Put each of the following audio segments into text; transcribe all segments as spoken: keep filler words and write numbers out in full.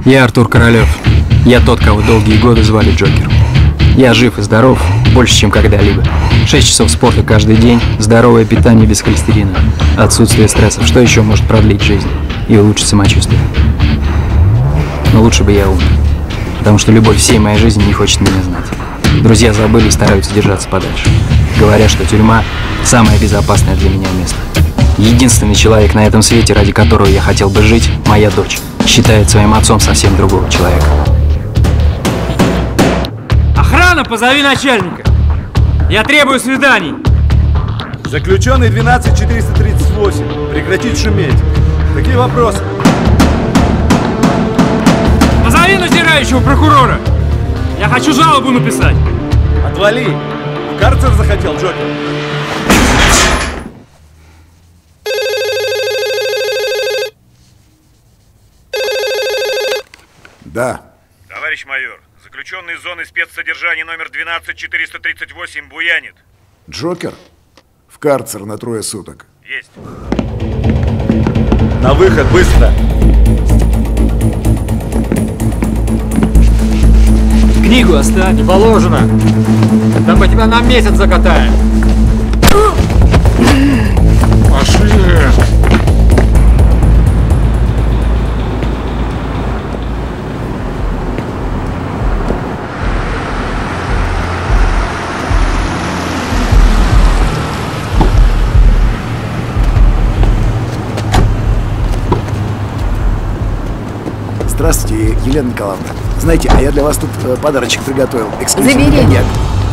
Я Артур Королёв. Я тот, кого долгие годы звали Джокер. Я жив и здоров больше, чем когда-либо. Шесть часов спорта каждый день, здоровое питание без холестерина, отсутствие стрессов. Что еще может продлить жизнь и улучшить самочувствие? Но лучше бы я умер. Потому что любовь всей моей жизни не хочет меня знать. Друзья забыли и стараются держаться подальше. Говорят, что тюрьма – самое безопасное для меня место. Единственный человек на этом свете, ради которого я хотел бы жить, моя дочь, считает своим отцом совсем другого человека. Охрана, позови начальника! Я требую свиданий! Заключенный двенадцать четыреста тридцать восемь. Прекратить шуметь. Какие вопросы? Позови надзирающего прокурора! Я хочу жалобу написать! Отвали! В карцер захотел, Джокер? Да. Товарищ майор, заключенный из зоны спецсодержания номер двенадцать четыреста тридцать восемь буянит. Джокер? В карцер на трое суток. Есть. На выход, быстро! Книгу оставь. Не положено. Да мы тебя на месяц закатаем. Пошли. Здравствуйте, Елена Николаевна. Знаете, а я для вас тут э, подарочек приготовил. Эксклюзивный Забери. коньяк.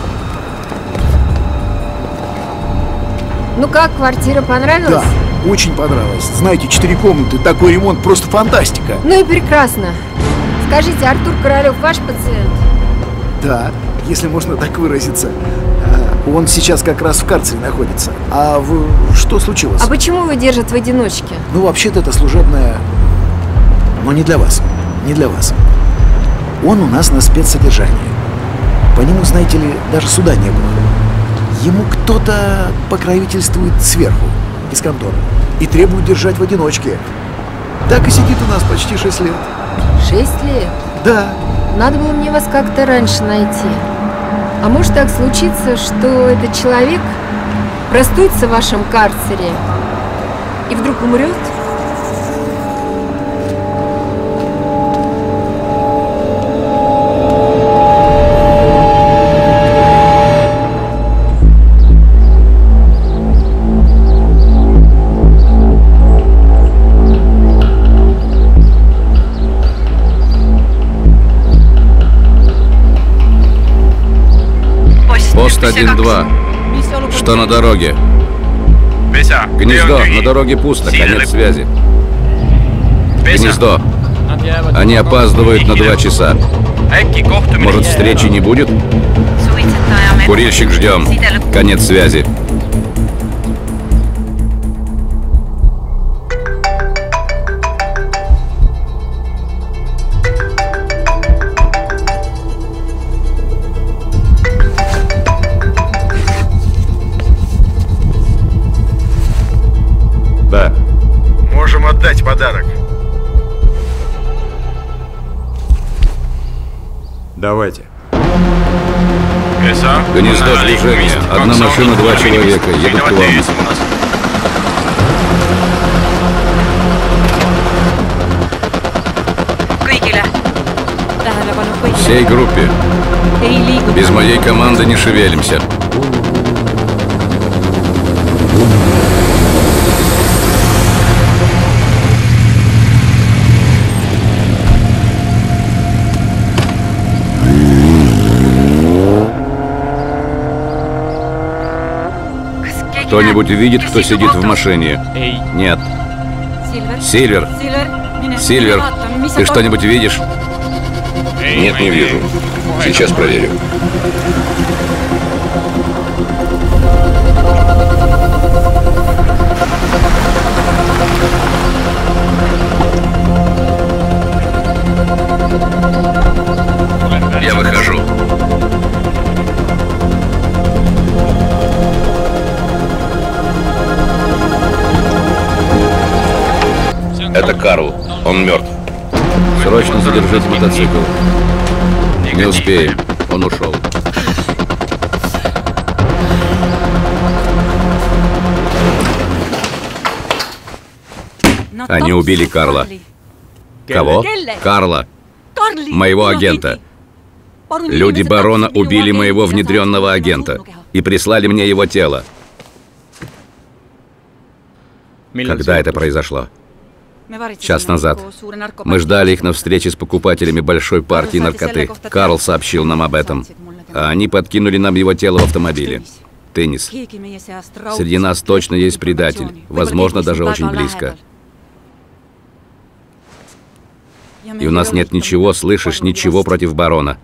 Ну как, квартира понравилась? Да, очень понравилось. Знаете, четыре комнаты, такой ремонт, просто фантастика. Ну и прекрасно. Скажите, Артур Королёв ваш пациент? Да, если можно так выразиться. Э, Он сейчас как раз в карцере находится. А в... что случилось? А почему его держат в одиночке? Ну, вообще-то это служебное... Но не для вас. Не для вас. Он у нас на спецсодержании. По нему, знаете ли, даже суда не было. Ему кто-то покровительствует сверху, из конторы, и требует держать в одиночке. Так и сидит у нас почти шесть лет. Шесть лет? Да. Надо было мне вас как-то раньше найти. А может так случиться, что этот человек простудится в вашем карцере и вдруг умрет? Пост один-два. Что на дороге? Гнездо. На дороге пусто. Конец связи. Гнездо. Они опаздывают на два часа. Может, встречи не будет? Курильщик, ждем. Конец связи. Да. Можем отдать подарок. Давайте. Гнездо, движение. Одна машина, два человека. Едут к вам. Всей группе. Без моей команды не шевелимся. Кто-нибудь видит, кто сидит в машине? Нет. Сильвер. Сильвер, ты что-нибудь видишь? Нет, не вижу. Сейчас проверю. Я выхожу. Это Карл. Он мертв. Срочно задержите мотоцикл. Не успеем. Он ушел. Они убили Карла. Кого? Карла. Моего агента. Люди барона убили моего внедренного агента и прислали мне его тело. Когда это произошло? Час назад. Мы ждали их на встрече с покупателями большой партии наркоты. Карл сообщил нам об этом. А они подкинули нам его тело в автомобиле. Теннис. Среди нас точно есть предатель. Возможно, даже очень близко. И у нас нет ничего, слышишь, ничего против барона.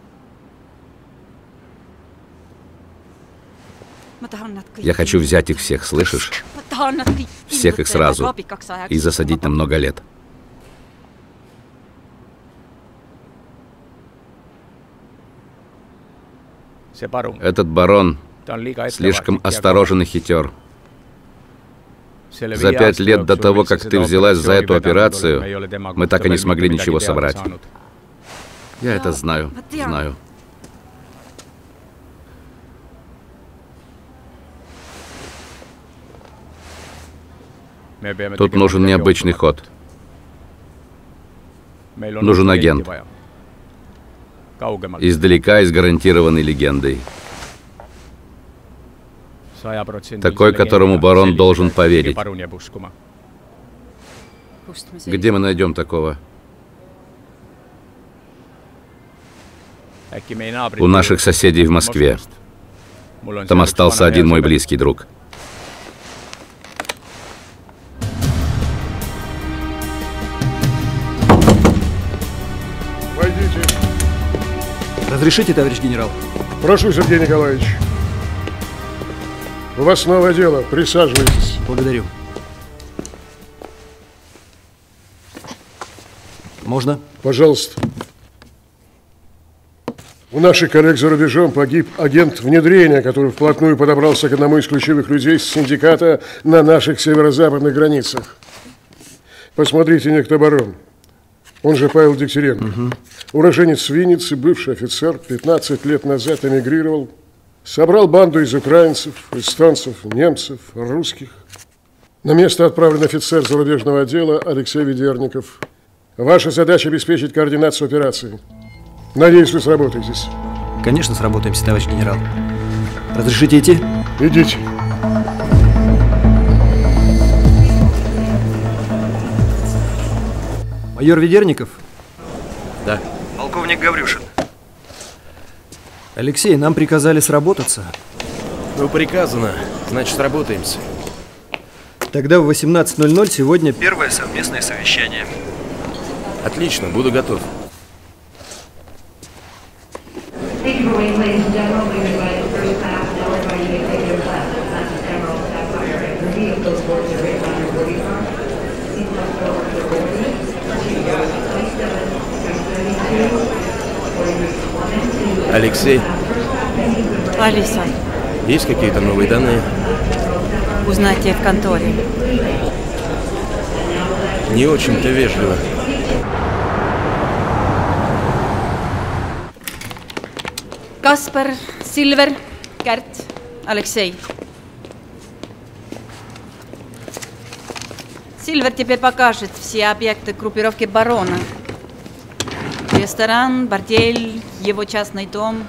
Я хочу взять их всех, слышишь? Всех их сразу. И засадить на много лет. Этот барон слишком осторожен и хитер. За пять лет до того, как ты взялась за эту операцию, мы так и не смогли ничего собрать. Я это знаю, знаю. Тут нужен необычный ход. Нужен агент. Издалека и с гарантированной легендой. Такой, которому барон должен поверить. Где мы найдем такого? У наших соседей в Москве. Там остался один мой близкий друг. Войдите. Разрешите, товарищ генерал? Прошу, Сергей Николаевич. У вас новое дело. Присаживайтесь. Благодарю. Можно? Пожалуйста. У наших коллег за рубежом погиб агент внедрения, который вплотную подобрался к одному из ключевых людей с синдиката на наших северо-западных границах. Посмотрите, некто барон. Он же Павел Дегтяренко. Угу. Уроженец Винницы, бывший офицер, пятнадцать лет назад эмигрировал. Собрал банду из украинцев, эстонцев, немцев, русских. На место отправлен офицер зарубежного отдела Алексей Ведерников. Ваша задача обеспечить координацию операции. Надеюсь, вы сработаетесь. Конечно, сработаемся, товарищ генерал. Разрешите идти? Идите. Майор Ведерников? Да. Полковник Гаврюшин. Алексей, нам приказали сработаться. Ну, приказано, значит, сработаемся. Тогда в восемнадцать ноль ноль сегодня первое совместное совещание. Отлично, буду готов. Алексей. Алиса. Есть какие-то новые данные? Узнайте в конторе. Не очень-то вежливо. Каспер, Сильвер, Керт, Алексей. Сильвер теперь покажет все объекты группировки барона. Ресторан, бордель, его частный дом.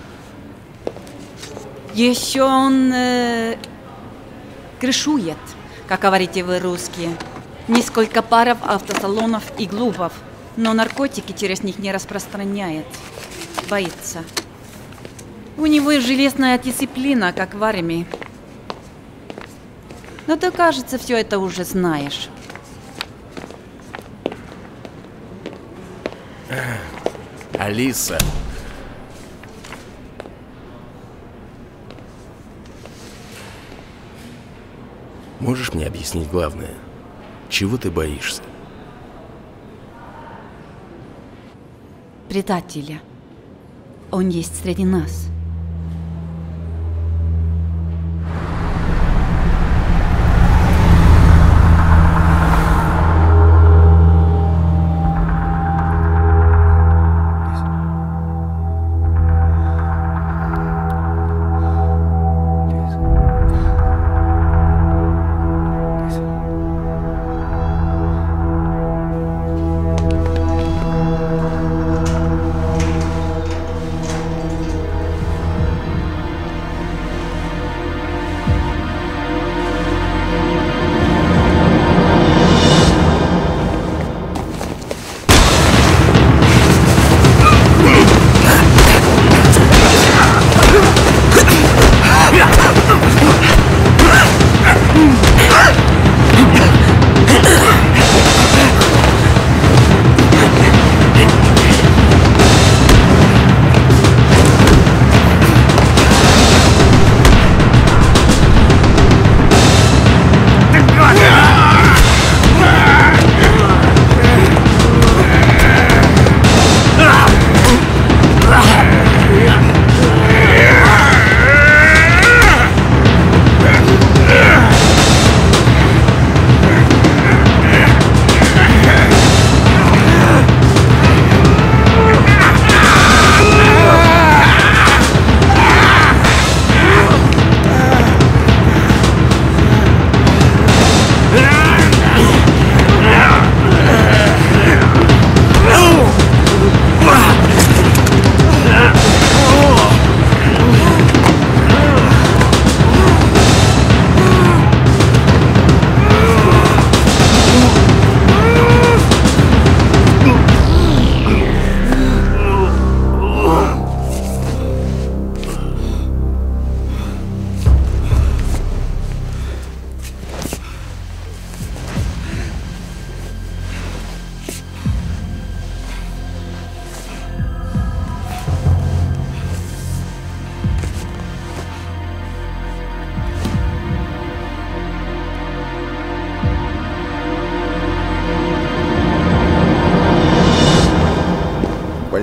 Еще он э, крышует, как говорите вы, русские. Несколько паров автосалонов и клубов, но наркотики через них не распространяет. Боится. У него железная дисциплина, как в армии. Но ты, кажется, все это уже знаешь. Алиса. Можешь мне объяснить главное? Чего ты боишься? Предателя. Он есть среди нас.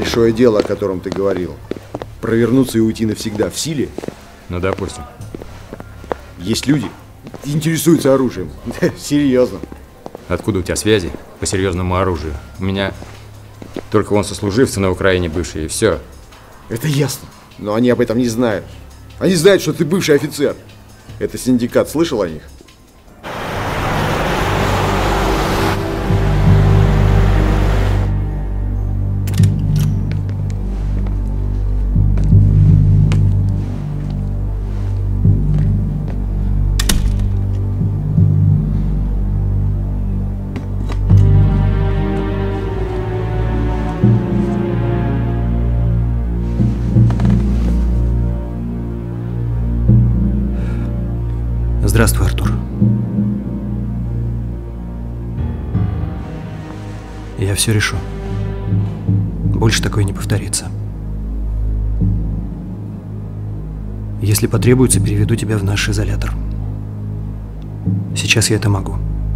большое дело, о котором ты говорил, провернуться и уйти навсегда, в силе? Ну, допустим. Есть люди, интересуются оружием. Серьезно. Откуда у тебя связи по серьезному оружию? У меня только вон сослуживцы на Украине бывшие, и все. Это ясно. Но они об этом не знают. Они знают, что ты бывший офицер. Это синдикат, слышал о них? Здравствуй, Артур. Я все решу. Больше такое не повторится. Если потребуется, переведу тебя в наш изолятор. Сейчас я это могу.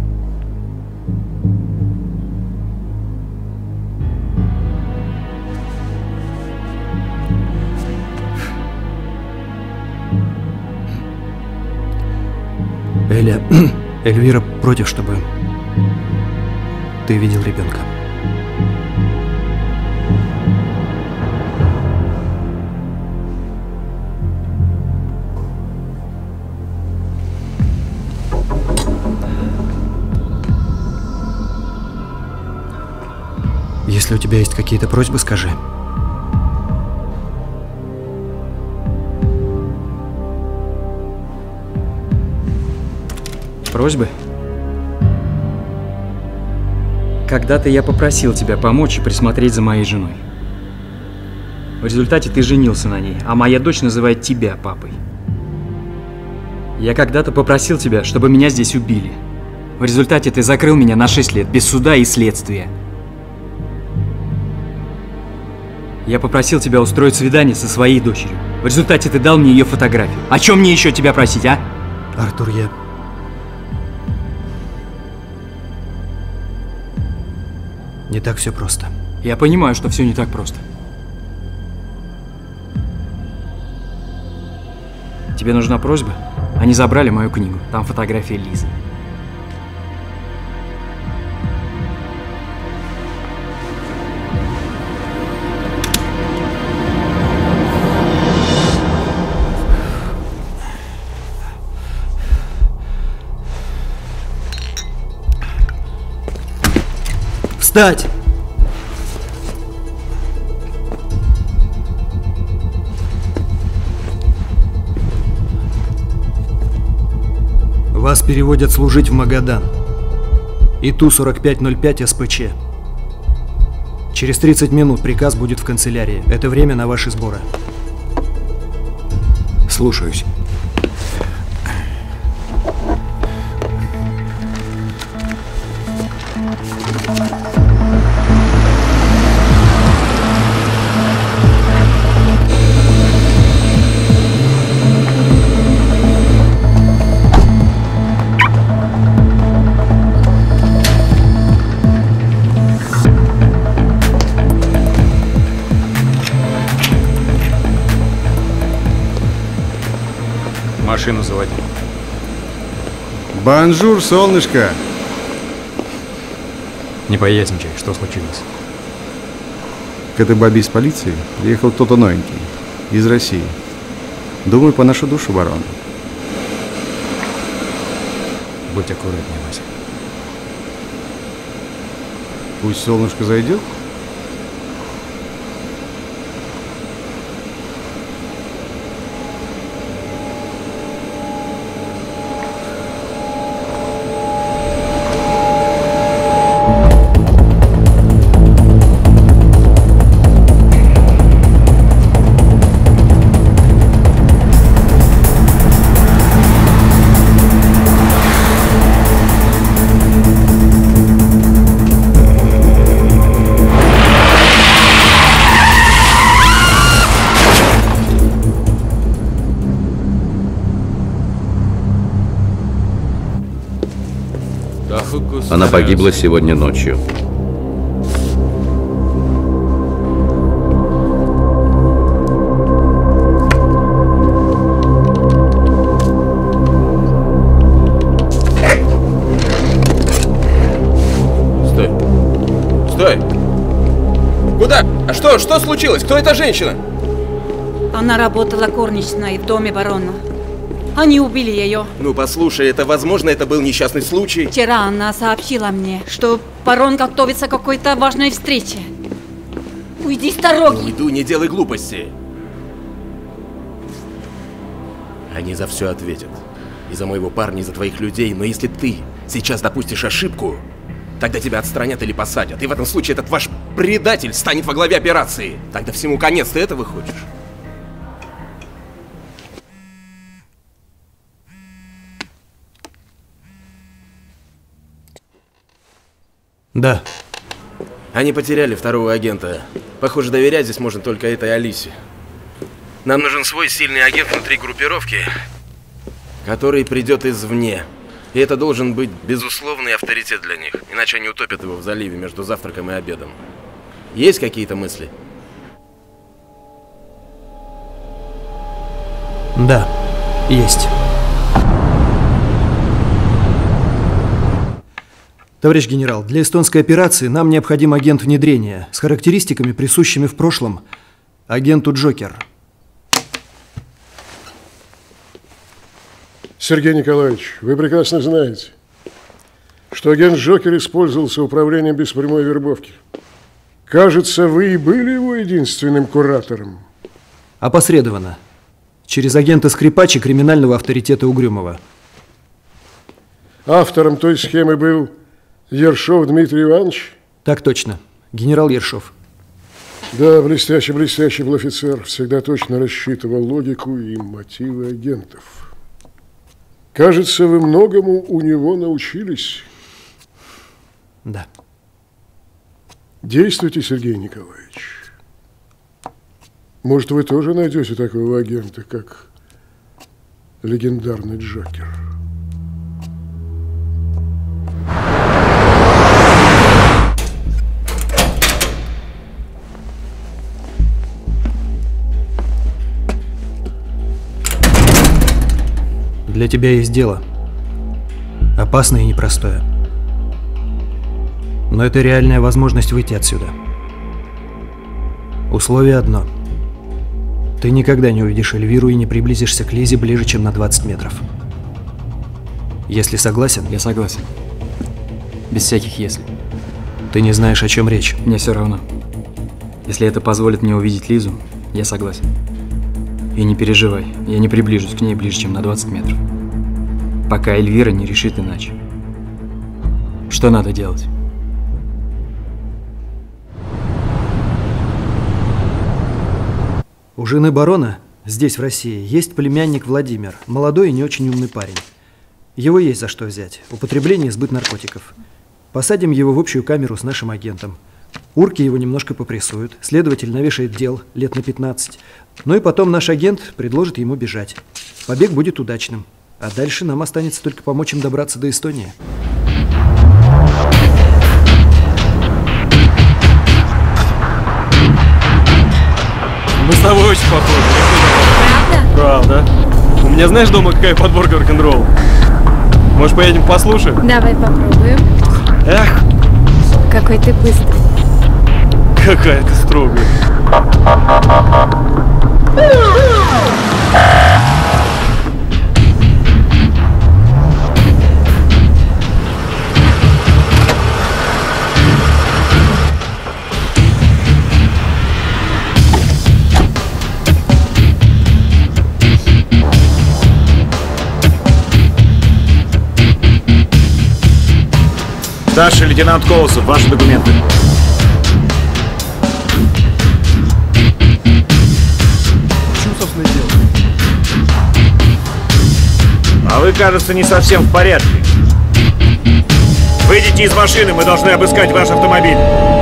Эля, Эльвира против, чтобы ты видел ребенка. Если у тебя есть какие-то просьбы, скажи. Просьбы? Когда-то я попросил тебя помочь и присмотреть за моей женой. В результате ты женился на ней, а моя дочь называет тебя папой. Я когда-то попросил тебя, чтобы меня здесь убили. В результате ты закрыл меня на шесть лет, без суда и следствия. Я попросил тебя устроить свидание со своей дочерью. В результате ты дал мне ее фотографию. О чем мне еще тебя просить, а? Артур, я... Не так все просто. Я понимаю, что все не так просто. Тебе нужна просьба? Они забрали мою книгу. Там фотография Лизы. Встать! Вас переводят служить в Магадан. И Ту сорок пять ноль пять эс пэ че. Через тридцать минут приказ будет в канцелярии. Это время на ваши сборы. Слушаюсь. Машину заводи. Бонжур, солнышко. Не поясничай, что случилось. К этой бабе из полиции приехал кто-то новенький, из России. Думаю, по нашу душу, барон. Будь аккуратнее, Вася. Пусть солнышко зайдет. Она погибла сегодня ночью. Стой! Куда? А что? Что случилось? Кто эта женщина? Она работала горничной в доме барона. Они убили ее. Ну, послушай, это, возможно, это был несчастный случай. Вчера она сообщила мне, что барон готовится к какой-то важной встрече. Уйди с дороги. Уйду, не делай глупости. Они за все ответят. И за моего парня, и за твоих людей. Но если ты сейчас допустишь ошибку, тогда тебя отстранят или посадят. И в этом случае этот ваш предатель станет во главе операции. Тогда всему конец. Ты этого хочешь? Да. Они потеряли второго агента. Похоже, доверять здесь можно только этой Алисе. Нам нужен свой сильный агент внутри группировки, который придет извне. И это должен быть безусловный авторитет для них. Иначе они утопят его в заливе между завтраком и обедом. Есть какие-то мысли? Да, есть. Товарищ генерал, для эстонской операции нам необходим агент внедрения с характеристиками, присущими в прошлом агенту Джокер. Сергей Николаевич, вы прекрасно знаете, что агент Джокер использовался управлением без прямой вербовки. Кажется, вы и были его единственным куратором. Опосредованно. Через агента Скрипача криминального авторитета Угрюмова. Автором той схемы был Ершов Дмитрий Иванович? Так точно. Генерал Ершов. Да, блестящий-блестящий был офицер. Всегда точно рассчитывал логику и мотивы агентов. Кажется, вы многому у него научились. Да. Действуйте, Сергей Николаевич. Может, вы тоже найдете такого агента, как легендарный Джокер. Для тебя есть дело. Опасное и непростое. Но это реальная возможность выйти отсюда. Условие одно. Ты никогда не увидишь Эльвиру и не приблизишься к Лизе ближе, чем на двадцать метров. Если согласен? Я согласен. Без всяких «если». Ты не знаешь, о чем речь. Мне все равно. Если это позволит мне увидеть Лизу, я согласен. И не переживай, я не приближусь к ней ближе, чем на двадцать метров. Пока Эльвира не решит иначе. Что надо делать? У жены барона, здесь, в России, есть племянник Владимир, молодой и не очень умный парень. Его есть за что взять. Употребление и сбыт наркотиков. Посадим его в общую камеру с нашим агентом. Урки его немножко попрессуют, следователь навешает дел лет на пятнадцать. Ну и потом наш агент предложит ему бежать. Побег будет удачным. А дальше нам останется только помочь им добраться до Эстонии. Мы с тобой очень похожи. Правда? Правда. У меня знаешь дома какая подборка рок-н-ролл? Может, поедем послушаем? Давай попробуем. Эх! Какой ты быстрый. Какая ты строгая. Старший лейтенант Колосов, ваши документы. Почему, собственно, дело? А вы, кажется, не совсем в порядке. Выйдите из машины, мы должны обыскать ваш автомобиль.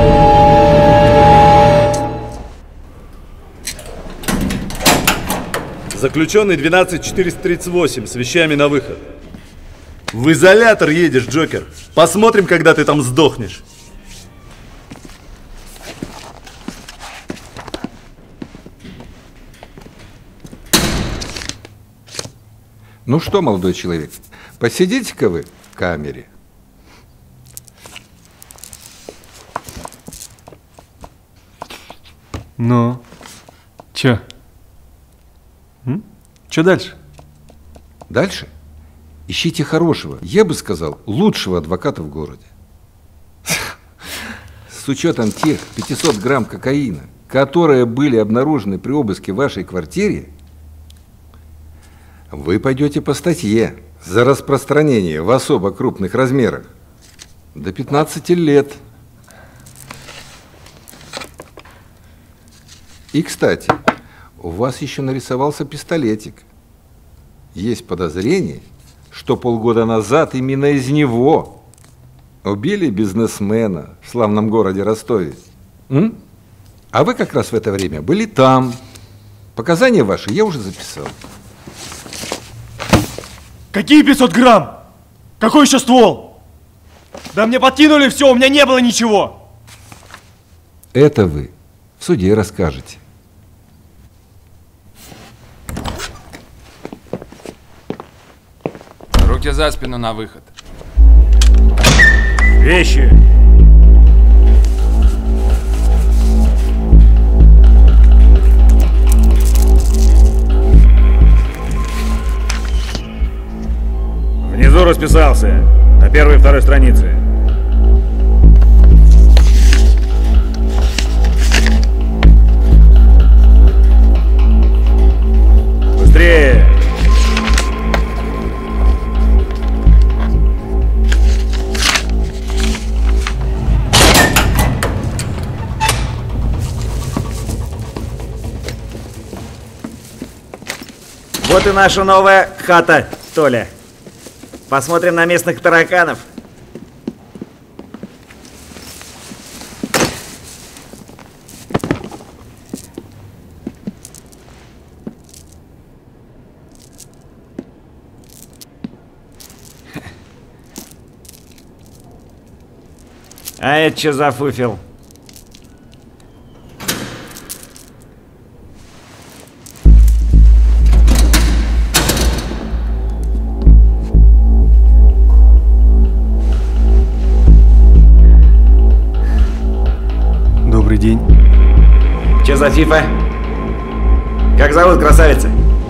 Заключенный двенадцать четыреста тридцать восемь с вещами на выход. В изолятор едешь, Джокер. Посмотрим, когда ты там сдохнешь. Ну что, молодой человек, посидите-ка вы в камере. Ну, чё? М? Чё дальше? Дальше? Ищите хорошего, я бы сказал, лучшего адвоката в городе. С учетом тех пятисот грамм кокаина, которые были обнаружены при обыске в вашей квартире, вы пойдете по статье за распространение в особо крупных размерах до пятнадцати лет. И, кстати, у вас еще нарисовался пистолетик. Есть подозрение, что полгода назад именно из него убили бизнесмена в славном городе Ростове. М? А вы как раз в это время были там. Показания ваши я уже записал. Какие пятьсот грамм? Какой еще ствол? Да мне подкинули все, у меня не было ничего. Это вы в суде расскажете. Руки за спину на выход. Вещи! Внизу расписался. На первой и второй странице. Быстрее! Вот и наша новая хата, Толя. Посмотрим на местных тараканов. А это что за фуфел? Добрый день. Че за фифа? Как зовут красавица?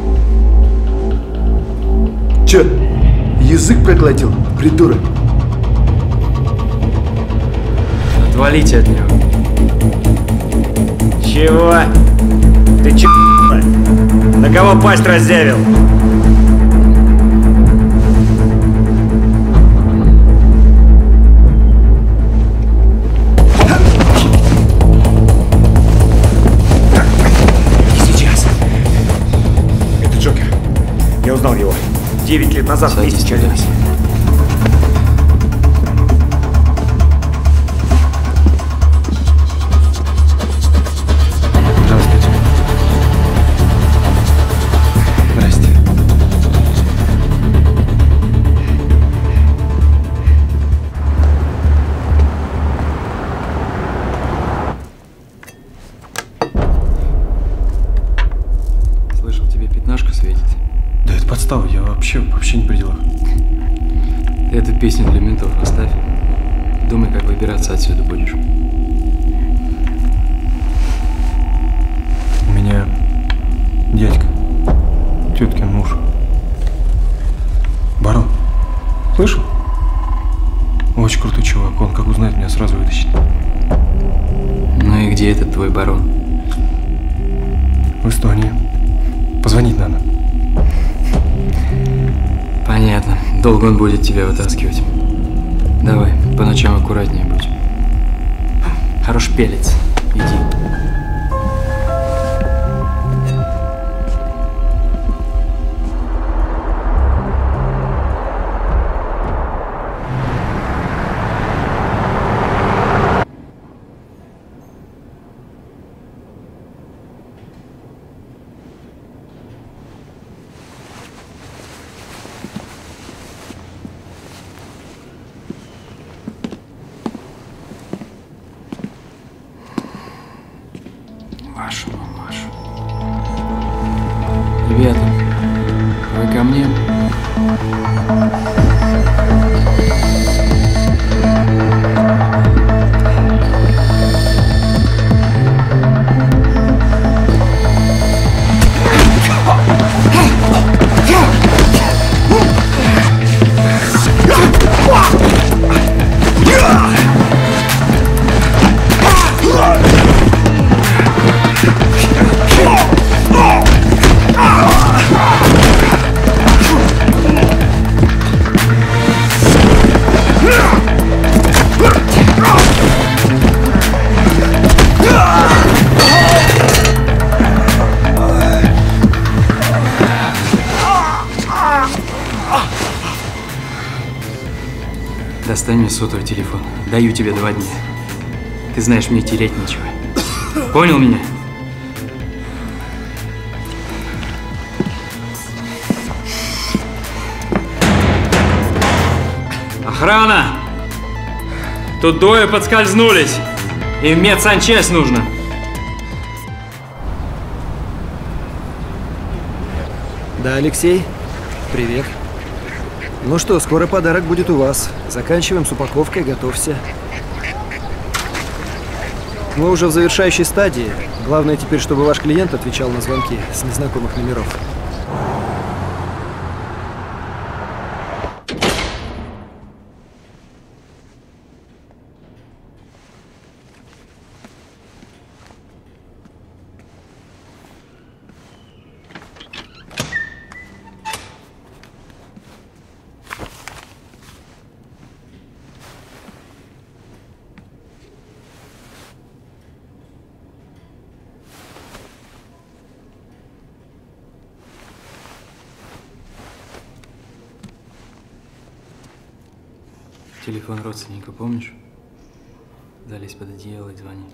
Че, язык проглотил, придурок? Отвалите от него. Чего? Ты че? На кого пасть разъявил? Я узнал его. Девять лет назад вместе встречались. Здравствуйте. Здрасте. Слышал, тебе пятнашка светит. Да это подстава, я вообще, вообще не при делах. Ты эту песню для ментов оставь. Думай, как выбираться отсюда будешь. У меня дядька, теткин муж. Барон, слышал? Очень крутой чувак, он как узнает, меня сразу вытащит. Ну и где этот твой барон? В Эстонии. Позвонить надо. Понятно. Долго он будет тебя вытаскивать. Давай, по ночам аккуратнее будь. Хорош пелец. Иди. Вашу мамашу. Ребята, вы ко мне? Достань мне сотовый телефон. Даю тебе два дня. Ты знаешь, мне терять нечего. Понял меня? Охрана! Тут двое подскользнулись. Им медсанчасть нужно. Да, Алексей? Привет. Ну что, скоро подарок будет у вас. Заканчиваем с упаковкой, готовься. Мы уже в завершающей стадии. Главное теперь, чтобы ваш клиент отвечал на звонки с незнакомых номеров. Телефон родственника помнишь? Залезь под одеяло и звони.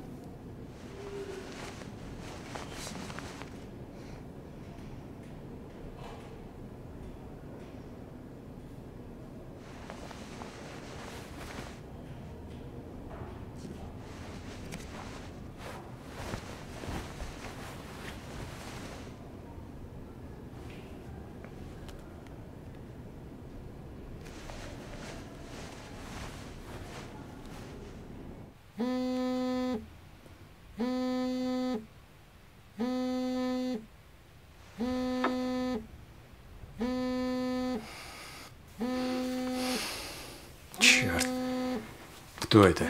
Черт. Кто это?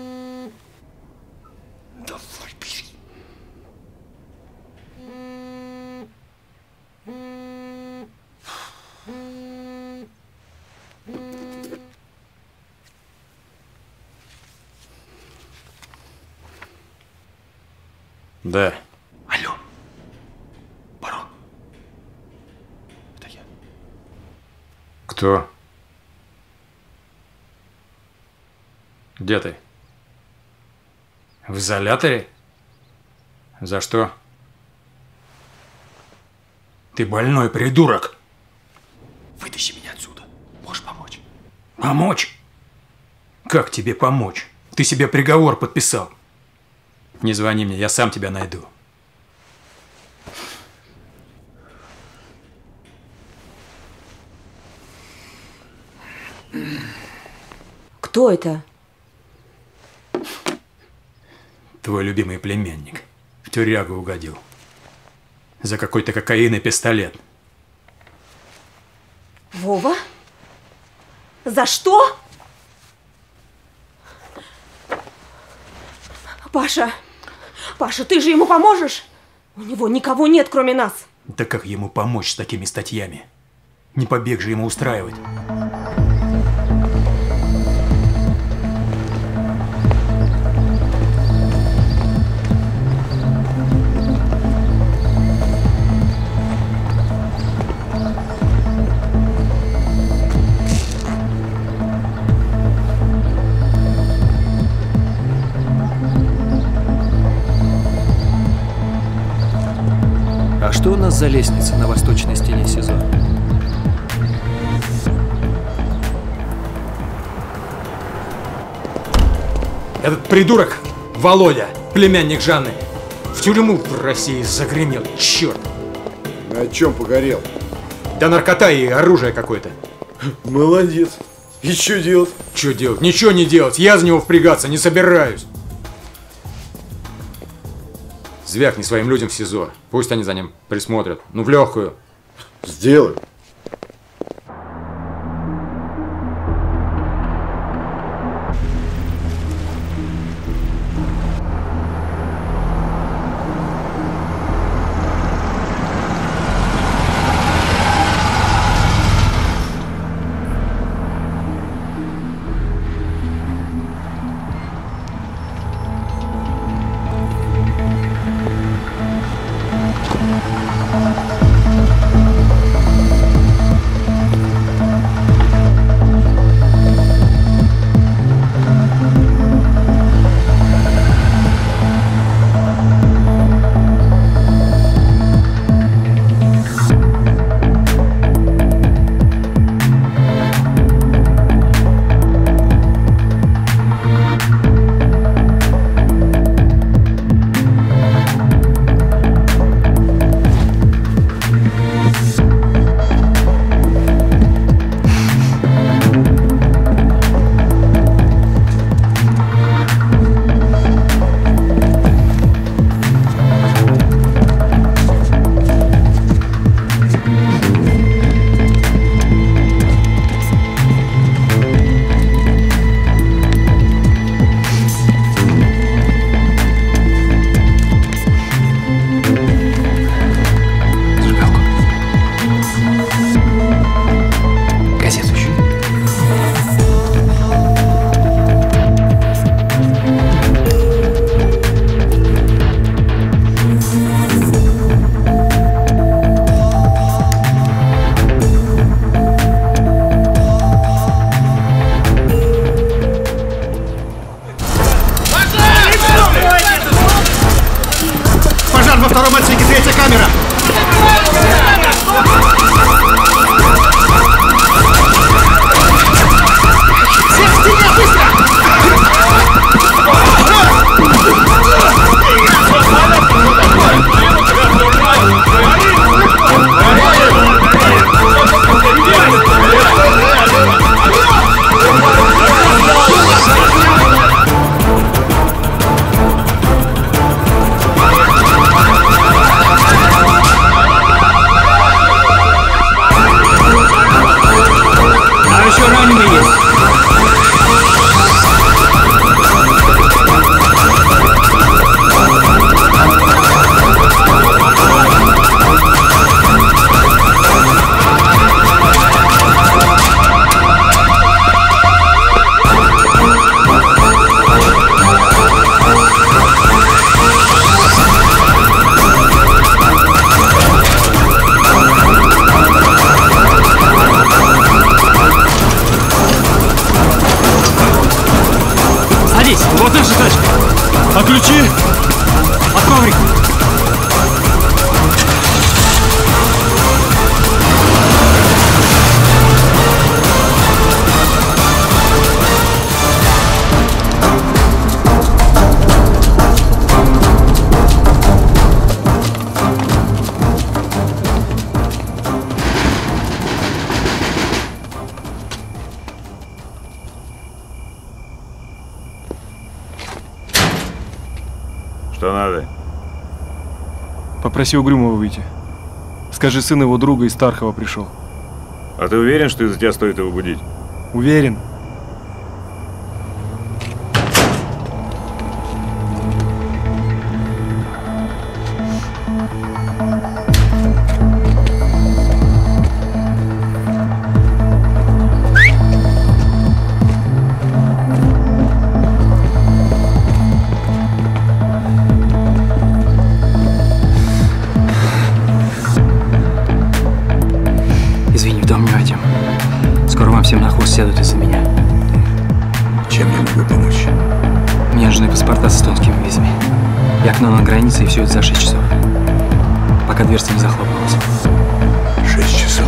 Давай, бери. Да. Алло. Барон. Это я. Кто? Где ты? В изоляторе? За что? Ты больной придурок. Вытащи меня отсюда. Можешь помочь? Помочь? Как тебе помочь? Ты себе приговор подписал. Не звони мне, я сам тебя найду. Кто это? Твой любимый племянник. В тюрягу угодил. За какой-то кокаин и пистолет. Вова? За что? Паша, Паша, ты же ему поможешь? У него никого нет, кроме нас. Да как ему помочь с такими статьями? Не побег же ему устраивать. А что у нас за лестница на восточной стене СИЗО? Этот придурок, Володя, племянник Жанны, в тюрьму в России загремел, черт. На чем погорел? Да наркота и оружие какое-то. Молодец. И что делать? Что делать? Ничего не делать. Я за него впрягаться не собираюсь. Звякни своим людям в СИЗО. Пусть они за ним присмотрят. Ну, в легкую. Сделаю. Садись! Вот наша тачка! А ключи? От коврика! Что надо? Попроси Угрюмова выйти. Скажи, сын его друга из Тархова пришел. А ты уверен, что из-за тебя стоит его будить? Уверен. Всем на хвост сядут из-за меня. Чем я могу помочь? Мне нужны паспорта с эстонскими визами. Я окно на границе, и все это за шесть часов. Пока дверца не захлопнулась. Шесть часов?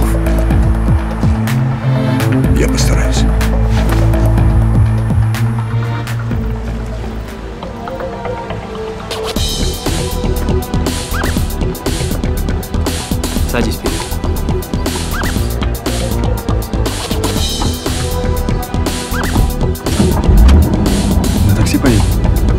Я постараюсь. Садись вперед. Поедем.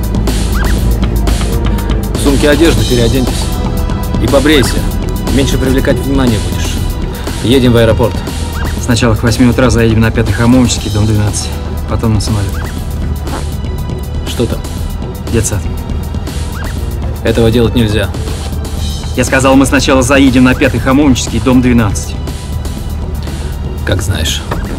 В сумке одежды переоденьтесь. И побрейся. Меньше привлекать внимание будешь. Едем в аэропорт. Сначала к восьми утра заедем на Пятый Хамовнический, дом двенадцать. Потом на самолет. Что там? Детсад. Этого делать нельзя. Я сказал, мы сначала заедем на Пятый Хамовнический, дом двенадцать. Как знаешь.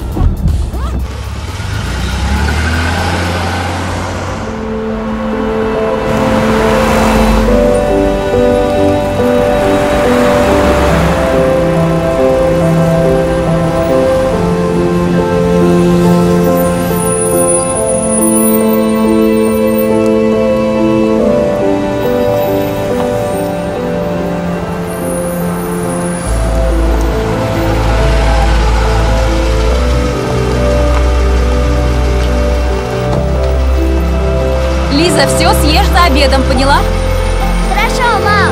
Лиза, все съешь за обедом, поняла? Хорошо, мам.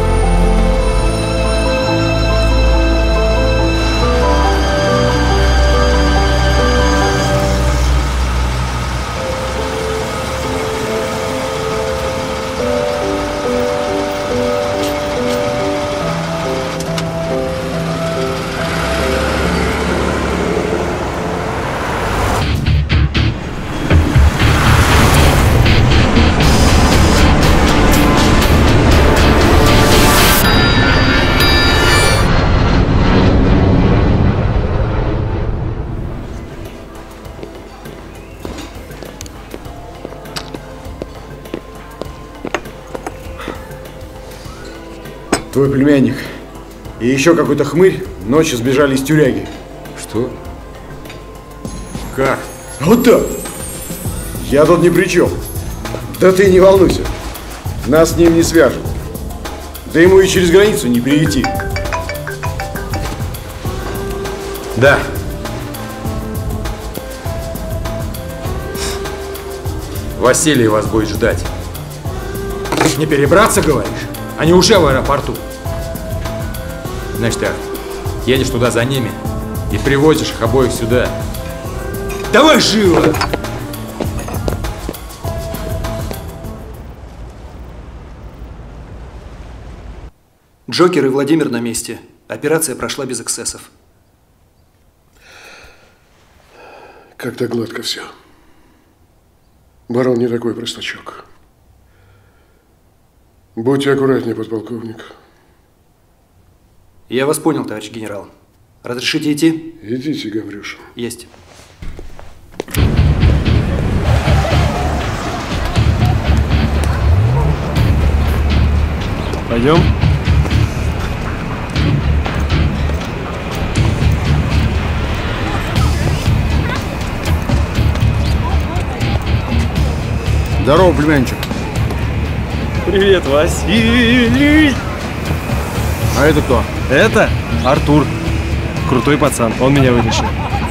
Твой племянник и еще какой-то хмырь ночью сбежали из тюряги. Что? Как? Вот так. Я тут ни при чем. Да ты не волнуйся. Нас с ним не свяжут. Да ему и через границу не перейти. Да. Василий вас будет ждать. Не перебраться, говоришь? Они уже в аэропорту. Значит так, едешь туда за ними и привозишь их обоих сюда. Давай живо! Джокер и Владимир на месте. Операция прошла без эксцессов. Как-то гладко все. Барон не такой простачок. Будьте аккуратнее, подполковник. Я вас понял, товарищ генерал. Разрешите идти? Идите, Гаврюша. Есть. Пойдем? Здорово, племянчик. Привет, Василий. А это кто? Это Артур. Крутой пацан, он меня вытащил.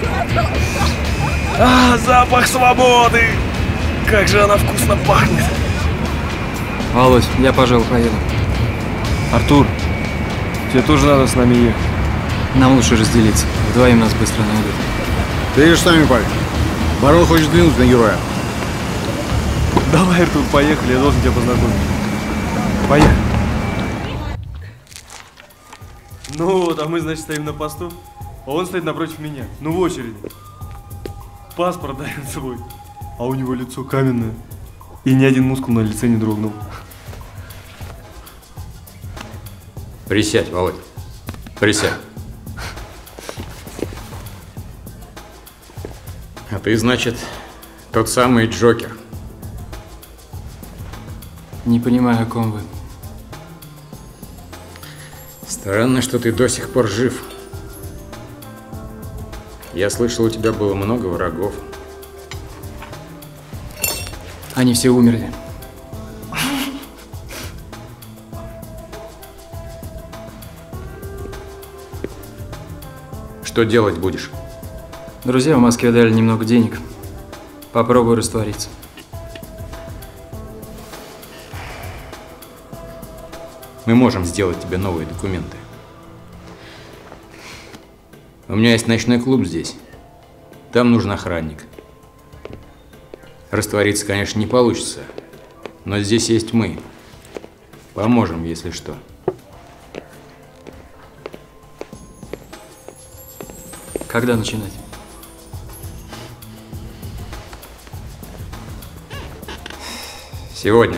А, запах свободы! Как же она вкусно пахнет! Володь, я, пожалуй, поеду. Артур, тебе тоже надо с нами ехать. Нам лучше разделиться. Вдвоем нас быстро найдут. Ты едешь с нами, парень. Барон хочет взглянуть на героя. Давай, Артур, поехали, я должен тебя познакомить. Поехали. Ну вот, а мы, значит, стоим на посту, а он стоит напротив меня, ну в очереди. Паспорт дает с собой, а у него лицо каменное, и ни один мускул на лице не дрогнул. Присядь, Володь, присядь. А ты, значит, тот самый Джокер. Не понимаю, о ком вы. Странно, что ты до сих пор жив. Я слышал, у тебя было много врагов. Они все умерли. Что делать будешь? Друзья в Москве дали немного денег. Попробую раствориться. Мы можем сделать тебе новые документы. У меня есть ночной клуб здесь. Там нужен охранник. Раствориться, конечно, не получится, но здесь есть мы. Поможем, если что. Когда начинать? Сегодня.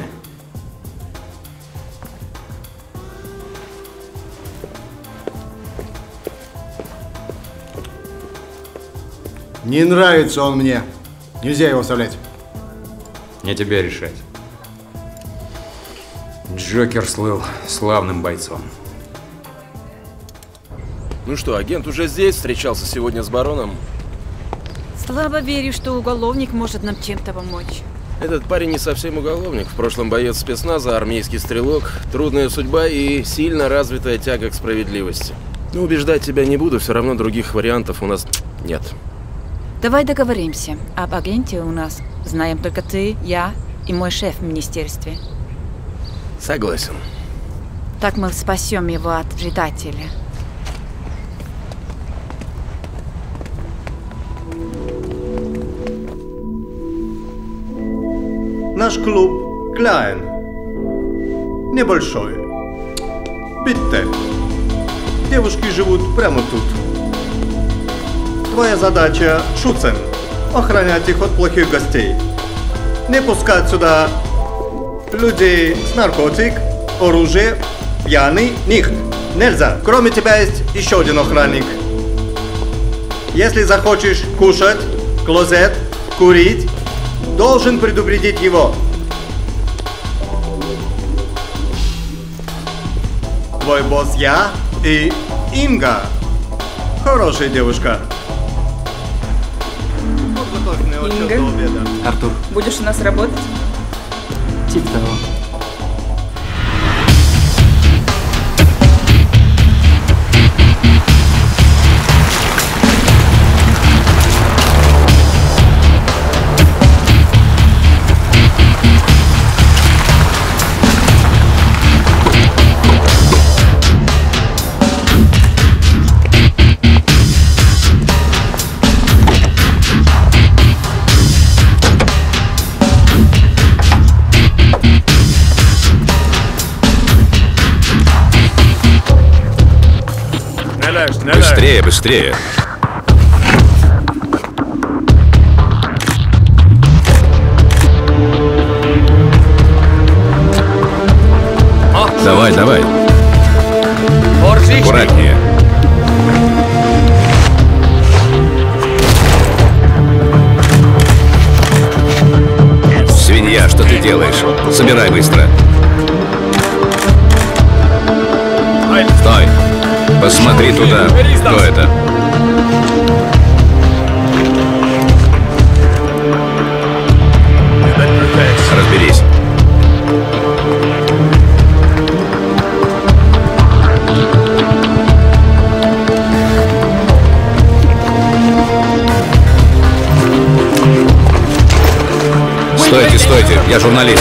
Не нравится он мне. Нельзя его оставлять. Не тебе решать. Джокер слыл славным бойцом. Ну что, агент уже здесь, встречался сегодня с бароном. Слабо верю, что уголовник может нам чем-то помочь. Этот парень не совсем уголовник. В прошлом боец спецназа, армейский стрелок, трудная судьба и сильно развитая тяга к справедливости. Но убеждать тебя не буду, все равно других вариантов у нас нет. Давай договоримся. Об агенте у нас знаем только ты, я и мой шеф в министерстве. Согласен. Так мы спасем его от предателя. Наш клуб Klein. Небольшой. Битте. Девушки живут прямо тут. Твоя задача – шуцем. Охранять их от плохих гостей. Не пускать сюда людей с наркотик, оружие, пьяный, них. Нельзя. Кроме тебя есть еще один охранник. Если захочешь кушать, клозет, курить, должен предупредить его. Твой босс я и Инга. Хорошая девушка. Инга, Артур, будешь у нас работать? типа того. Быстрее, быстрее. Давай, давай. Аккуратнее. Свинья, что ты делаешь? Собирай быстро. Стой. Посмотри туда. Кто это? Стойте, стойте, я журналист.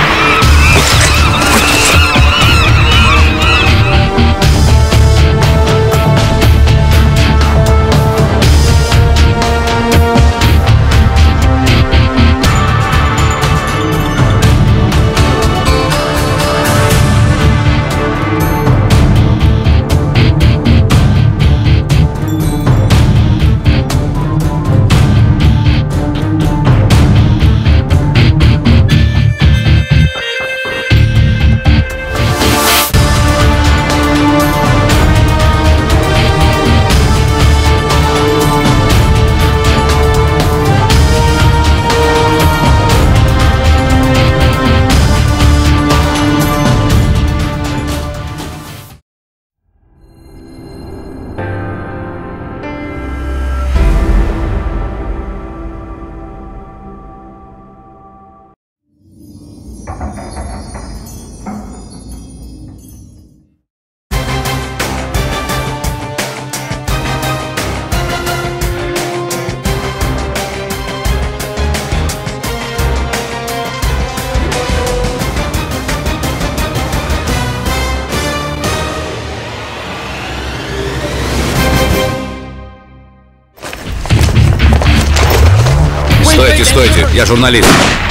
Стойте, стойте, я журналист.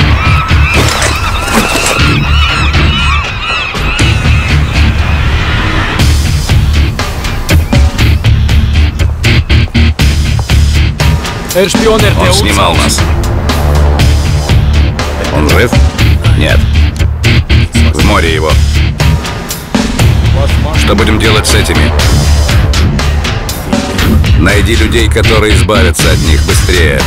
Он снимал нас. Он жив? Нет. В море его. Что будем делать с этими? Найди людей, которые избавятся от них быстрее.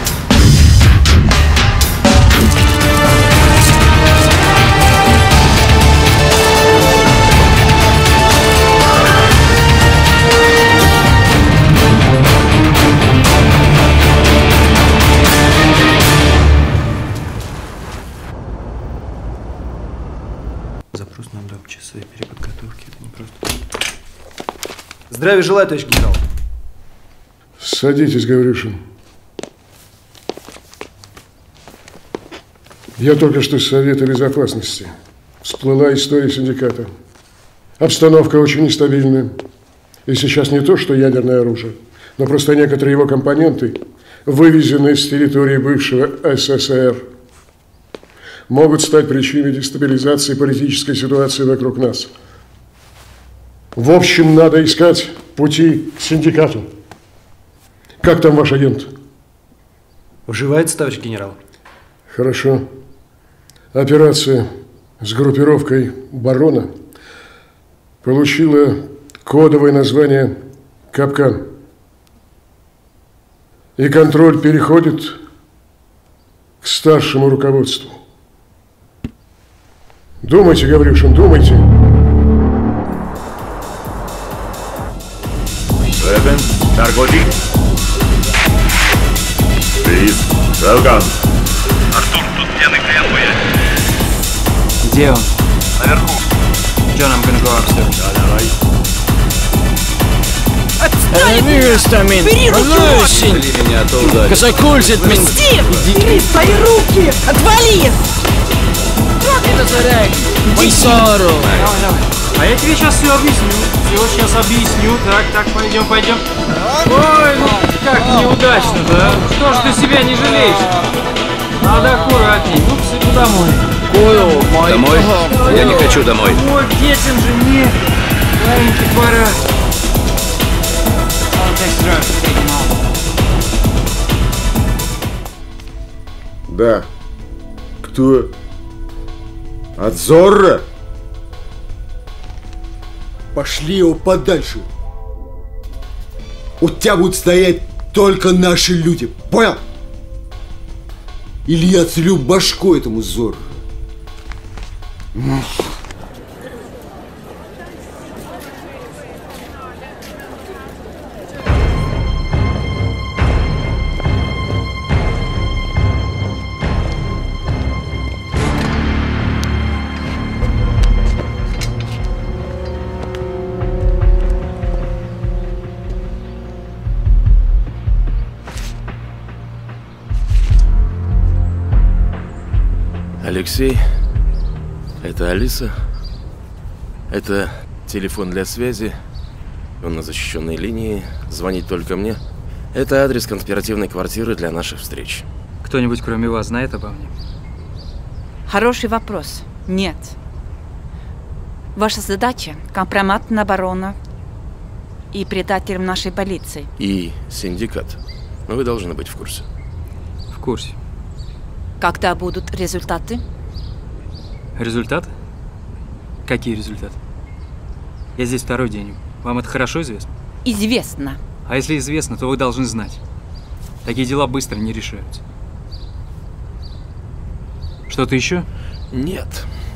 Запрос на доп. Часы переподготовки. Это не просто. Здравия желаю, товарищ генерал. Садитесь, Гаврюшин. Я только что с Совета Безопасности. Всплыла история синдиката. Обстановка очень нестабильная. И сейчас не то, что ядерное оружие, но просто некоторые его компоненты, вывезенные с территории бывшего СССР, могут стать причиной дестабилизации политической ситуации вокруг нас. В общем, надо искать пути к синдикату. Как там ваш агент? Уживается, товарищ генерал. Хорошо. Операция с группировкой «Барона» получила кодовое название «Капкан». И контроль переходит к старшему руководству. Думайте, Гаврюшин, думайте. Weapon, наркотик. Please, welcome. Артур, тут пьяный клиент поедет. Где он? Наверху. John, I'm gonna go upstairs. Да, давай. Отстань! Бери руки! Косокульзит меня! Стив! Бери свои руки! Отвали! А я тебе сейчас все объясню. Все сейчас объясню. Так, так, пойдем, пойдем. Ой, ну как неудачно, да? Что ж ты себя не жалеешь? Надо аккуратней. Ну, псику домой. Домой? Я не хочу домой. Ой, детям же не. Маленький пора. Да. Кто? От Зорро? Пошли его подальше. У тебя будут стоять только наши люди. Понял? Или я целю башку этому Зорро. Алексей, это Алиса, это телефон для связи, он на защищенной линии, звонить только мне. Это адрес конспиративной квартиры для наших встреч. Кто-нибудь кроме вас знает обо мне? Хороший вопрос. Нет. Ваша задача – компромат на барона и предателям нашей полиции. И синдикат. Но вы должны быть в курсе. В курсе. Когда будут результаты? Результаты? Какие результаты? Я здесь второй день. Вам это хорошо известно? Известно. А если известно, то вы должны знать. Такие дела быстро не решаются. Что-то еще? Нет.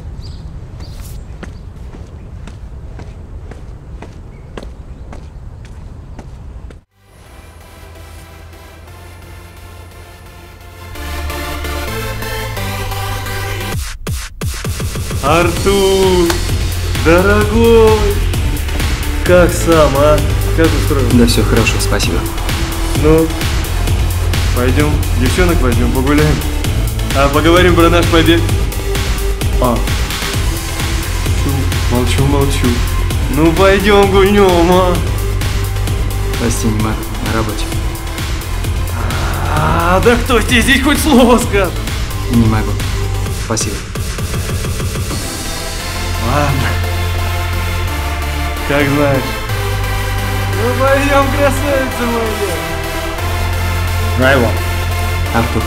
Артур, дорогой, как сам, а? Как устроил? Да все хорошо, спасибо. Ну, пойдем, девчонок возьмем, погуляем. А поговорим про наш побег. А, молчу, молчу. Ну пойдем гульнем, а? Прости, не могу, на работе. А, да кто тебе здесь хоть слово скажет? Не могу. Спасибо. Ладно. Как знаешь. Ну пойдем, красавица моя. Райвон. Артур.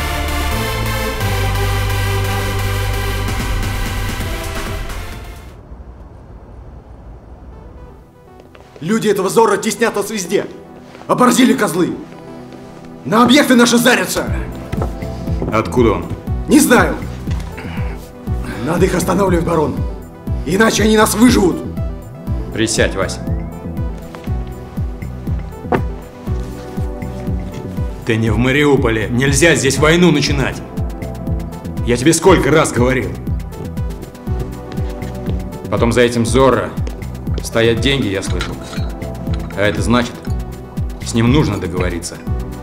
Люди этого Зорро теснят нас везде. Оборзили козлы. На объекты наши зарятся. Откуда он? Не знаю. Надо их останавливать, барон. Иначе они нас выживут. Присядь, Вася. Ты не в Мариуполе. Нельзя здесь войну начинать. Я тебе сколько раз говорил. Потом за этим Зорро стоят деньги, я слышал. А это значит, с ним нужно договориться.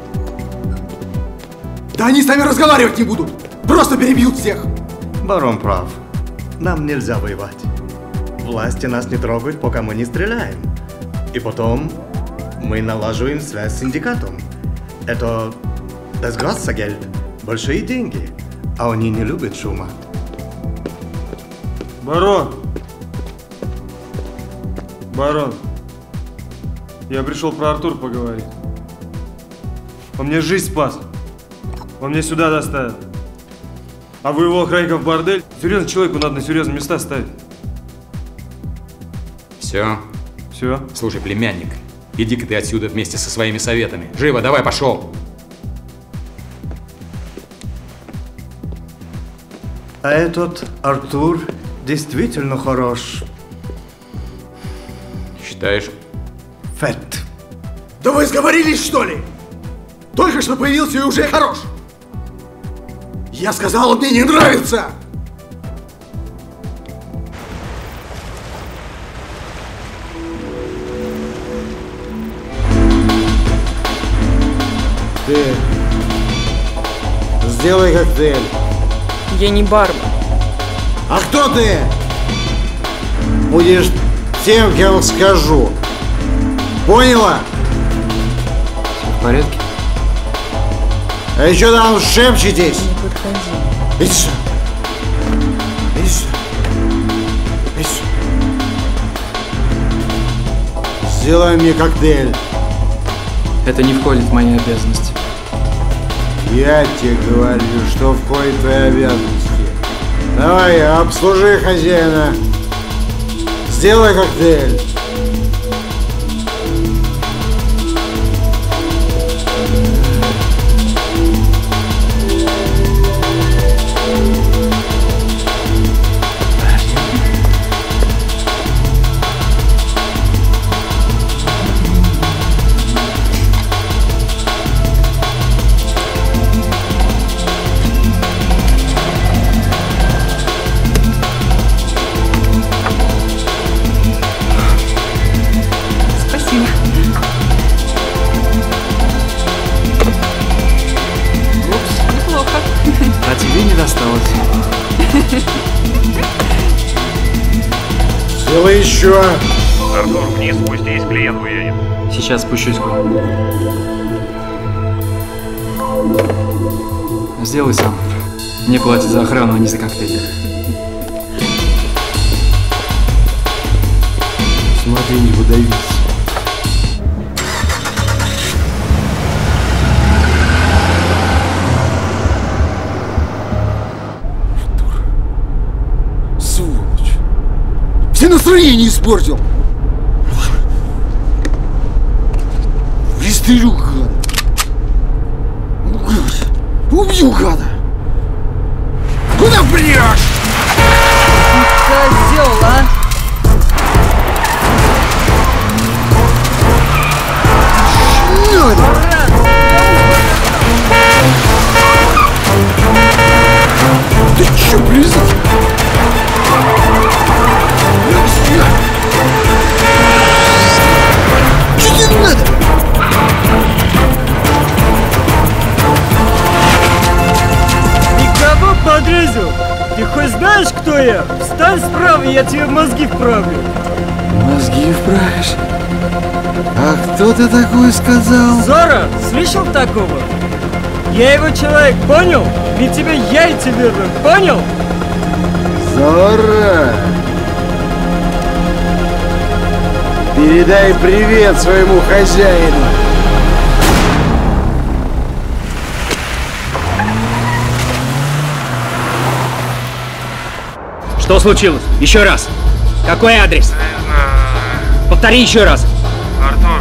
Да они с нами разговаривать не будут. Просто перебьют всех. Барон прав. Нам нельзя воевать. Власти нас не трогают, пока мы не стреляем. И потом мы налаживаем связь с синдикатом. Это Desgrassageld, большие деньги, а они не любят шума. Барон! Барон, я пришел про Артур поговорить. Он мне жизнь спас. Он меня сюда доставил. А вы его охранников в бордель? Серьезно, человеку надо на серьезные места ставить. Все. Все. Слушай, племянник, иди-ка ты отсюда вместе со своими советами. Живо, давай, пошел. А этот Артур действительно хорош. Считаешь? Фет. Да вы сговорились, что ли? Только что появился и уже хорош. Я сказал, он мне не нравится. Ты сделай коктейль. Я не бармен. А кто ты? Будешь тем, кем скажу. Поняла? Все в порядке? А еще там шепчетесь. Не подходи. Иди сюда. Иди сюда. Иди сюда. Сделай мне коктейль. Это не входит в мои обязанности. Я тебе говорю, что входит в твои обязанности. Давай, обслужи хозяина. Сделай коктейль. Сделай еще. Артур, вниз спустись, клиент уедет. Сейчас спущусь к вам. Сделай сам. Мне платят за охрану, а не за коктейль. Смотри, не выдавись. Сволочь. Все настроение испортил. Пристрелю, гада. Убью, гада. Куда прешь? Что сделал, а? Ты чё, близок? Чё тебе надо? Никого подрезал? Ты хоть знаешь, кто я? Встань справа, я тебе мозги вправлю. Мозги вправишь? А кто ты такой сказал? Зора, слышал такого? Я его человек, понял? Ведь тебе яйца верну, понял? Зора! Передай привет своему хозяину. Что случилось? Еще раз. Какой адрес? Повтори еще раз. Артур.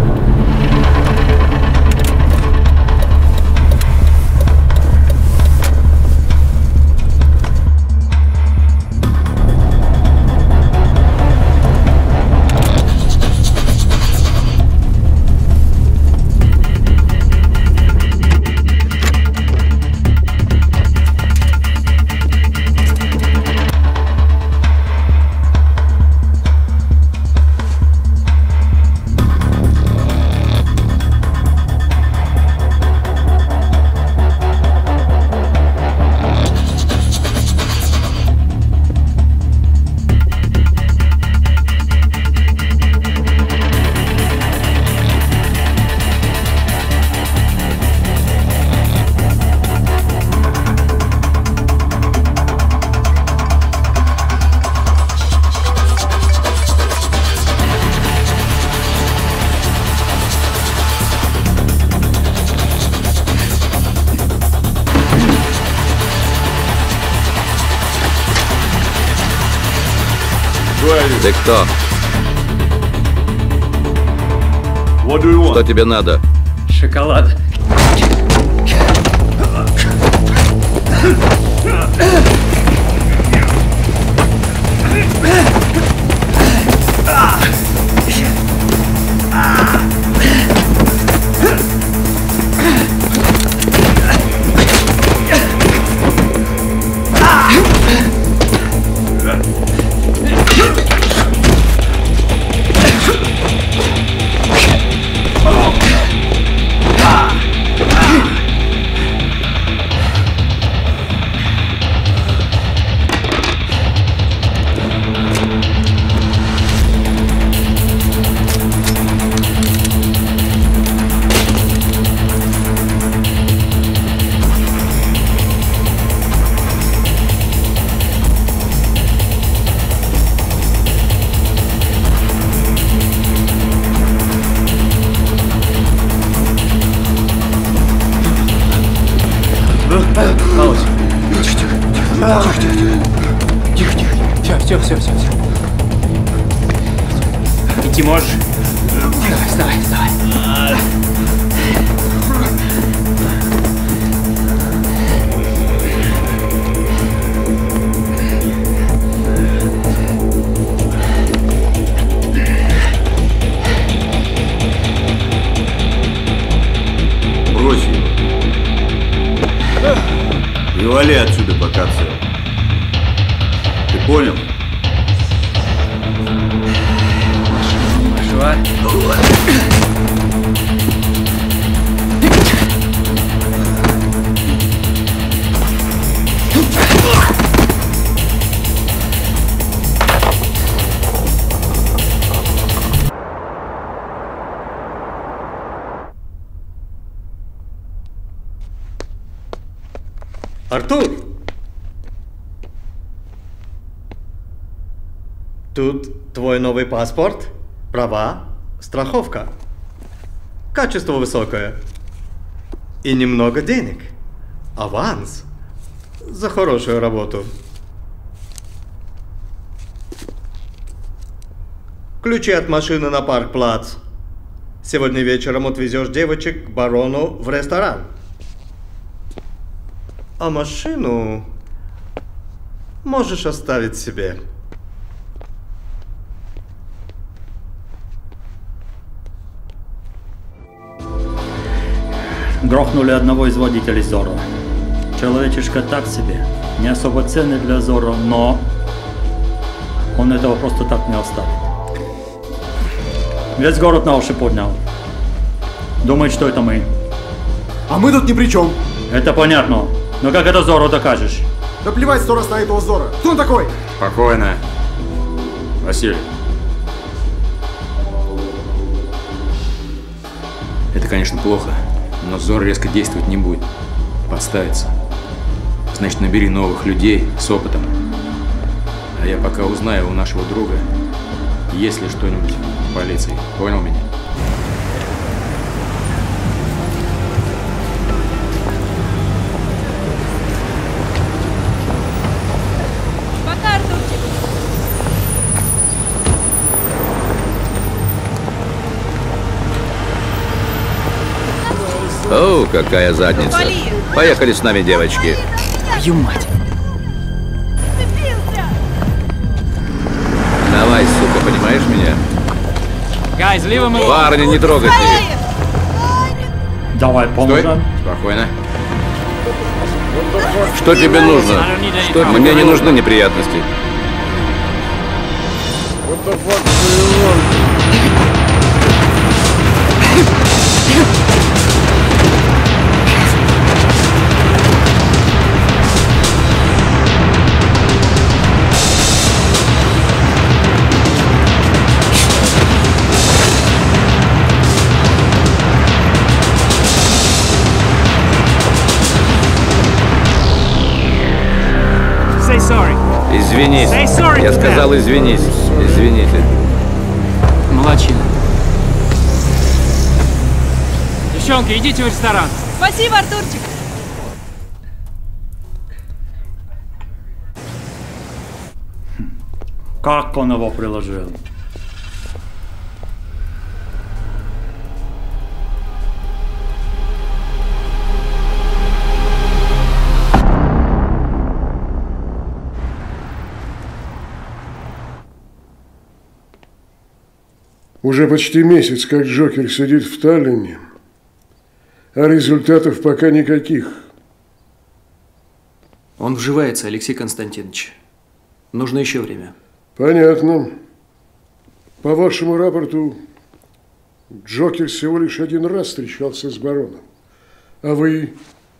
Ты кто? Что тебе надо? Шоколад. Пауз. Тихо, тихо, тихо, тихо, тихо, тихо, тихо, все, все, все, все. Идти можешь? Давай, вставай, вставай. Брось его. И вали отсюда, пока цел. Ты понял? Пошла. Артур! Тут твой новый паспорт, права, страховка. Качество высокое. И немного денег. Аванс. За хорошую работу. Ключи от машины на Парк-Плац. Сегодня вечером отвезешь девочек к барону в ресторан. А машину можешь оставить себе. Грохнули одного из водителей Зорро. Человечишка так себе, не особо ценный для Зорро, но он этого просто так не оставит. Весь город на уши поднял. Думает, что это мы. А мы тут ни при чем. Это понятно. Но как это Зорро докажешь? Да плевать сто раз на этого Зорро. Кто он такой? Спокойно. Василий. Это, конечно, плохо, но Зорро резко действовать не будет. Подставится. Значит, набери новых людей с опытом. А я пока узнаю у нашего друга, есть ли что-нибудь в полиции. Понял меня? Пока, Артурчик. О, какая задница. Поехали с нами, девочки. Твою мать. Давай, сука, понимаешь меня? Гайз, leave him alone. Парни, не трогайте их. Давай, поможем. Спокойно. Что тебе нужно? Что? Мне не нужны неприятности. Извинись. Я сказал извинись. Извините. Молодчина. Девчонки, идите в ресторан. Спасибо, Артурчик. Как он его приложил? Уже почти месяц, как Джокер сидит в Таллине, а результатов пока никаких. Он вживается, Алексей Константинович. Нужно еще время. Понятно. По вашему рапорту, Джокер всего лишь один раз встречался с бароном. А вы...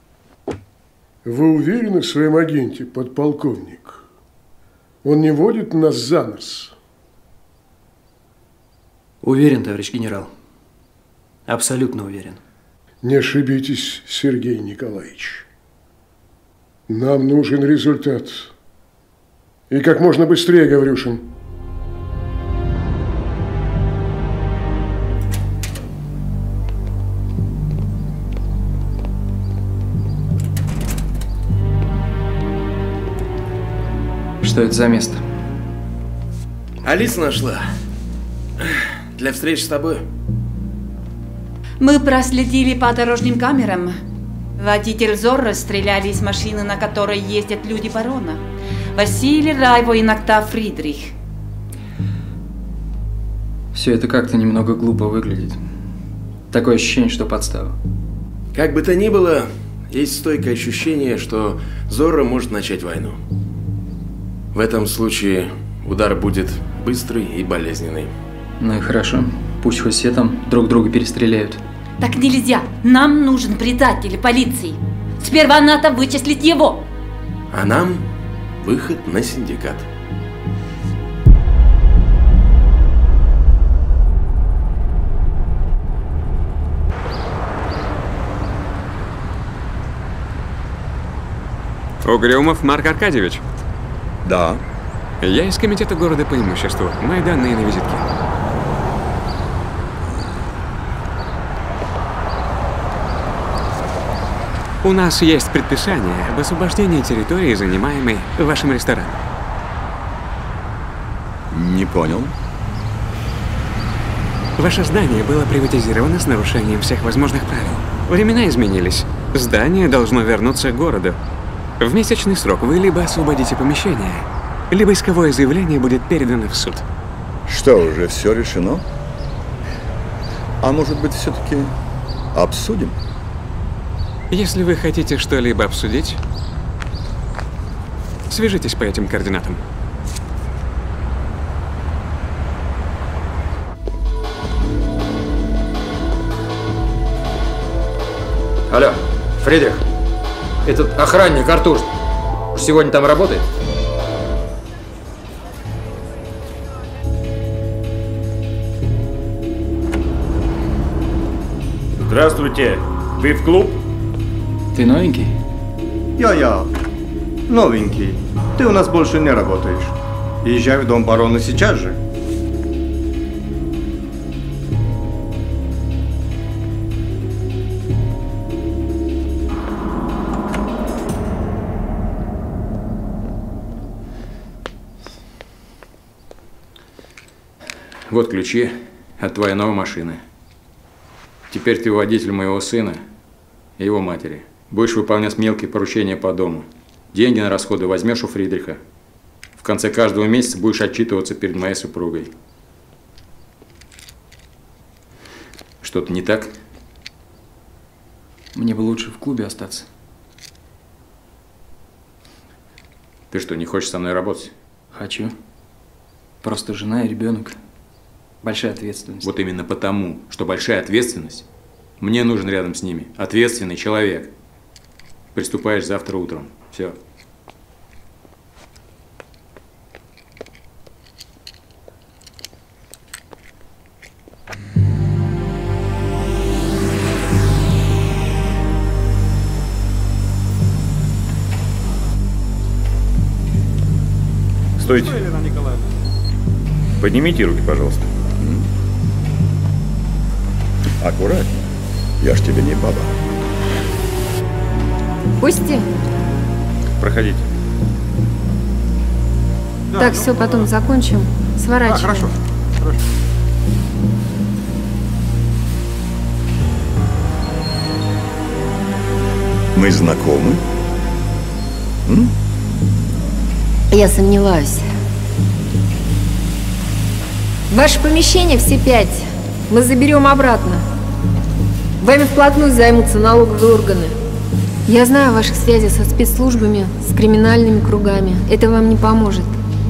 Вы уверены в своем агенте, подполковник? Он не водит нас за нос? Уверен, товарищ генерал. Абсолютно уверен. Не ошибитесь, Сергей Николаевич. Нам нужен результат. И как можно быстрее, Гаврюшин. Что это за место? Алиса нашла. Для встречи с тобой. Мы проследили по дорожным камерам. Водитель Зорро стреляли из машины, на которой ездят люди барона. Василий, Райво и иногда Фридрих. Все это как-то немного глупо выглядит. Такое ощущение, что подстава. Как бы то ни было, есть стойкое ощущение, что Зорро может начать войну. В этом случае удар будет быстрый и болезненный. Ну и хорошо. Пусть хоть все там друг друга перестреляют. Так нельзя. Нам нужен предатель полиции. Сперва надо вычислить его. А нам выход на синдикат. Угрюмов Марк Аркадьевич? Да. Я из комитета города по имуществу. Мои данные на визитке. У нас есть предписание об освобождении территории, занимаемой вашим рестораном. Не понял. Ваше здание было приватизировано с нарушением всех возможных правил. Времена изменились. Здание должно вернуться к городу. В месячный срок вы либо освободите помещение, либо исковое заявление будет передано в суд. Что, уже все решено? А может быть, все-таки обсудим? Если вы хотите что-либо обсудить, свяжитесь по этим координатам. Алло, Фридрих, этот охранник Артур сегодня там работает? Здравствуйте, вы в клуб? Ты новенький? Я-я, новенький. Ты у нас больше не работаешь. Езжай в дом барона сейчас же. Вот ключи от твоей новой машины. Теперь ты водитель моего сына и его матери. Будешь выполнять мелкие поручения по дому. Деньги на расходы возьмешь у Фридриха. В конце каждого месяца будешь отчитываться перед моей супругой. Что-то не так? Мне бы лучше в клубе остаться. Ты что, не хочешь со мной работать? Хочу. Просто жена и ребенок. Большая ответственность. Вот именно потому, что большая ответственность, мне нужен рядом с ними ответственный человек. Приступаешь завтра утром. Все. Стойте. Поднимите руки, пожалуйста. Аккуратнее. Я ж тебе не баба. Пусти. Проходите. Так, все, потом закончим. Сворачиваем. А, хорошо. Хорошо. Мы знакомы? М? Я сомневаюсь. Ваше помещение все пять. Мы заберем обратно. Вами вплотную займутся налоговые органы. Я знаю о ваших связях со спецслужбами, с криминальными кругами. Это вам не поможет.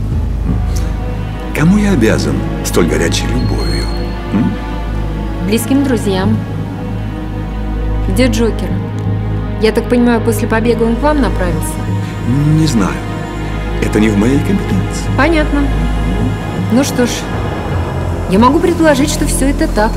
Кому я обязан столь горячей любовью? М? Близким друзьям. Где Джокер? Я так понимаю, после побега он к вам направился? Не знаю. Это не в моей компетенции. Понятно. Ну что ж, я могу предположить, что все это так.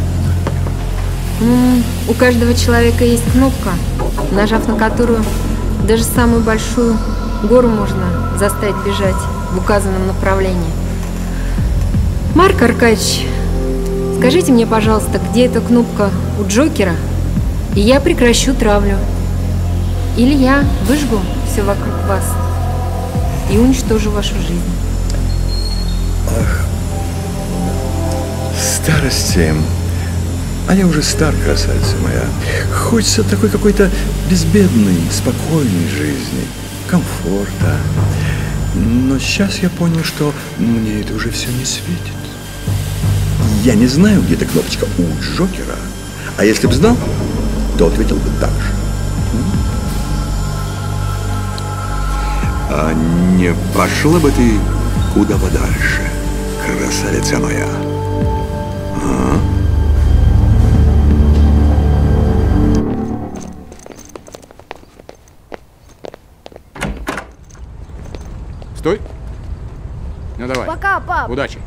М-м, у каждого человека есть кнопка, нажав на которую даже самую большую гору можно заставить бежать в указанном направлении. Марк Аркадьевич, скажите мне, пожалуйста, где эта кнопка у Джокера, и я прекращу травлю. Или я выжгу все вокруг вас и уничтожу вашу жизнь. Ах, старости. А я уже стар, красавица моя. Хочется такой какой-то безбедной, спокойной жизни, комфорта. Но сейчас я понял, что мне это уже все не светит. Я не знаю, где эта кнопочка у Джокера. А если бы знал, то ответил бы так же. А не пошла бы ты куда подальше, красавица моя? А? Стой. Ну давай. Пока, пап. Удачи.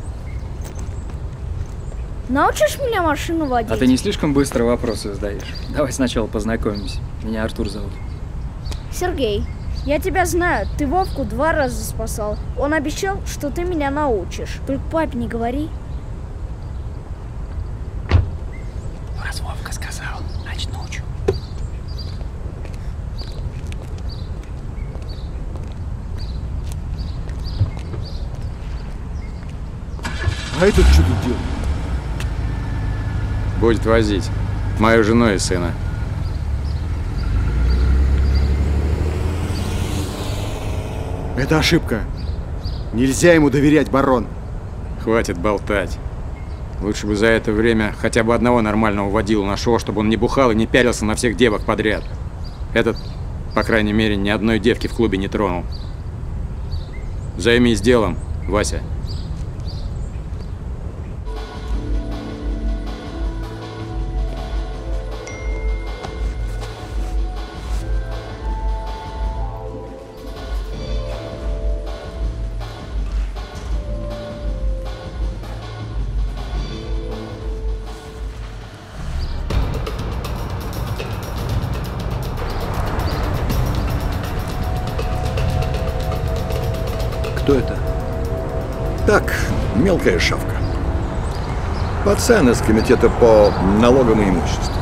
Научишь меня машину водить? А ты не слишком быстро вопросы задаешь? Давай сначала познакомимся. Меня Артур зовут. Сергей. Я тебя знаю, ты Вовку два раза спасал. Он обещал, что ты меня научишь. Только папе не говори. Ну, раз Вовка сказал, значит научу. А этот что тут делает? Будет возить. Мою жену и сына. Это ошибка. Нельзя ему доверять, барон. Хватит болтать. Лучше бы за это время хотя бы одного нормального водилу нашел, чтобы он не бухал и не пялился на всех девок подряд. Этот, по крайней мере, ни одной девки в клубе не тронул. Займись делом, Вася. Кто это? Так, мелкая шавка. Пацан из комитета по налогам и имуществу.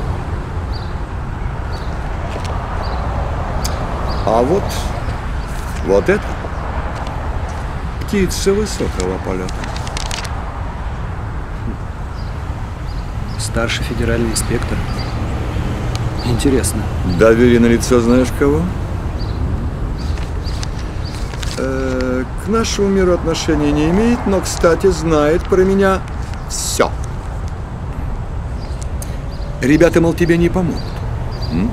А вот, вот это птица высокого полета. Старший федеральный инспектор. Интересно. Доверие на лицо знаешь кого? Э, к нашему миру отношения не имеет, но, кстати, знает про меня все. Ребята, мол, тебе не помогут. М?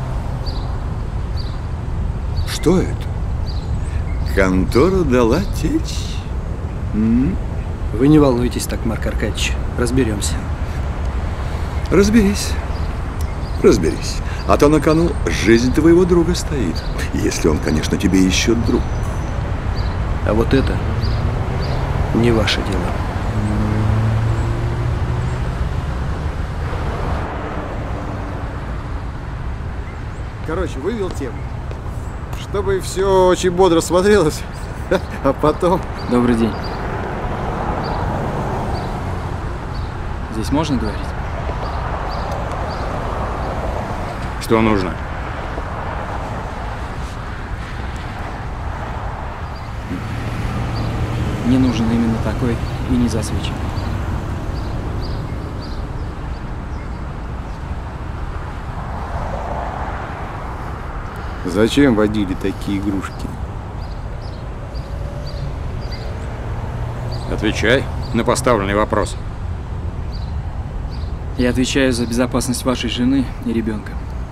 Что это? Контора дала течь? М? Вы не волнуйтесь так, Марк Аркадьевич. Разберемся. Разберись. Разберись. А то на кону жизнь твоего друга стоит. Если он, конечно, тебе еще друг. А вот это не ваше дело. Короче, вывел тему. Чтобы все очень бодро смотрелось, а потом... Добрый день. Здесь можно говорить? Что нужно? Мне нужен именно такой и не засвеченный. Зачем водили такие игрушки? Отвечай на поставленный вопрос. Я отвечаю за безопасность вашей жены и ребенка.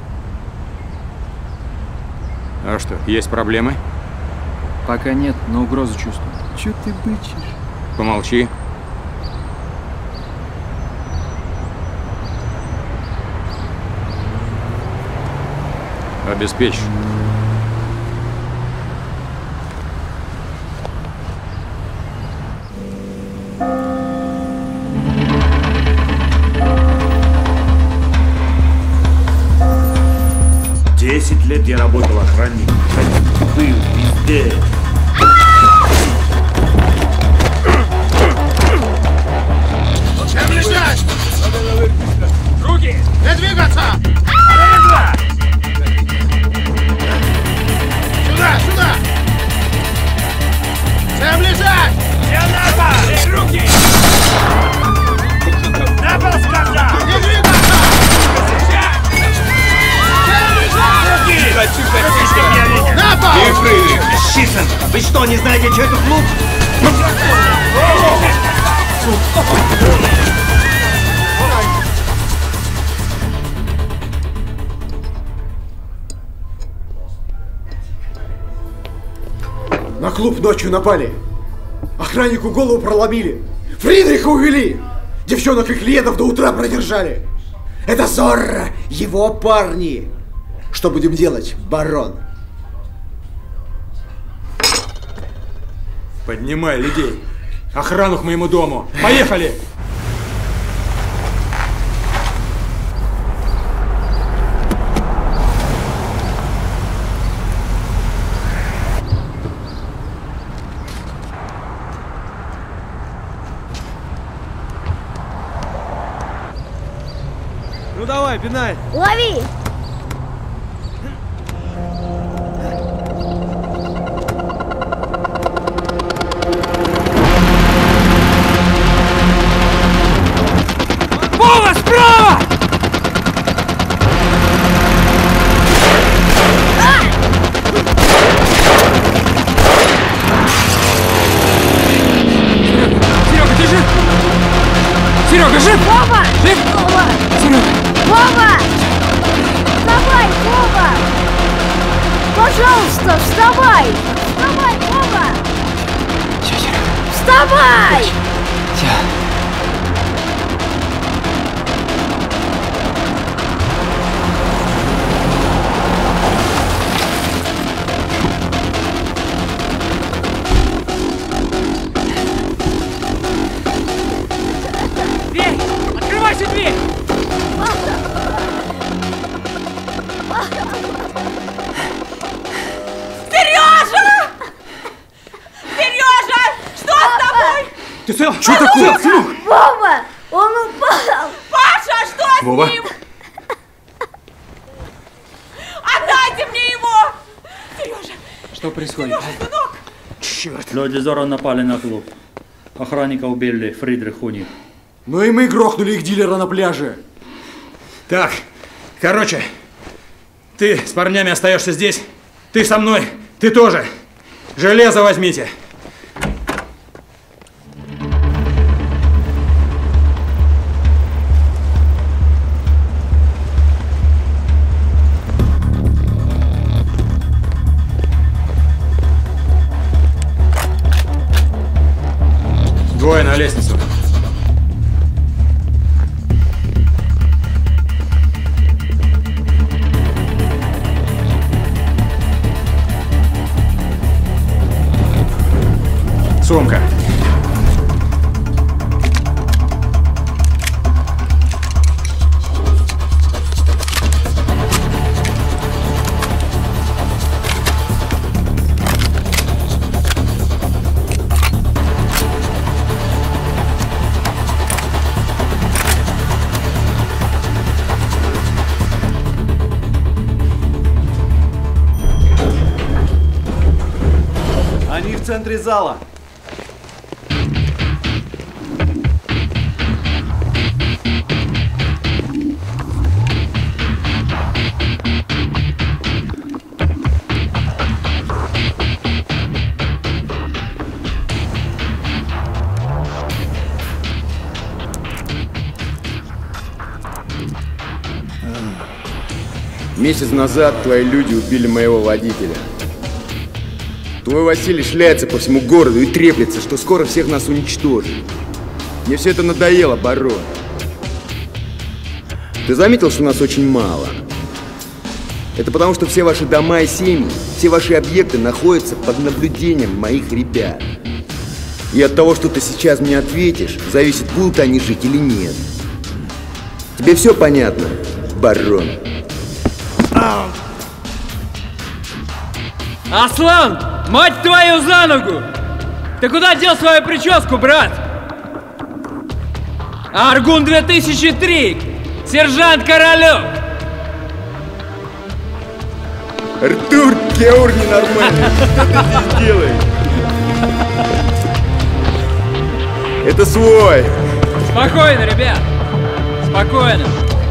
А что, есть проблемы? Пока нет, но угрозу чувствую. Чё ты бычишь? Помолчи. Обеспечь. Десять лет я работал охранником. Был везде. Всем лежать! Руки! Не двигаться! Сюда, сюда! Всем лежать! Всем на пол! Руки! На пол, сказал! Не двигаться! Всем лежать! Руки! Хочу, хочу, на пол! Бесчислен! Вы что, не знаете, что это клуб? На клуб ночью напали. Охраннику голову проломили. Фридриха увели. Девчонок и клиентов до утра продержали. Это Зорро, его парни. Что будем делать, барон? Поднимай людей. Охрану к моему дому. Поехали! Ну давай, пинай. Лови! Вова, справа! Серега, ты жив? Серега, жив? Вова! Жив? Вова! Серега! Вова! Вставай, Вова! Пожалуйста, вставай! Вставай, Вова! Все, Серега. Вставай! Все. Дверь! Открывайся, дверь! Сережа! Сережа! Что с тобой? Ты цел? Что такое? Сынок? Вова! Он упал! Паша, что Вова? с ним? Отдайте мне его! Сережа! Что происходит? Сережа, сынок! Черт! Люди Зорро напали на клуб. Охранника убили, Фридрих у них. Ну и мы грохнули их дилера на пляже. Так, короче, ты с парнями остаешься здесь, ты со мной, ты тоже. Железо возьмите. Двое на лестницу. Сумка. Они в центре зала. Месяц назад твои люди убили моего водителя. Твой Василий шляется по всему городу и треплется, что скоро всех нас уничтожит. Мне все это надоело, барон. Ты заметил, что нас очень мало? Это потому, что все ваши дома и семьи, все ваши объекты находятся под наблюдением моих ребят. И от того, что ты сейчас мне ответишь, зависит, будут они жить или нет. Тебе все понятно, барон? Аслан! Мать твою за ногу! Ты куда дел свою прическу, брат? Аргун две тысячи три! Сержант Королёв! Артур, Георг ненормальный! Что ты здесь делаешь? Это свой! Спокойно, ребят! Спокойно!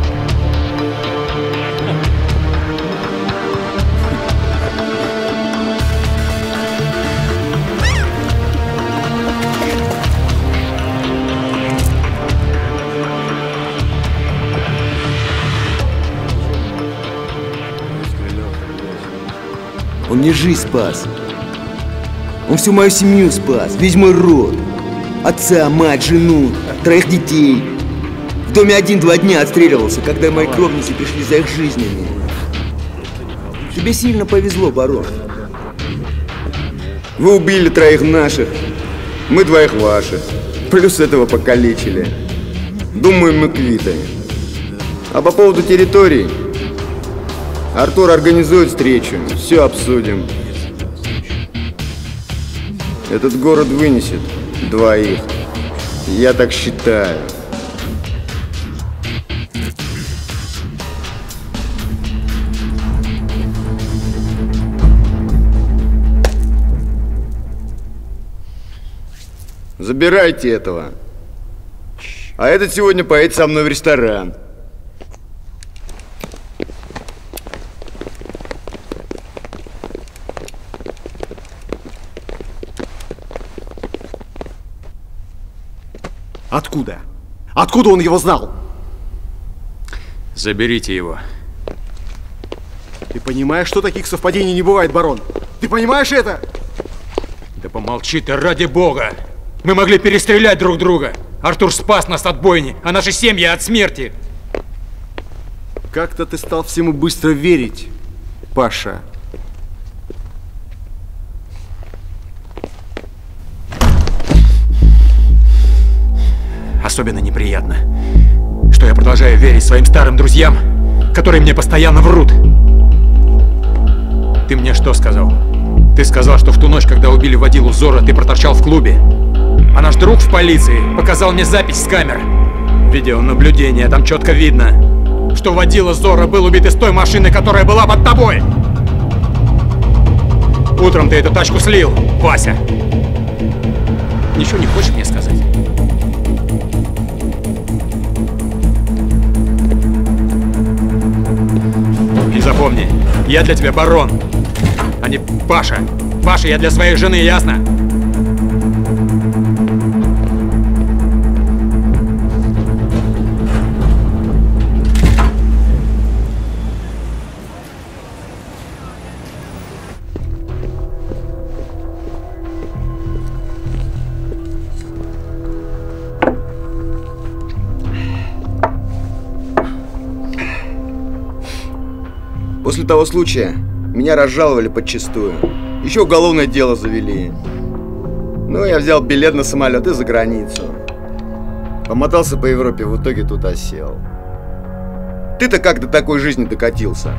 Он мне жизнь спас. Он всю мою семью спас, весь мой род. Отца, мать, жену, троих детей. В доме один-два дня отстреливался, когда мои кровницы пришли за их жизнями. Тебе сильно повезло, барон. Вы убили троих наших, мы двоих ваших. Плюс этого покалечили. Думаю, мы квиты. А по поводу территорий, Артур организует встречу, все обсудим. Этот город вынесет двоих. Я так считаю. Забирайте этого. А этот сегодня поедет со мной в ресторан. Откуда? Откуда он его знал? Заберите его. Ты понимаешь, что таких совпадений не бывает, барон? Ты понимаешь это? Да помолчи ты, ради бога! Мы могли перестрелять друг друга. Артур спас нас от бойни, а наши семьи от смерти. Как-то ты стал всему быстро верить, Паша. Особенно неприятно, что я продолжаю верить своим старым друзьям, которые мне постоянно врут. Ты мне что сказал? Ты сказал, что в ту ночь, когда убили водилу Зорро, ты проторчал в клубе. А наш друг в полиции показал мне запись с камер. Видеонаблюдение, там четко видно, что водила Зорро был убит из той машины, которая была под тобой. Утром ты эту тачку слил, Вася. Ничего не хочешь мне сказать? И запомни, я для тебя барон, а не Паша. Паша, я для своей жены, ясно? После того случая меня разжаловали подчистую. Еще уголовное дело завели. Ну, я взял билет на самолет и за границу. Помотался по Европе, в итоге тут осел. Ты-то как до такой жизни докатился?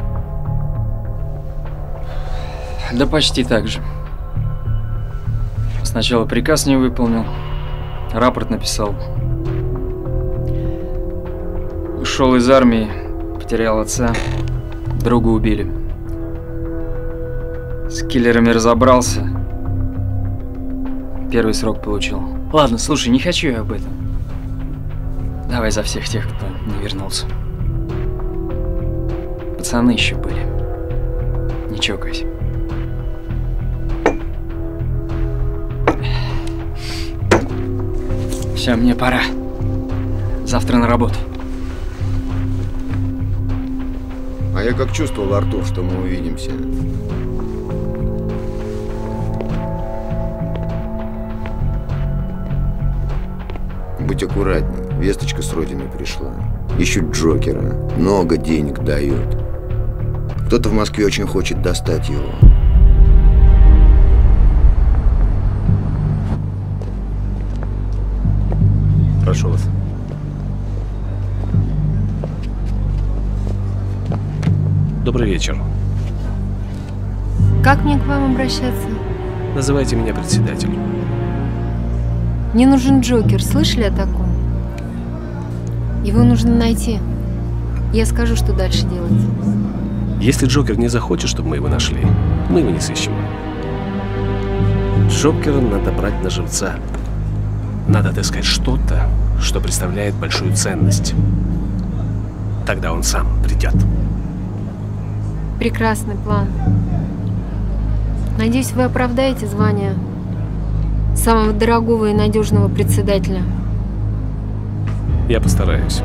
Да почти так же. Сначала приказ не выполнил, рапорт написал. Ушел из армии, потерял отца, друга убили. С киллерами разобрался. Первый срок получил. Ладно, слушай, не хочу я об этом. Давай за всех тех, кто не вернулся. Пацаны еще были. Не чокайся. Все, мне пора. Завтра на работу. А я как чувствовал, Артур, что мы увидимся. Будь аккуратней. Весточка с родины пришла. Ищут Джокера. Много денег дают. Кто-то в Москве очень хочет достать его. Прошу вас. Добрый вечер. Как мне к вам обращаться? Называйте меня председатель. Мне нужен Джокер. Слышали о таком? Его нужно найти. Я скажу, что дальше делать. Если Джокер не захочет, чтобы мы его нашли, мы его не сыщем. Джокера надо брать на живца. Надо отыскать что-то, что представляет большую ценность. Тогда он сам придет. Прекрасный план. Надеюсь, вы оправдаете звание самого дорогого и надежного председателя. Я постараюсь.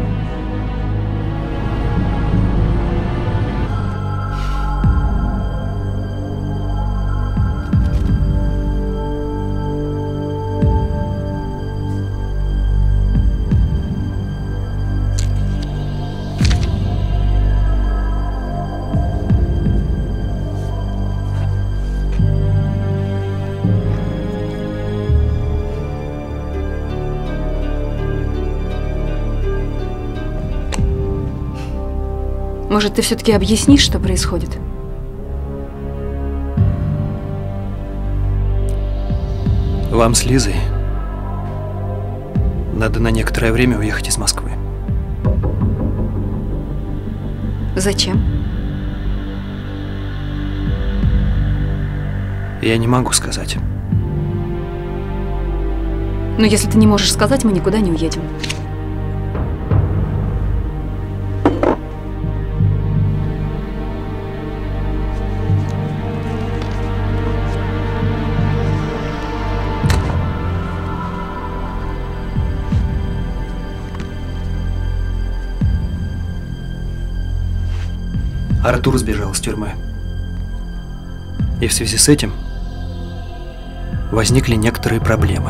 Может, ты все-таки объяснишь, что происходит? Вам с Лизой надо на некоторое время уехать из Москвы. Зачем? Я не могу сказать. Но если ты не можешь сказать, мы никуда не уедем. Артур сбежал из тюрьмы. И в связи с этим возникли некоторые проблемы.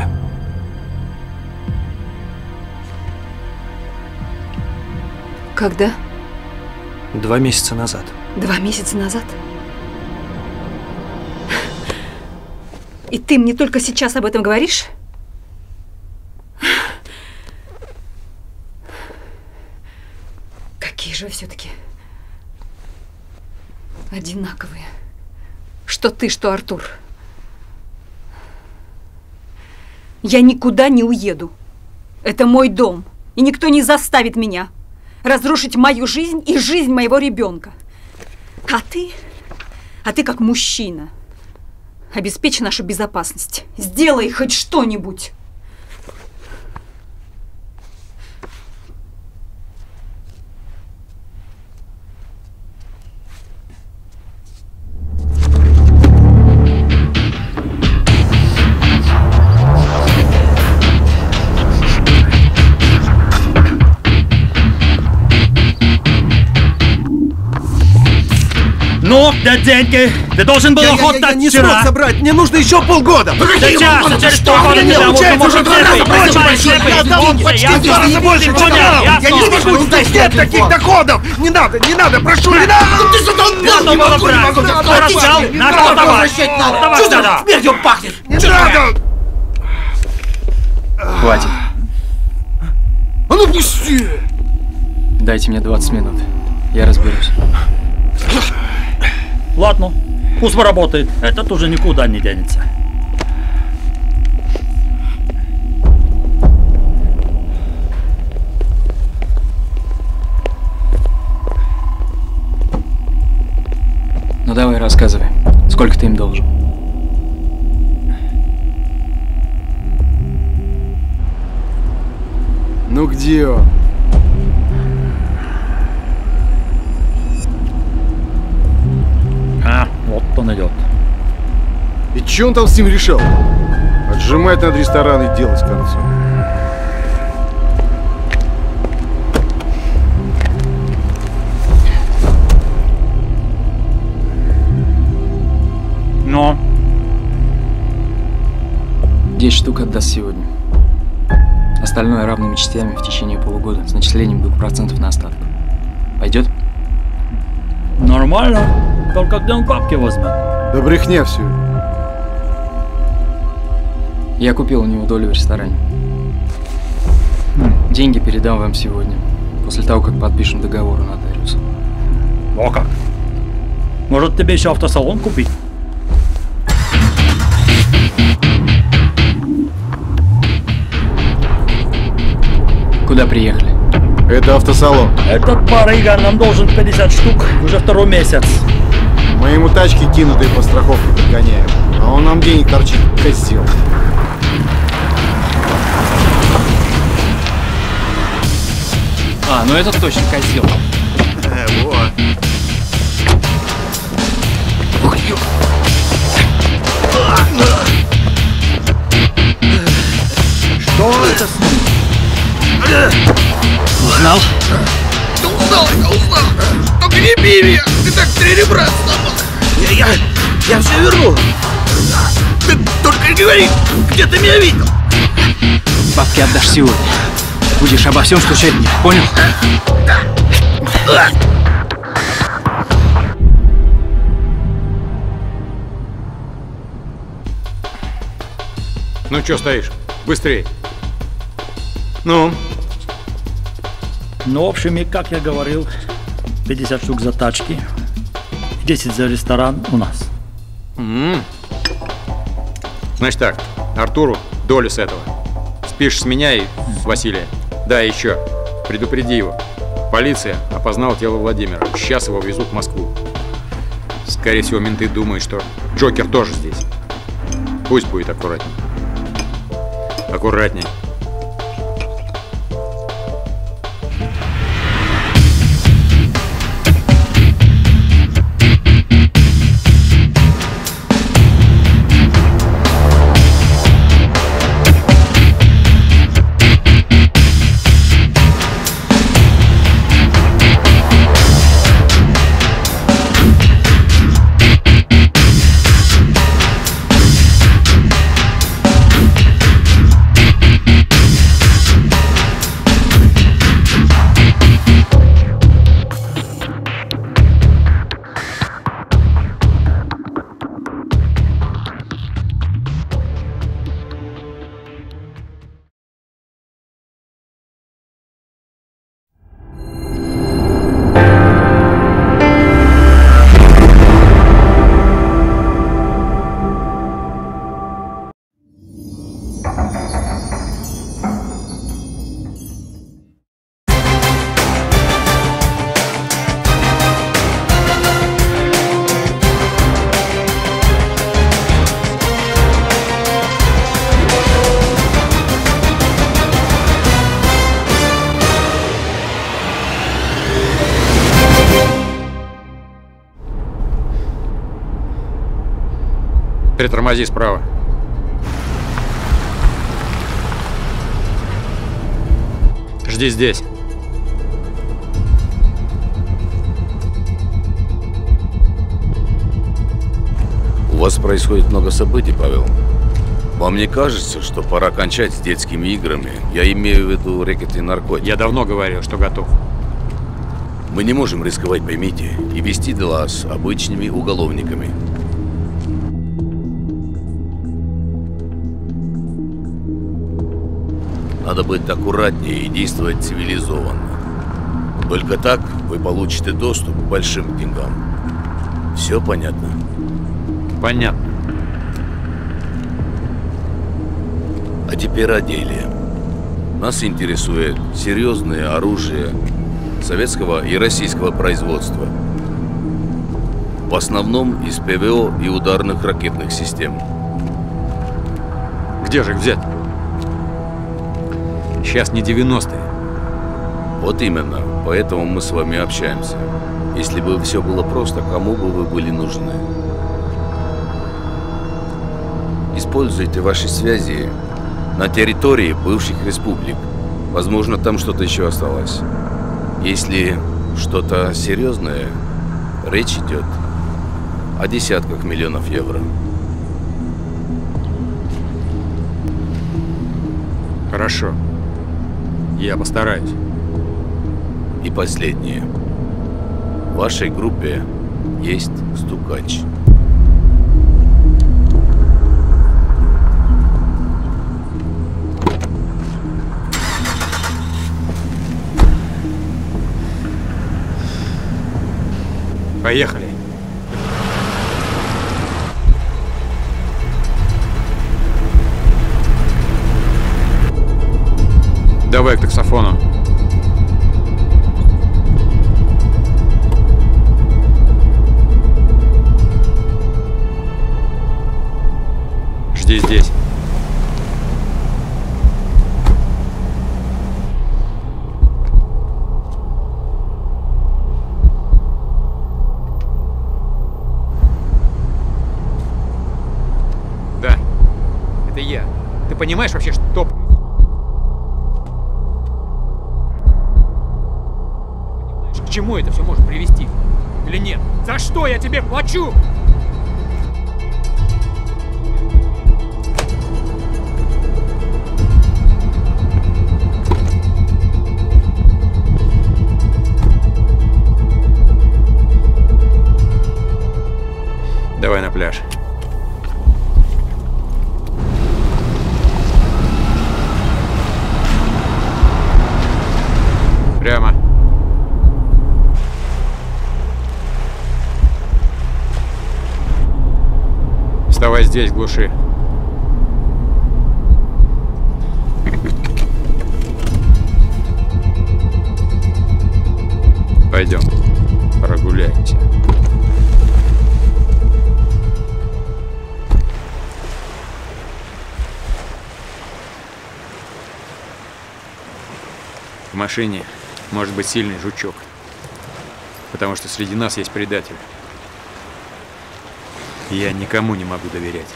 Когда? Два месяца назад. Два месяца назад? И ты мне только сейчас об этом говоришь? Какие же вы все-таки одинаковые. Что ты, что Артур. Я никуда не уеду. Это мой дом. И никто не заставит меня разрушить мою жизнь и жизнь моего ребенка. А ты, а ты как мужчина, обеспечь нашу безопасность. Сделай хоть что-нибудь. Ну, где деньги? Ты должен был охотно вчера. Я не смог собрать, мне нужно еще полгода. Ну какие полгода? Через полгода не получается, уже два раза больше. Я дал почти в два раза больше, чем я. Я не смогу, у нас нет таких доходов. Не надо, не надо, прошу, не надо. Ты задолбал, не могу, не могу. Кто рассчитал? На что давай? Что за смертью пахнет? Не надо. Хватит. А ну пусти. Дайте мне двадцать минут. Я разберусь. Ладно, пусть поработает. Этот уже никуда не денется. Ну давай, рассказывай. Сколько ты им должен? Ну где он? А, вот он идет. И че он там с ним решал? Отжимать над ресторан и делать с концом. Но? десять штук отдаст сегодня. Остальное равными частями в течение полугода с начислением двух процентов на остаток. Пойдет? Нормально. Только где он бабки возьмет? Да брехня все. Я купил у него долю в ресторане. Деньги передам вам сегодня, после того, как подпишем договор у нотариуса. О как? Может, тебе еще автосалон купить? Куда приехали? Это автосалон. Этот барыга нам должен пятьдесят штук уже второй месяц. Мы ему тачки кинутые по страховке подгоняем, а он нам денег торчит, козел. А, ну это точно козел. Э, вот. Ух, ё... Что это с ним? Узнал? Да узнал, я узнал. Только не бей меня, ты так три ребра сломал. Я, я, я все верну. Ты только не говори, где ты меня видел. Бабки отдашь сегодня. Будешь обо всем стучать мне, понял? Да. Ну чё стоишь? Быстрей. Ну? Ну, в общем, и как я говорил, пятьдесят штук за тачки, десять за ресторан у нас. Mm-hmm. Значит так, Артуру долю с этого. Спишешь с меня и с Василия. Да, еще. Предупреди его. Полиция опознала тело Владимира. Сейчас его везут в Москву. Скорее всего, менты думают, что Джокер тоже здесь. Пусть будет аккуратней. Аккуратней. Притормози справа. Жди здесь. У вас происходит много событий, Павел. Вам не кажется, что пора кончать с детскими играми? Я имею в виду рэкет и наркотики. Я давно говорил, что готов. Мы не можем рисковать, поймите, и вести дела с обычными уголовниками. Надо быть аккуратнее и действовать цивилизованно. Только так вы получите доступ к большим деньгам. Все понятно? Понятно. А теперь о деле. Нас интересует серьезное оружие советского и российского производства. В основном из ПВО и ударных ракетных систем. Где же их взять? Сейчас не девяностые. Вот именно, поэтому мы с вами общаемся. Если бы все было просто, кому бы вы были нужны? Используйте ваши связи на территории бывших республик. Возможно, там что-то еще осталось. Если что-то серьезное, речь идет о десятках миллионов евро. Хорошо. Я постараюсь. И последнее. В вашей группе есть стукач. Поехали. Давай к таксофону. Жди здесь. Да, это я. Ты понимаешь вообще, что... К чему это все может привести? Или нет? За что я тебе плачу? Давай на пляж. Прямо. Вставай здесь, в глуши. Пойдем, прогуляемся. машине может быть сильный жучок. Потому что среди нас есть предатель. И я никому не могу доверять.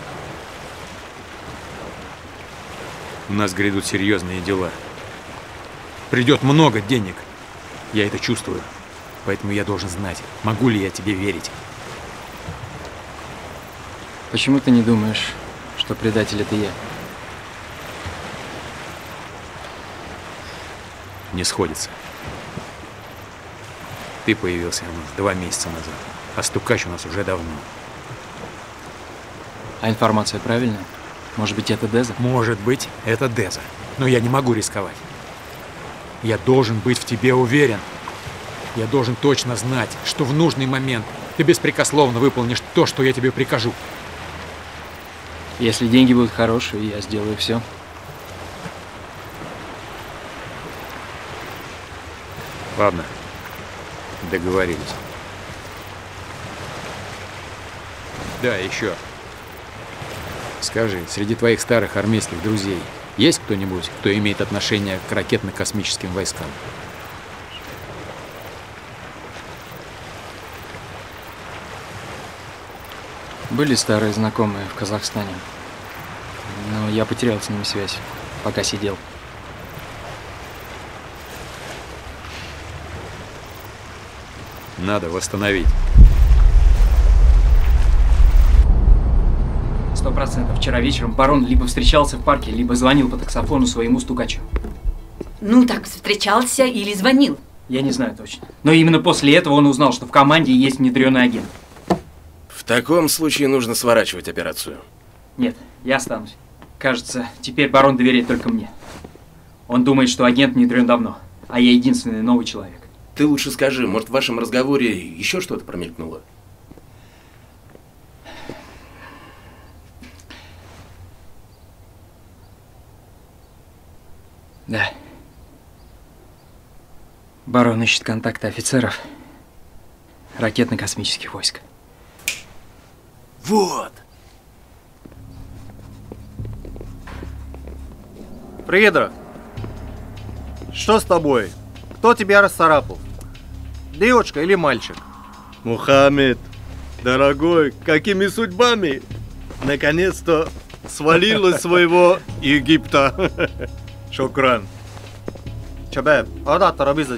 У нас грядут серьезные дела. Придет много денег. Я это чувствую. Поэтому я должен знать, могу ли я тебе верить. Почему ты не думаешь, что предатель это я? Не сходится. Ты появился у нас два месяца назад, а стукач у нас уже давно. А информация правильная? Может быть, это Деза? Может быть, это Деза. Но я не могу рисковать. Я должен быть в тебе уверен. Я должен точно знать, что в нужный момент ты беспрекословно выполнишь то, что я тебе прикажу. Если деньги будут хорошие, я сделаю все. Ладно, договорились. Да, еще. Скажи, среди твоих старых армейских друзей есть кто-нибудь, кто имеет отношение к ракетно-космическим войскам? Были старые знакомые в Казахстане, но я потерял с ними связь, пока сидел. Надо восстановить. Сто процентов. Вчера вечером барон либо встречался в парке, либо звонил по таксофону своему стукачу. Ну так, встречался или звонил? Я не знаю точно. Но именно после этого он узнал, что в команде есть внедренный агент. В таком случае нужно сворачивать операцию. Нет, я останусь. Кажется, теперь барон доверяет только мне. Он думает, что агент внедрен давно, а я единственный новый человек. Ты лучше скажи, может, в вашем разговоре еще что-то промелькнуло? Да. Барон ищет контакты офицеров ракетно-космических войск. Вот! Придурок! Что с тобой? Кто тебя расцарапал? Девочка или мальчик? Мухаммед, дорогой, какими судьбами? Наконец-то свалил из своего Египта. Шокран. Чабеб, ада тарабиза.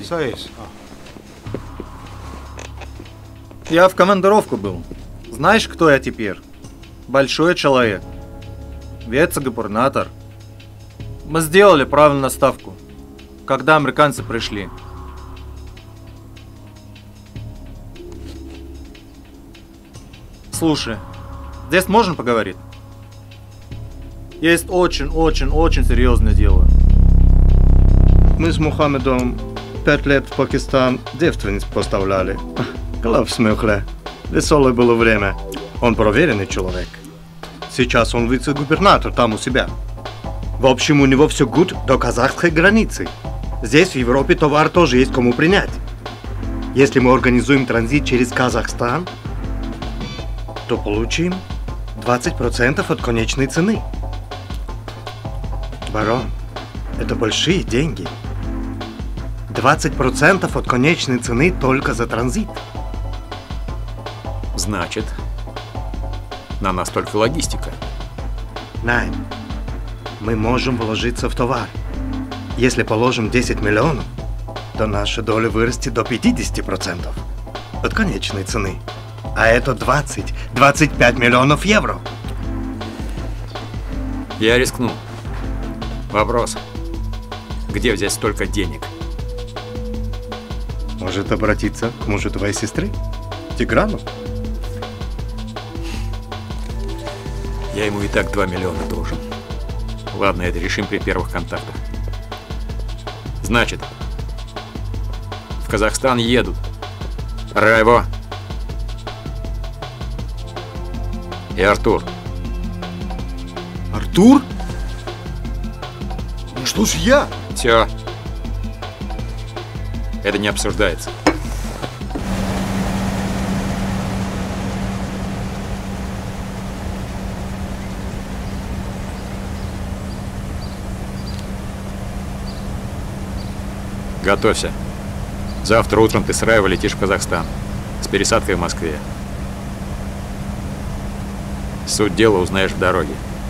Я в командировку был. Знаешь, кто я теперь? Большой человек. Вице-губернатор. Мы сделали правильную ставку, когда американцы пришли. Слушай, здесь можно поговорить? Есть очень-очень-очень серьезное дело. Мы с Мухаммедом пять лет в Пакистан девственниц поставляли. Голов смехле. Веселое было время. Он проверенный человек. Сейчас он вице-губернатор там у себя. В общем, у него все гуд до казахской границы. Здесь, в Европе, товар тоже есть кому принять. Если мы организуем транзит через Казахстан, то получим двадцать процентов от конечной цены. Барон, это большие деньги. двадцать процентов от конечной цены только за транзит. Значит, на нас только логистика. Найм, мы можем вложиться в товар. Если положим десять миллионов, то наша доля вырастет до пятидесяти процентов от конечной цены. А это двадцать-двадцать пять миллионов евро. Я рискну. Вопрос. Где взять столько денег? Может обратиться к мужу твоей сестры, Тиграну? Я ему и так два миллиона должен. Ладно, это решим при первых контактах. Значит, в Казахстан едут Райво и Артур. Артур? Ну что ж я? Все. Это не обсуждается. Готовься. Завтра утром ты с Раева летишь в Казахстан. С пересадкой в Москве. Суть дела узнаешь в дороге.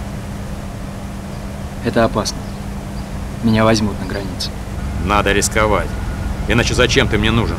Это опасно. Меня возьмут на границе. Надо рисковать. Иначе зачем ты мне нужен?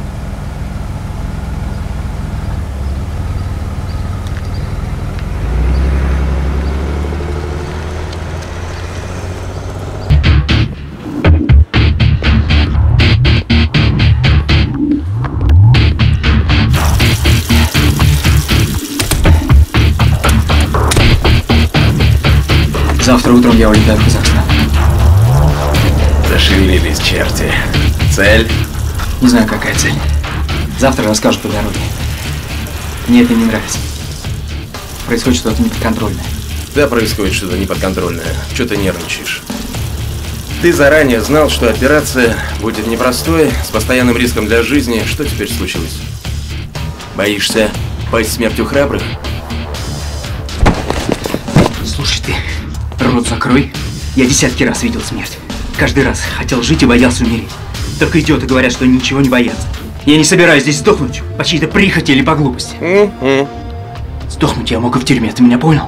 Завтра утром я улетаю в Казахстан. Зашевелились черти. Цель? Не знаю, какая цель. Завтра расскажут по дороге. Мне это не нравится. Происходит что-то неподконтрольное. Да, происходит что-то неподконтрольное. Чего ты нервничаешь? Ты заранее знал, что операция будет непростой, с постоянным риском для жизни. Что теперь случилось? Боишься пасть смертью храбрых? Слушай ты, рот закрой. Я десятки раз видел смерть. Каждый раз хотел жить и боялся умереть. Только идиоты говорят, что ничего не боятся. Я не собираюсь здесь сдохнуть по чьей-то прихоти или по глупости. Mm-hmm. Сдохнуть я мог и в тюрьме, ты меня понял?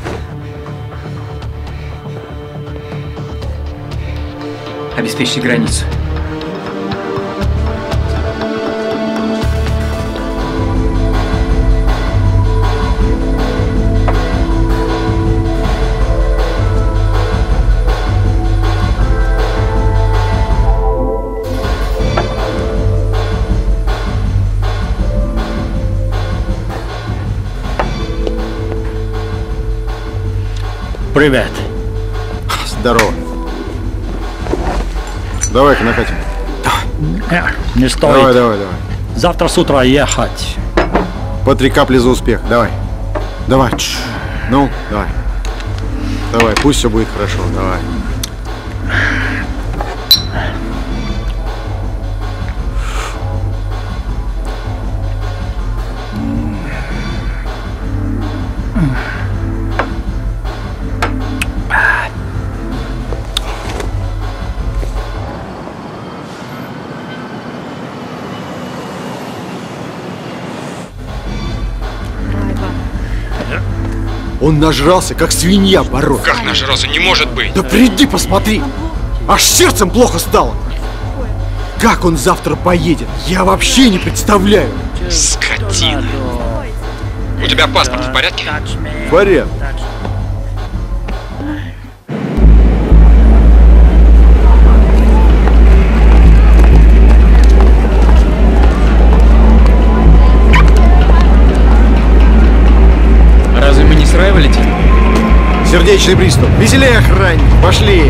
Обеспечьте границу. Привет. Здорово. Давай-ка накатим. Не стоит. Давай, давай, давай. Завтра с утра ехать. По три капли за успех. Давай. Давай. Ч. Ну, давай. Давай, пусть все будет хорошо. Давай. Он нажрался, как свинья, Барон. Как нажрался? Не может быть! Да приди, посмотри! Аж сердцем плохо стало! Как он завтра поедет? Я вообще не представляю! Скотина! У тебя паспорт в порядке? В порядке. Разве мы не с Раева летим? Сердечный приступ. Веселее, охранник. Пошли.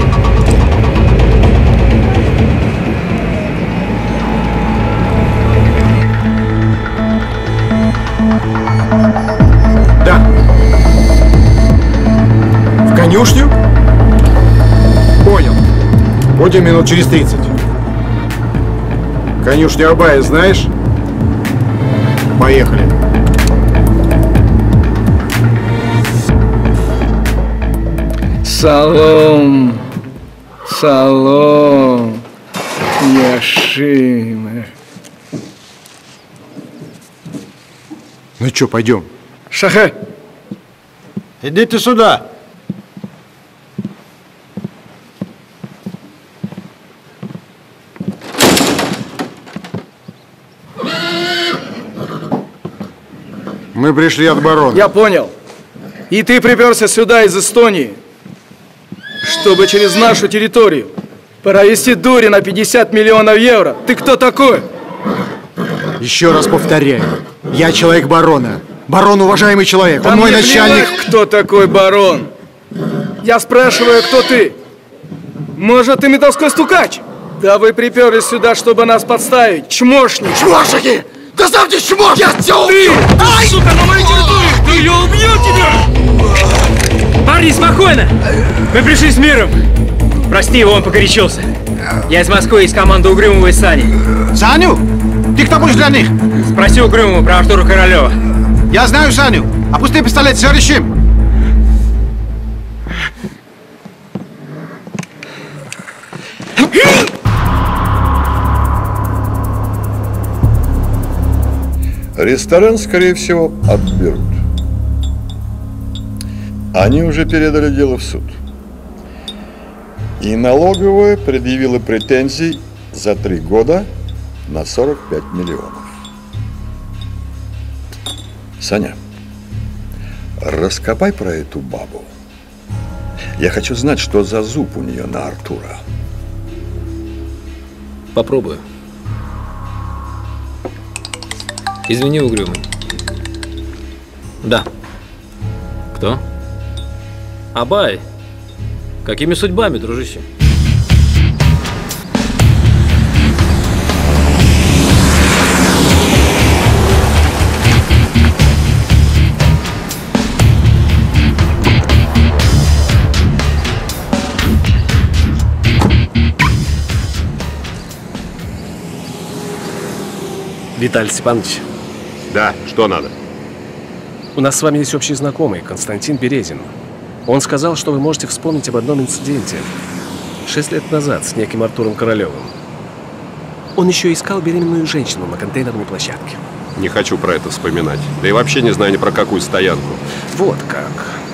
Да. В конюшню? Понял. Будем минут через тридцать. Конюшню Абая знаешь? Поехали. Салом, салом, Яшима. Ну что, пойдем? Шахе. Иди ты сюда. Мы пришли от барона. Я понял. И ты приперся сюда из Эстонии, чтобы через нашу территорию провести дури на пятьдесят миллионов евро. Ты кто такой? Еще раз повторяю. Я человек барона. Барон уважаемый человек. Он Да мой мне начальник. плевать, кто такой барон. Я спрашиваю, кто ты? Может, ты металлской стукач? Да вы приперлись сюда, чтобы нас подставить. Чмошники. Чмошники! Да сам ты чмошник! Я тебя Ты! Ты, сука, на моей территории! Да я убью тебя! Парни, спокойно! Мы пришли с миром! Прости его, он погорячился. Я из Москвы, из команды Угрюмова и Сани. Саню? Ты кто будешь для них? Спроси Угрюмова про Артура Королева. Я знаю Саню. Опусти пистолет, все решим. Ресторан, скорее всего, отберут. Они уже передали дело в суд. И налоговая предъявила претензий за три года на сорок пять миллионов. Саня, раскопай про эту бабу. Я хочу знать, что за зуб у нее на Артура. Попробую. Извини, угрюмый. Да. Кто? Абай. Какими судьбами, дружище? Виталий Степанович. Да, что надо? У нас с вами есть общий знакомый, Константин Березин. Он сказал, что вы можете вспомнить об одном инциденте шесть лет назад с неким Артуром Королевым. Он еще искал беременную женщину на контейнерной площадке. Не хочу про это вспоминать. Да и вообще не знаю ни про какую стоянку. Вот как.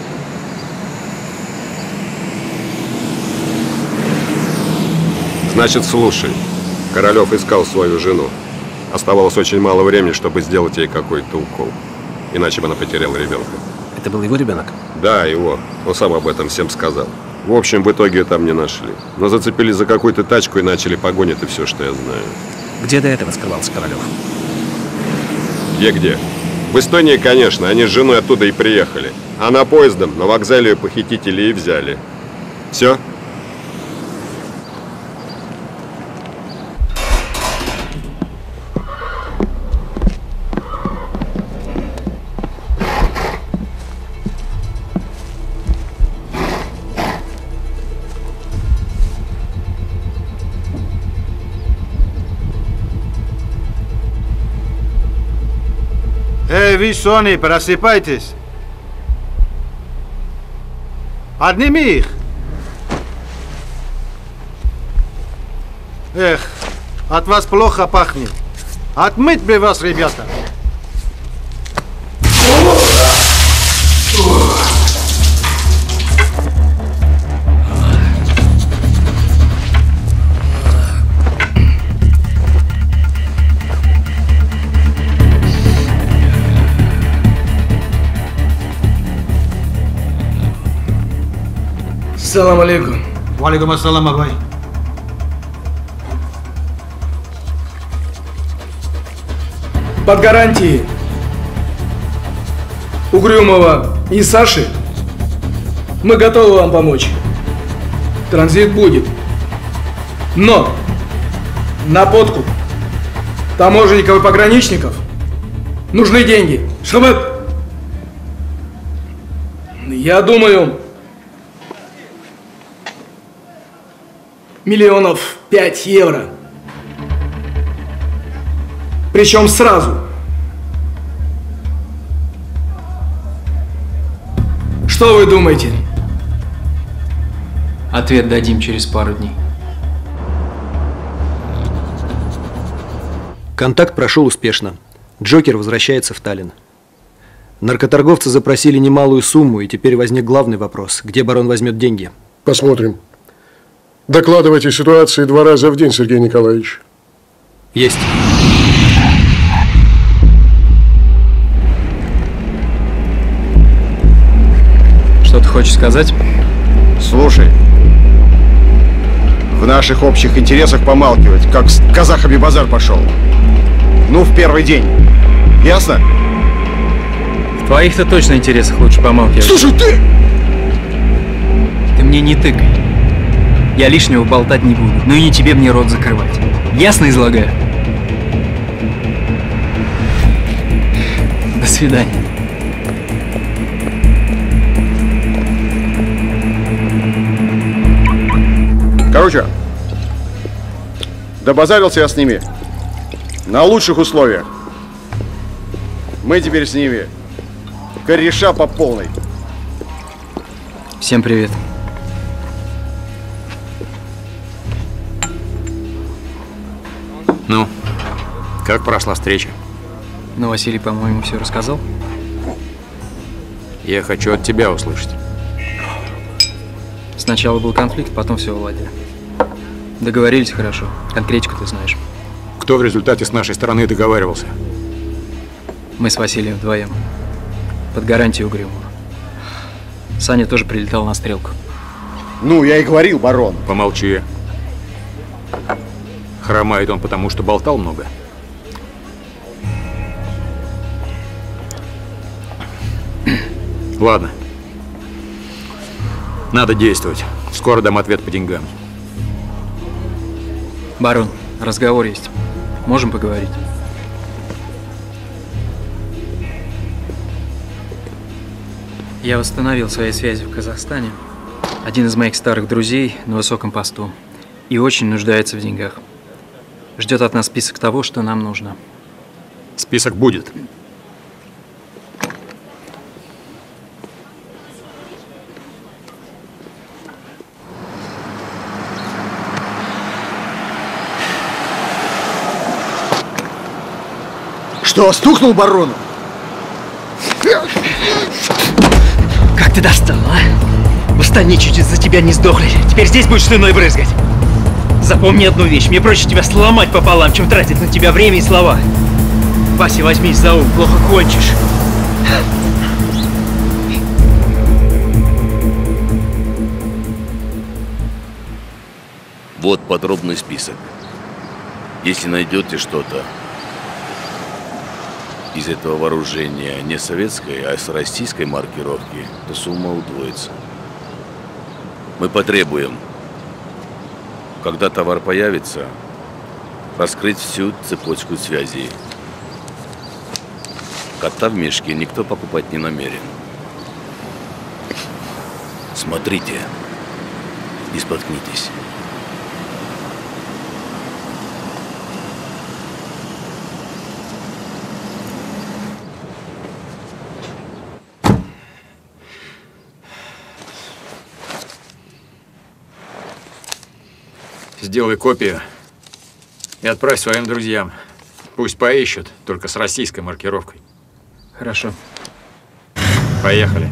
Значит, слушай. Королев искал свою жену. Оставалось очень мало времени, чтобы сделать ей какой-то укол. Иначе бы она потеряла ребенка. Это был его ребенок? Да, его. Он сам об этом всем сказал. В общем, в итоге ее там не нашли. Но зацепились за какую-то тачку и начали погонять, это все, что я знаю. Где до этого скрывался Королев? Где-где? В Эстонии, конечно. Они с женой оттуда и приехали. Она поездом, на вокзале ее похитители и взяли. Все? Эй, вы, Сони, просыпайтесь. Подними их. Эх, от вас плохо пахнет. Отмыть бы вас, ребята. Салам алейкум. Валейкум ассалам, Абай. Под гарантией Угрюмова и Саши мы готовы вам помочь. Транзит будет. Но на подкуп таможенников и пограничников нужны деньги, чтобы... Я думаю... Миллионов пять евро. Причем сразу. Что вы думаете? Ответ дадим через пару дней. Контакт прошел успешно. Джокер возвращается в Таллин. Наркоторговцы запросили немалую сумму, и теперь возник главный вопрос. Где барон возьмет деньги? Посмотрим. Докладывайте ситуации два раза в день, Сергей Николаевич. Есть. Что ты хочешь сказать? Слушай, в наших общих интересах помалкивать, как с казахами базар пошел. Ну, в первый день. Ясно? В твоих-то точно интересах лучше помалкивать. Слушай, ты... Ты мне не тыкай. Я лишнего болтать не буду, но и не тебе мне рот закрывать. Ясно излагаю? До свидания. Короче, добазарился я с ними. На лучших условиях. Мы теперь с ними кореша по полной. Всем привет. Ну, как прошла встреча? Но Василий, по-моему, все рассказал. Я хочу от тебя услышать. Сначала был конфликт, потом все уладили. Договорились хорошо. Конкретику ты знаешь. Кто в результате с нашей стороны договаривался? Мы с Василием вдвоем. Под гарантию Угрюмова. Саня тоже прилетал на стрелку. Ну, я и говорил, барон. Помолчи. Хромает он потому, что болтал много. Ладно. Надо действовать. Скоро дам ответ по деньгам. Барон, разговор есть. Можем поговорить? Я восстановил свои связи в Казахстане. Один из моих старых друзей на высоком посту. И очень нуждается в деньгах. Ждет от нас список того, что нам нужно. Список будет. Что, стукнул барону? Как ты достал, а? В остальные чуть из-за тебя не сдохли. Теперь здесь будешь слюной брызгать. Запомни одну вещь. Мне проще тебя сломать пополам, чем тратить на тебя время и слова. Вася, возьмись за ум, плохо кончишь. Вот подробный список. Если найдете что-то из этого вооружения не советской, а с российской маркировки, то сумма удвоится. Мы потребуем, когда товар появится, раскрыть всю цепочку связей. Кота в мешке никто покупать не намерен. Смотрите, не споткнитесь. Сделай копию и отправь своим друзьям. Пусть поищут, только с российской маркировкой. Хорошо. Поехали.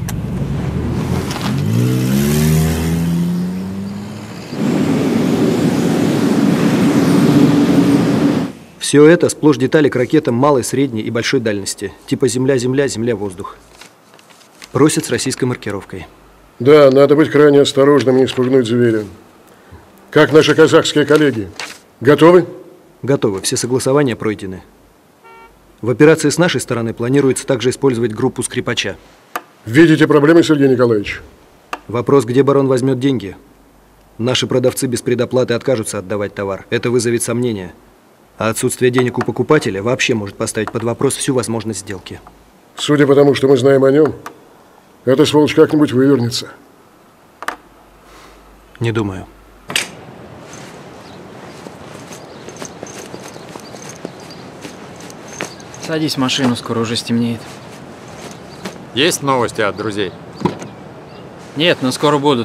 Все это сплошь детали к ракетам малой, средней и большой дальности. Типа Земля-Земля, Земля-воздух. Просят с российской маркировкой. Да, надо быть крайне осторожным и не спугнуть зверя. Как наши казахские коллеги? Готовы? Готовы. Все согласования пройдены. В операции с нашей стороны планируется также использовать группу скрипача. Видите проблемы, Сергей Николаевич? Вопрос, где барон возьмет деньги. Наши продавцы без предоплаты откажутся отдавать товар. Это вызовет сомнения. А отсутствие денег у покупателя вообще может поставить под вопрос всю возможность сделки. Судя по тому, что мы знаем о нем, эта сволочь как-нибудь вывернется. Не думаю. Садись в машину, скоро уже стемнеет. Есть новости от друзей? Нет, но скоро будут.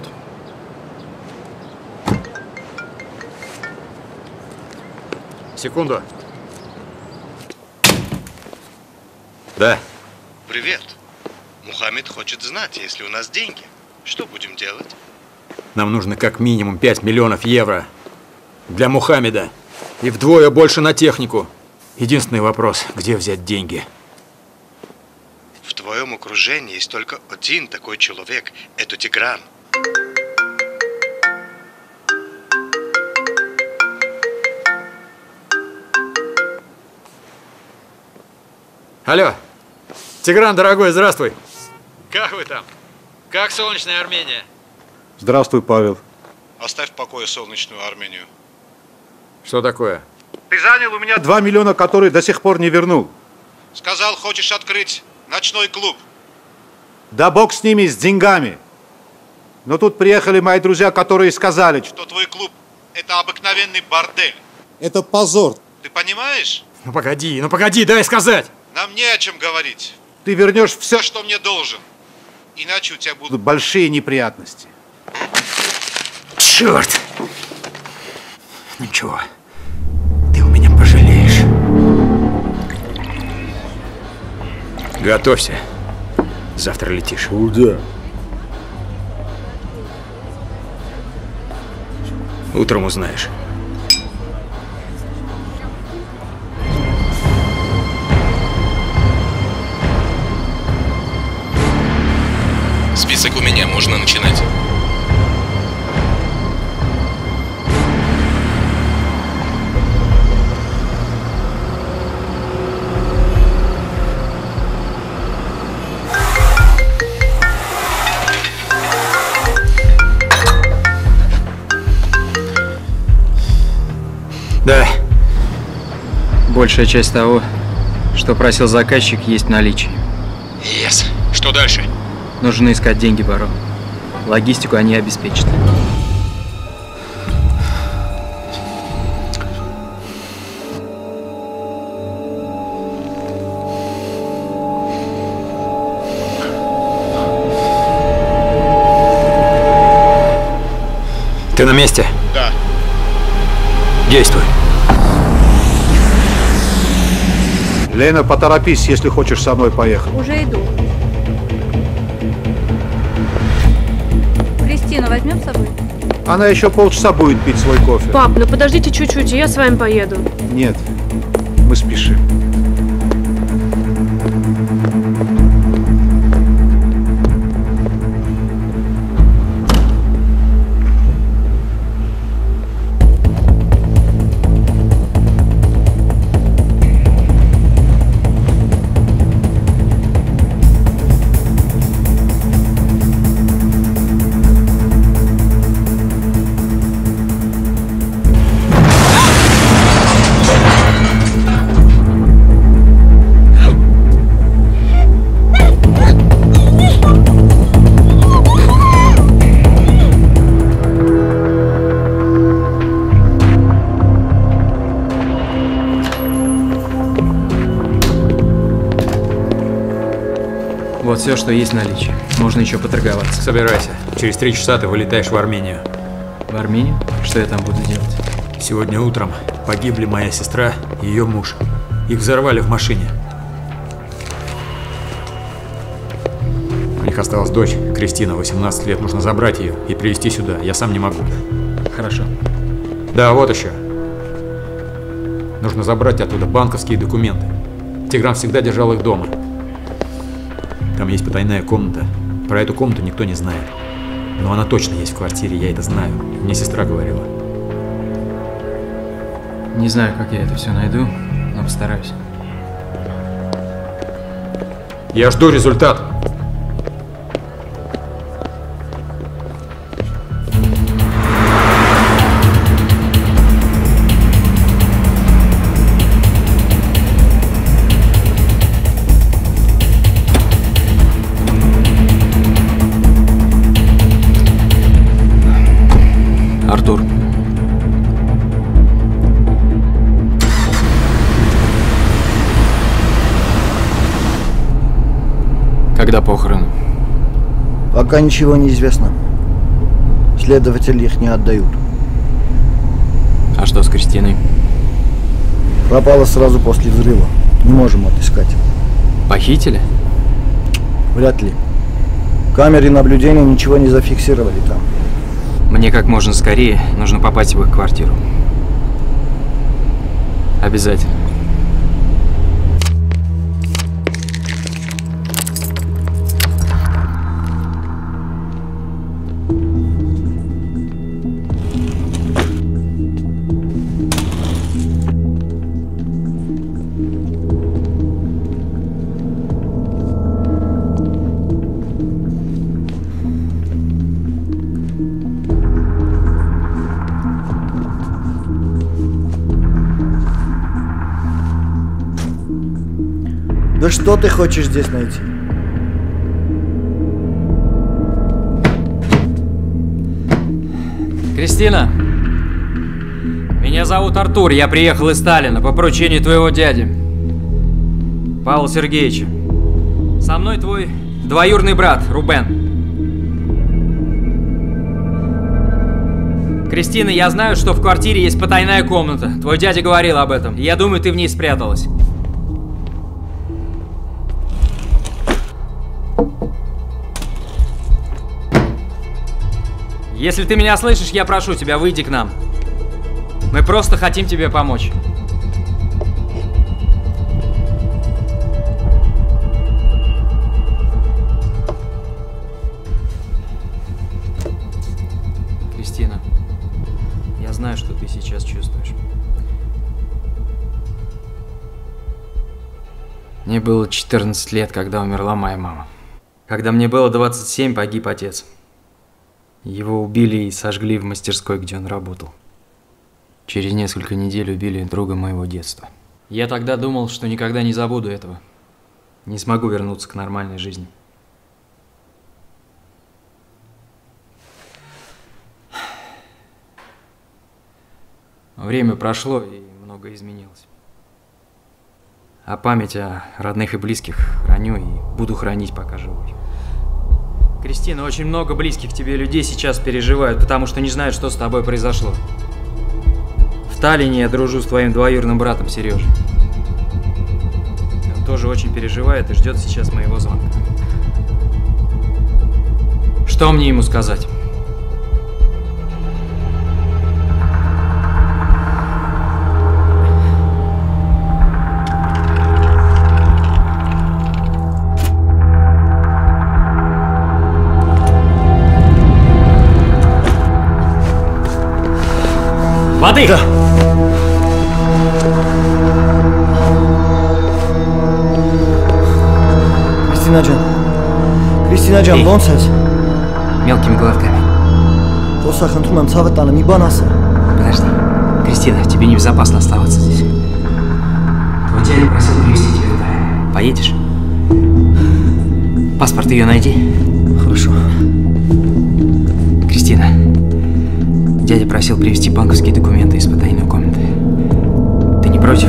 Секунду. Да. Привет. Мухаммед хочет знать, если у нас деньги. Что будем делать? Нам нужно как минимум пять миллионов евро для Мухаммеда и вдвое больше на технику. Единственный вопрос, где взять деньги? В твоем окружении есть только один такой человек. Это Тигран. Алло. Тигран, дорогой, здравствуй. Как вы там? Как солнечная Армения? Здравствуй, Павел. Оставь в покое солнечную Армению. Что такое? Ты занял у меня два миллиона, которые до сих пор не вернул. Сказал, хочешь открыть ночной клуб. Да бог с ними, с деньгами. Но тут приехали мои друзья, которые сказали, Что твой клуб – это обыкновенный бордель. это позор. Ты понимаешь? Ну погоди, ну погоди, дай сказать. Нам не о чем говорить. Ты вернешь все, Все, что мне должен. Иначе у тебя будут... будут большие неприятности. Черт! Ничего. Ты у меня пожалеешь. Готовься. Завтра летишь. Куда? Утром узнаешь. Список у меня, можно начинать. Да. Большая часть того, что просил заказчик, есть в наличии. Yes. Что дальше? Нужно искать деньги воров. Логистику они обеспечат. Ты на месте? Да. Действуй. Лена, поторопись, если хочешь со мной поехать. Уже иду. Кристину возьмем с собой? Она еще полчаса будет пить свой кофе. Пап, ну подождите чуть-чуть, и я с вами поеду. Нет, мы спешим. Вот все, что есть в наличии. Можно еще поторговаться. Собирайся. Через три часа ты вылетаешь в Армению. В Армению? Что я там буду делать? Сегодня утром погибли моя сестра и ее муж. Их взорвали в машине. У них осталась дочь, Кристина, восемнадцать лет. Нужно забрать ее и привезти сюда. Я сам не могу. Хорошо. Да, вот еще. Нужно забрать оттуда банковские документы. Тигран всегда держал их дома. Там есть потайная комната. Про эту комнату никто не знает. Но она точно есть в квартире, я это знаю. Мне сестра говорила. Не знаю, как я это все найду, но постараюсь. Я жду результат. Артур. Когда похороны? Пока ничего не известно. Следователи их не отдают. А что с Кристиной? Пропала сразу после взрыва. Не можем отыскать. Похитили? Вряд ли. Камеры наблюдения ничего не зафиксировали там. Мне как можно скорее нужно попасть в их квартиру. Обязательно. Да что ты хочешь здесь найти? Кристина, меня зовут Артур, я приехал из Сталина по поручению твоего дяди, Павла Сергеевича. Со мной твой двоюродный брат, Рубен. Кристина, я знаю, что в квартире есть потайная комната. Твой дядя говорил об этом. Я думаю, ты в ней спряталась. Если ты меня слышишь, я прошу тебя, выйди к нам. Мы просто хотим тебе помочь. Кристина, я знаю, что ты сейчас чувствуешь. Мне было четырнадцать лет, когда умерла моя мама. Когда мне было двадцать семь, погиб отец. Его убили и сожгли в мастерской, где он работал. Через несколько недель убили друга моего детства. Я тогда думал, что никогда не забуду этого. Не смогу вернуться к нормальной жизни. Время прошло, и многое изменилось. А память о родных и близких храню и буду хранить, пока живой. Кристина, очень много близких тебе людей сейчас переживают, потому что не знают, что с тобой произошло. В Таллине я дружу с твоим двоюродным братом Сережей. Он тоже очень переживает и ждет сейчас моего звонка. Что мне ему сказать? Воды! Да. Кристинаджан. Кристинаджан, ոնց ես? Мелкими глотками. Просто խնդրում եմ ցավը տանը մի բան ասա. Подожди. Кристина, тебе небезопасно оставаться здесь. Твой дядя просил привезти тебя в Италию. Поедешь? Паспорт ее найди. Хорошо. Кристина. Дядя просил привезти банковские документы из потайной комнаты. Ты не против?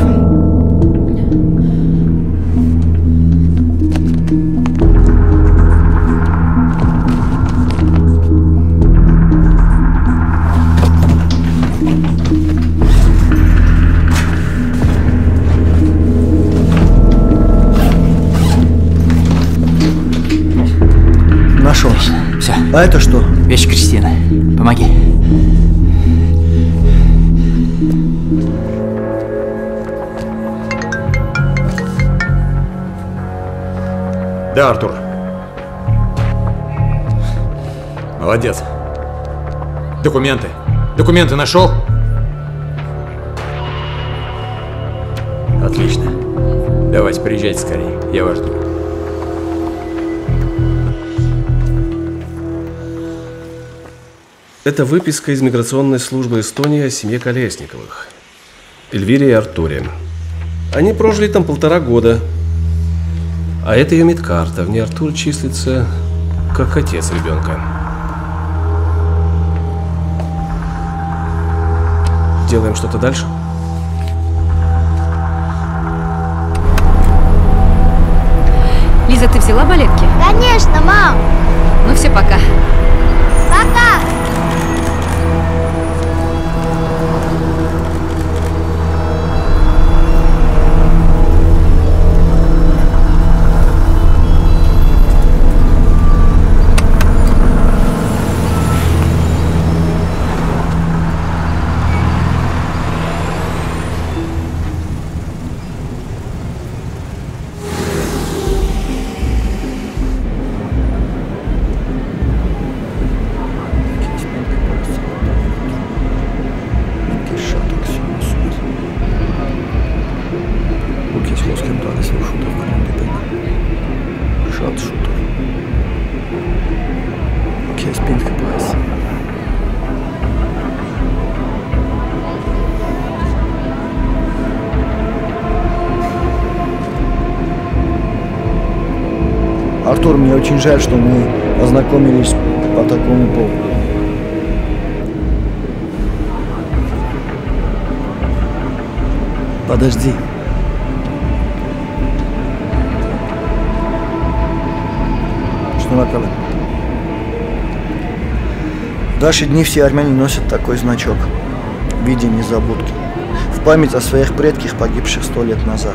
Нашел. Все. А это что? Вещь Кристины. Помоги. Да, Артур. Молодец. Документы. Документы нашел? Отлично. Давайте, приезжайте скорее. Я вас жду. Это выписка из миграционной службы Эстонии о семье Колесниковых. Эльвире и Артуре. Они прожили там полтора года. А это ее медкарта. В ней Артур числится как отец ребенка. Делаем что-то дальше? Лиза, ты взяла балетки? Конечно, мам! Ну все, пока. Пока! Артур, мне очень жаль, что мы познакомились по такому поводу. Подожди. Что накалывает? В наши дни все армяне носят такой значок в виде незабудки. В память о своих предках, погибших сто лет назад.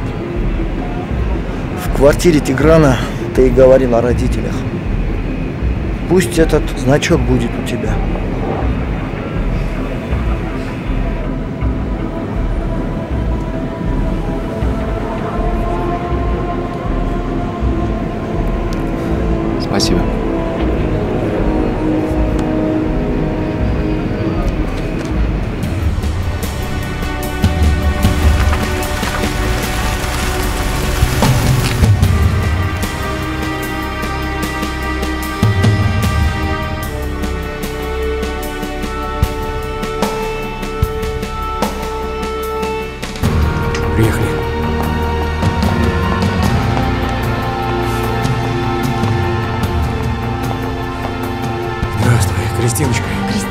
В квартире Тиграна ты и говорил о родителях. Пусть этот значок будет у тебя.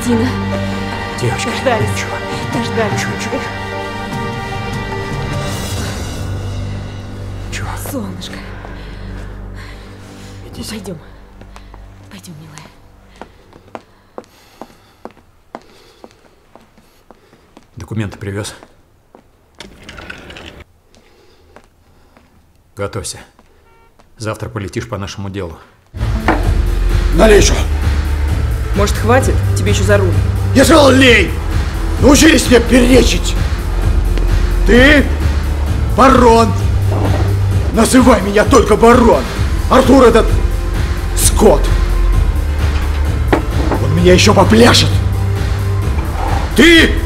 Дина. Девочка, Дождались. ничего. Дождались. Ничего, ничего. Солнышко. Иди. Пойдем. Пойдем, милая. Документы привез? Готовься. Завтра полетишь по нашему делу. Налей еще! Может, хватит? Тебе еще за руль. Я сказал, лей! Научились мне перечить! Ты барон! Называй меня только барон! Артур этот скот! Он меня еще попляшет! Ты!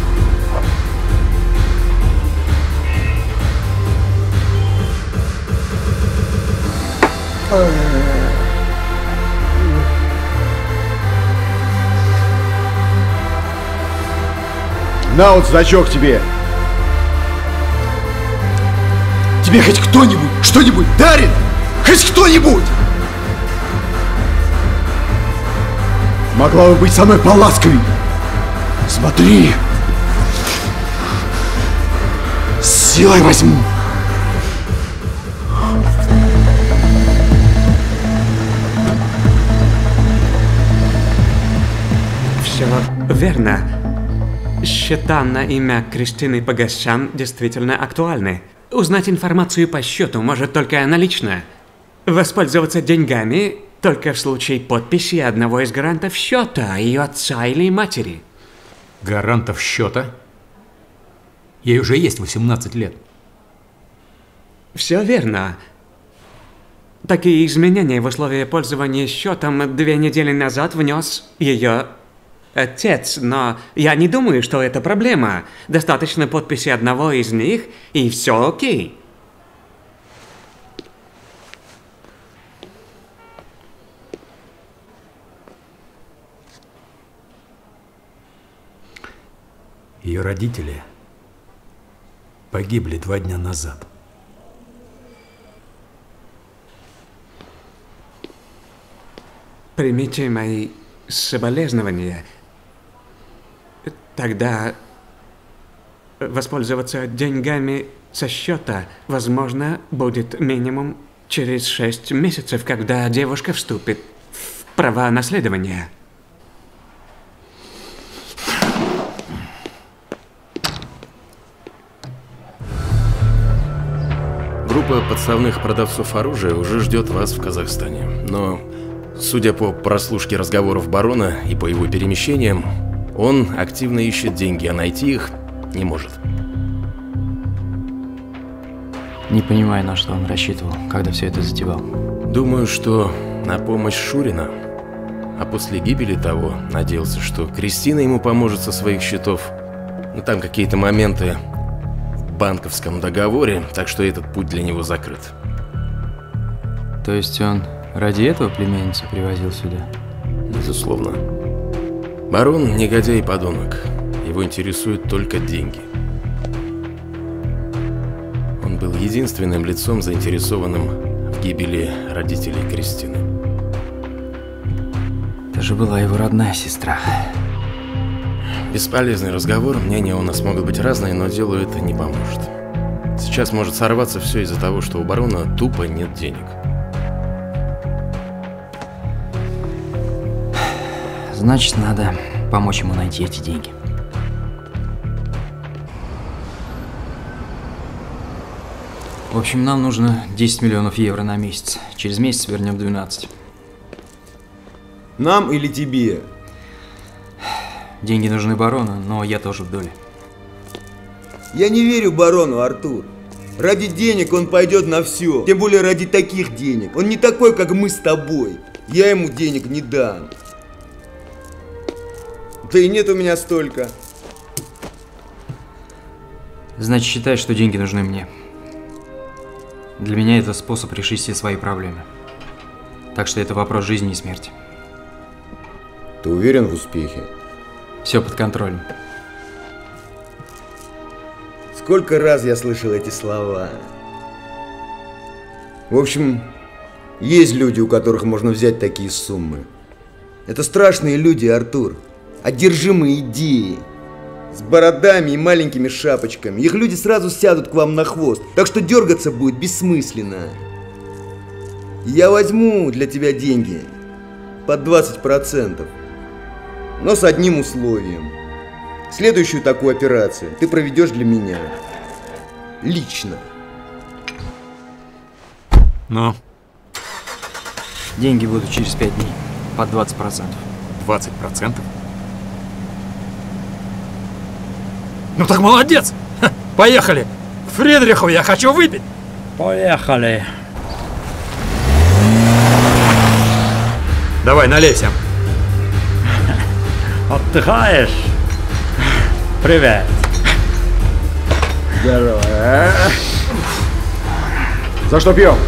На вот значок тебе. Тебе хоть кто-нибудь что-нибудь дарит? Хоть кто-нибудь? Могла бы быть со мной поласковей. Смотри. С силой возьму. Все верно. Счета на имя Кристины Погосян действительно актуальны. Узнать информацию по счету может только налично. Воспользоваться деньгами только в случае подписи одного из гарантов счета, ее отца или матери. Гарантов счета? Ей уже есть восемнадцать лет. Все верно. Такие изменения в условия пользования счетом две недели назад внес ее отец, но я не думаю, что это проблема. Достаточно подписи одного из них, и все окей. Ее родители погибли два дня назад. Примите мои соболезнования. Тогда воспользоваться деньгами со счета, возможно, будет минимум через шесть месяцев, когда девушка вступит в права наследования. Группа подставных продавцов оружия уже ждет вас в Казахстане. Но, судя по прослушке разговоров барона и по его перемещениям, он активно ищет деньги, а найти их не может. Не понимаю, на что он рассчитывал, когда все это затевал. Думаю, что на помощь Шурина. А после гибели того надеялся, что Кристина ему поможет со своих счетов. Но там какие-то моменты в банковском договоре, так что этот путь для него закрыт. То есть он ради этого племянницу привозил сюда? Безусловно. Барон – негодяй и подонок. Его интересуют только деньги. Он был единственным лицом, заинтересованным в гибели родителей Кристины. Это же была его родная сестра. Бесполезный разговор, мнения у нас могут быть разные, но делу это не поможет. Сейчас может сорваться все из-за того, что у барона тупо нет денег. Значит, надо помочь ему найти эти деньги. В общем, нам нужно десять миллионов евро на месяц. Через месяц вернем двенадцать. Нам или тебе? Деньги нужны барону, но я тоже в доле. Я не верю барону, Артур. Ради денег он пойдет на все. Тем более ради таких денег. Он не такой, как мы с тобой. Я ему денег не дам. Да и нет у меня столько. Значит, считай, что деньги нужны мне. Для меня это способ решить все свои проблемы. Так что это вопрос жизни и смерти. Ты уверен в успехе? Все под контролем. Сколько раз я слышал эти слова. В общем, есть люди, у которых можно взять такие суммы. Это страшные люди, Артур. одержимы идеей. С бородами и маленькими шапочками. Их люди сразу сядут к вам на хвост, так что дергаться будет бессмысленно. Я возьму для тебя деньги под двадцать процентов, но с одним условием. Следующую такую операцию ты проведешь для меня. Лично. Ну? Деньги будут через пять дней. Под двадцать процентов. двадцать процентов? Ну так молодец! Ха, поехали! К Фридриху я хочу выпить! Поехали. Давай, налейся. Отдыхаешь? Привет. Здорово. За что пьем?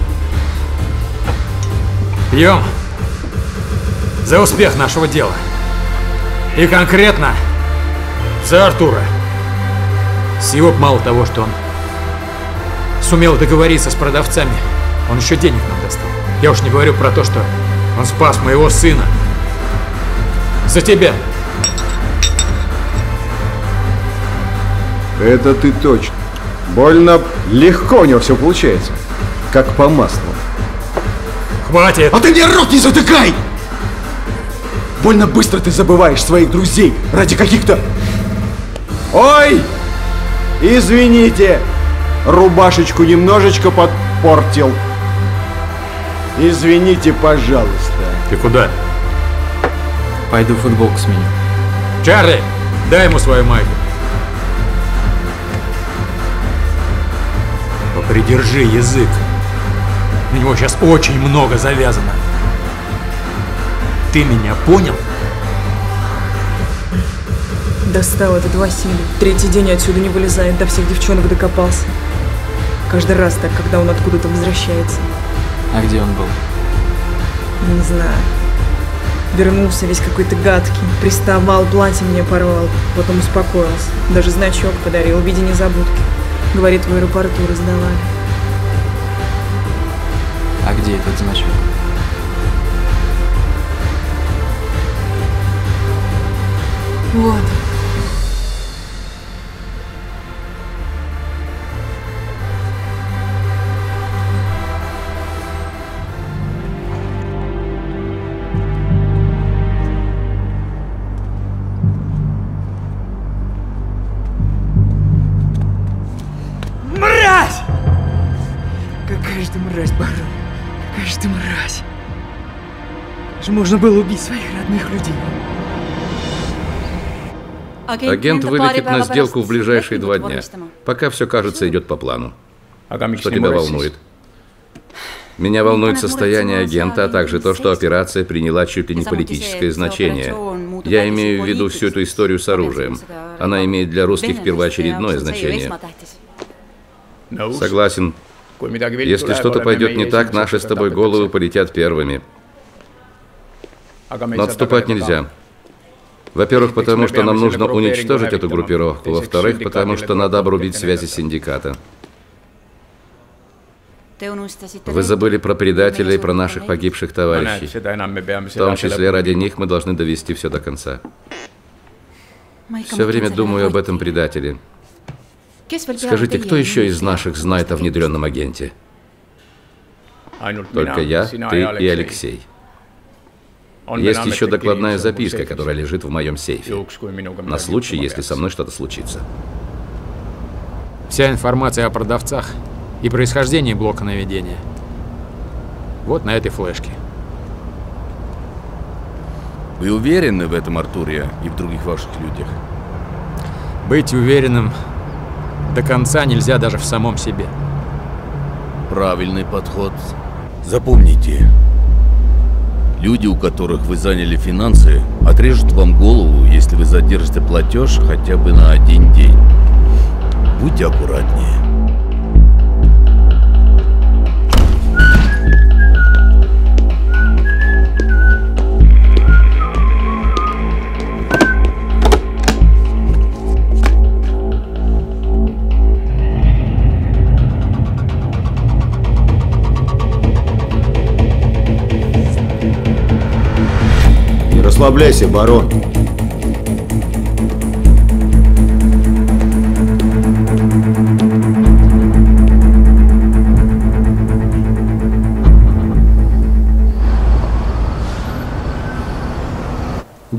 Пьем за успех нашего дела. И конкретно за Артура. С его мало того, что он сумел договориться с продавцами, он еще денег нам достал. Я уж не говорю про то, что он спас моего сына. За тебя. Это ты точно. Больно легко у него все получается. Как по маслу. Хватит! А ты мне рот не затыкай! Больно быстро ты забываешь своих друзей ради каких-то... Ой! Извините! Рубашечку немножечко подпортил. Извините, пожалуйста. Ты куда? Пойду футболку сменю. Чарли, дай ему свою майку. Попридержи язык. На него сейчас очень много завязано. Ты меня понял? Достал этот Василий. Третий день отсюда не вылезает, до всех девчонок докопался. Каждый раз так, когда он откуда-то возвращается. А где он был? Не знаю. Вернулся весь какой-то гадкий. Приставал, платье мне порвал. Потом успокоился. Даже значок подарил в виде незабудки. Говорит, в аэропорту раздавали. А где этот значок? Вот. Мразь! Какая же ты мразь, барон. Какая же ты мразь. Как же можно было убить своих родных людей? Агент вылетит на сделку в ближайшие два дня. Пока все, кажется, идет по плану. Что тебя волнует? Меня волнует состояние агента, а также то, что операция приняла чуть ли не политическое значение. Я имею в виду всю эту историю с оружием. Она имеет для русских первоочередное значение. Согласен. Если что-то пойдет не так, наши с тобой головы полетят первыми. Но отступать нельзя. Во-первых, потому что нам нужно уничтожить эту группировку. Во-вторых, потому что надо обрубить связи синдиката. Вы забыли про предателей и про наших погибших товарищей. В том числе ради них мы должны довести все до конца. Все время думаю об этом предателе. Скажите, кто еще из наших знает о внедренном агенте? Только я, ты и Алексей. Есть еще докладная записка, которая лежит в моем сейфе. На случай, если со мной что-то случится. Вся информация о продавцах и происхождении блока наведения. Вот на этой флешке. Вы уверены в этом Артуре и в других ваших людях? Быть уверенным до конца нельзя даже в самом себе. Правильный подход. Запомните, люди, у которых вы заняли финансы, отрежут вам голову, если вы задержите платеж хотя бы на один день. Будьте аккуратнее. Не расслабляйся, барон.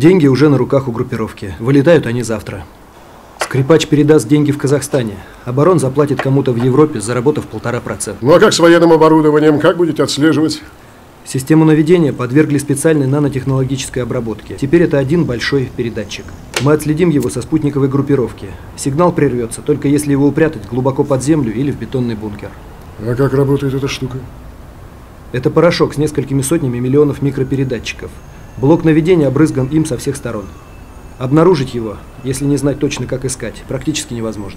Деньги уже на руках у группировки. Вылетают они завтра. Скрипач передаст деньги в Казахстане. Оборон заплатит кому-то в Европе, заработав полтора процента. Ну а как с военным оборудованием? Как будете отслеживать? Систему наведения подвергли специальной нанотехнологической обработке. Теперь это один большой передатчик. Мы отследим его со спутниковой группировки. Сигнал прервется, только если его упрятать глубоко под землю или в бетонный бункер. А как работает эта штука? Это порошок с несколькими сотнями миллионов микропередатчиков. Блок наведения обрызган им со всех сторон. Обнаружить его, если не знать точно, как искать, практически невозможно.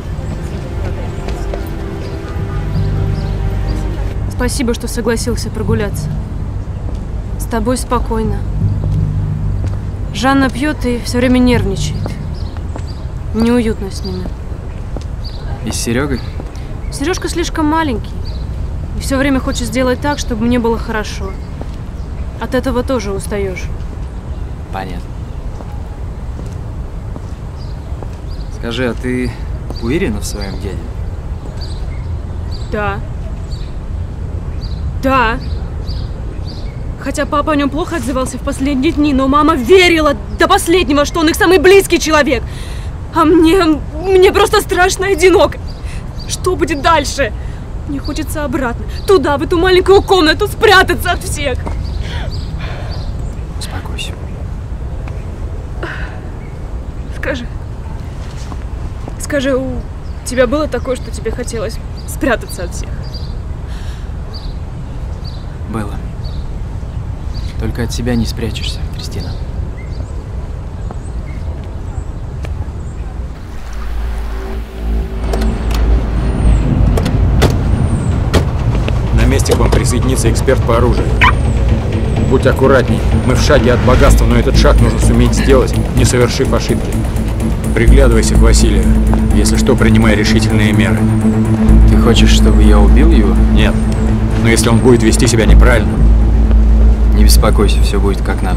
Спасибо, что согласился прогуляться. С тобой спокойно. Жанна пьет и все время нервничает. Неуютно с ними. И с Серегой? Сережка слишком маленький. И все время хочет сделать так, чтобы мне было хорошо. От этого тоже устаешь. Понятно. Скажи, а ты уверена в своем дяде? Да. Да. Хотя папа о нем плохо отзывался в последние дни, но мама верила до последнего, что он их самый близкий человек. А мне... мне просто страшно одиноко. Что будет дальше? Мне хочется обратно. Туда, в эту маленькую комнату, спрятаться от всех. Успокойся. Скажи. Скажи, у тебя было такое, что тебе хотелось спрятаться от всех? Было. Только от себя не спрячешься, Кристина. На месте к вам присоединится эксперт по оружию. Будь аккуратней. Мы в шаге от богатства, но этот шаг нужно суметь сделать, не совершив ошибки. Приглядывайся к Василию. Если что, принимай решительные меры. Ты хочешь, чтобы я убил его? Нет. Но если он будет вести себя неправильно... Не беспокойся, все будет как надо.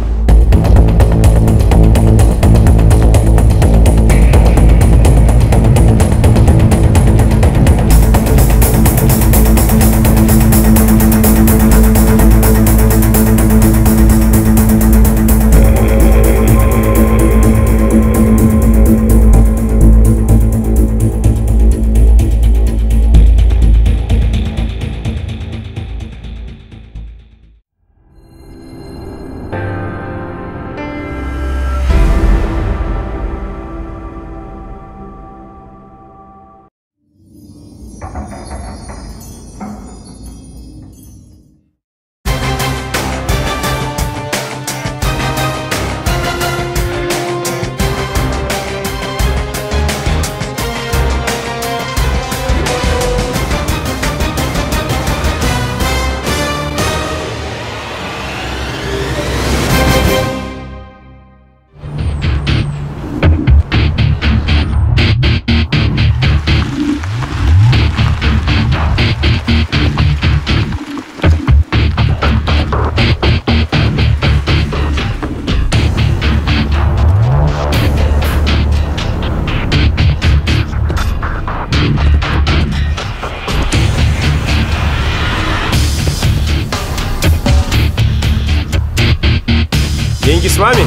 Деньги с вами?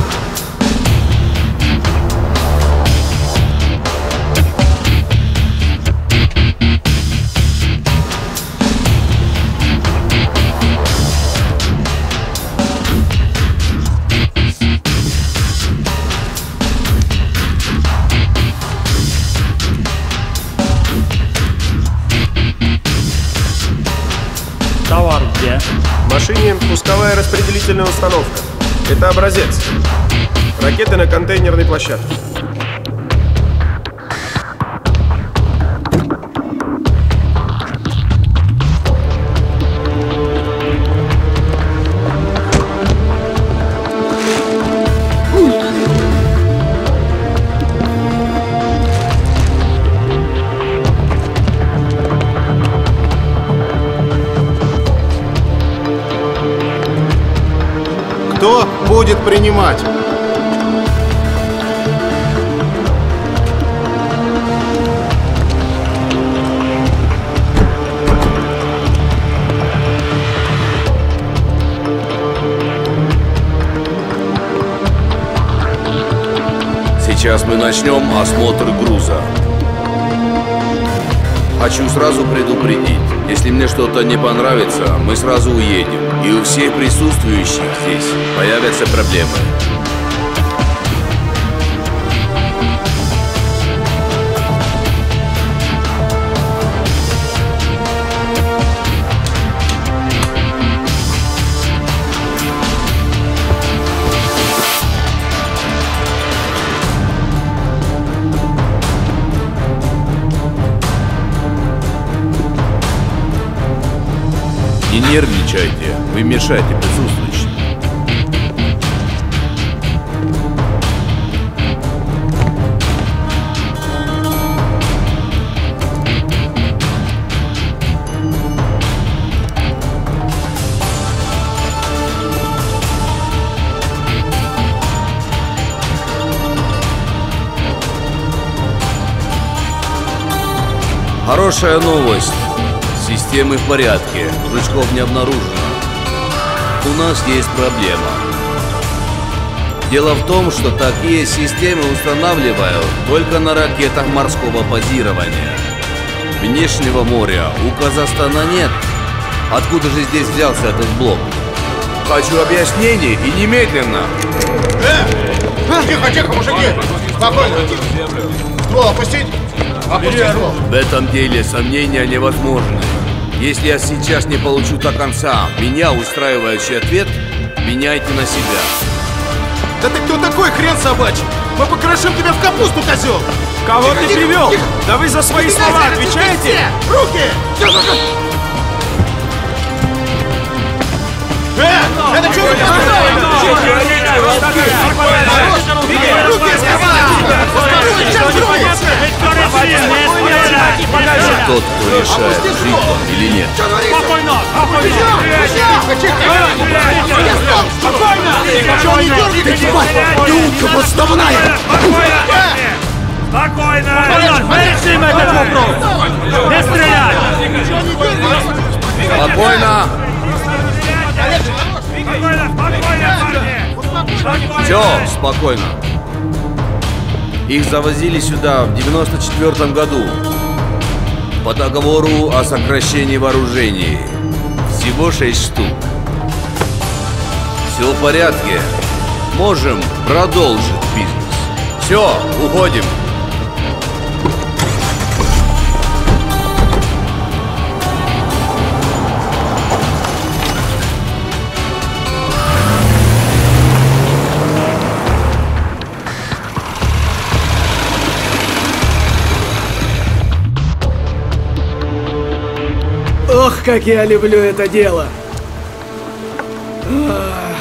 Товар где? В машине пусковая распределительная установка. Это образец. Ракеты на контейнерной площадке. Кто будет принимать? Сейчас мы начнем осмотр груза. Хочу сразу предупредить, если мне что-то не понравится, мы сразу уедем. И у всех присутствующих здесь появятся проблемы. Не нервничайте, вы мешаете присутствующим. Хорошая новость. Системы в порядке, жучков не обнаружено. У нас есть проблема. Дело в том, что такие системы устанавливают только на ракетах морского базирования. Внешнего моря у Казахстана нет. Откуда же здесь взялся этот блок? Хочу объяснений и немедленно. Э! Тихо, тихо, мужики! Спокойно! Ствол опустить! Опусти ствол! В этом деле сомнения невозможны. Если я сейчас не получу до конца меня устраивающий ответ, меняйте на себя. Да ты кто такой, хрен собачий? Мы покрошим тебя в капусту, козел! Кого тихо, ты тихо, привел? тихо. Да вы за свои Тихо, слова тихо, отвечаете? все! Руки! Э! Это что вы Я тот, кто решает, жить вам или нет. Спокойно! Тихо, тихо! Спокойно! Чего не дергайтесь, ты утка подставная! Спокойно! Решим этот вопрос! Не стрелять! Спокойно! Спокойно, спокойно, парни! Все, спокойно. Их завозили сюда в девяносто четвёртом году по договору о сокращении вооружений. Всего шесть штук. Все в порядке. Можем продолжить бизнес. Все, уходим. Ох, как я люблю это дело! Ах.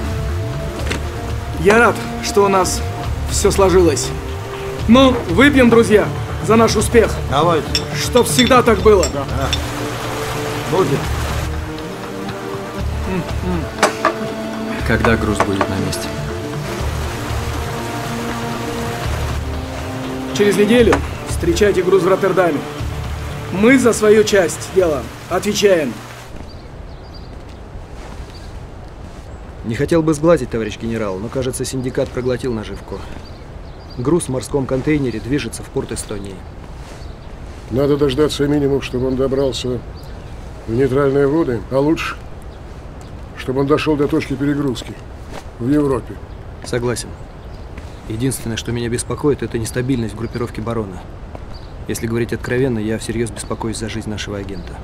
Я рад, что у нас все сложилось. Ну, выпьем, друзья, за наш успех. Давайте. Чтоб всегда так было. Да. Будет. Когда груз будет на месте? Через неделю встречайте груз в Роттердаме. Мы за свою часть дела отвечаем. Не хотел бы сглазить, товарищ генерал, но, кажется, синдикат проглотил наживку. Груз в морском контейнере движется в порт Эстонии. Надо дождаться минимум, чтобы он добрался в нейтральные воды, а лучше, чтобы он дошел до точки перегрузки в Европе. Согласен. Единственное, что меня беспокоит, это нестабильность в группировке барона. Если говорить откровенно, я всерьез беспокоюсь за жизнь нашего агента.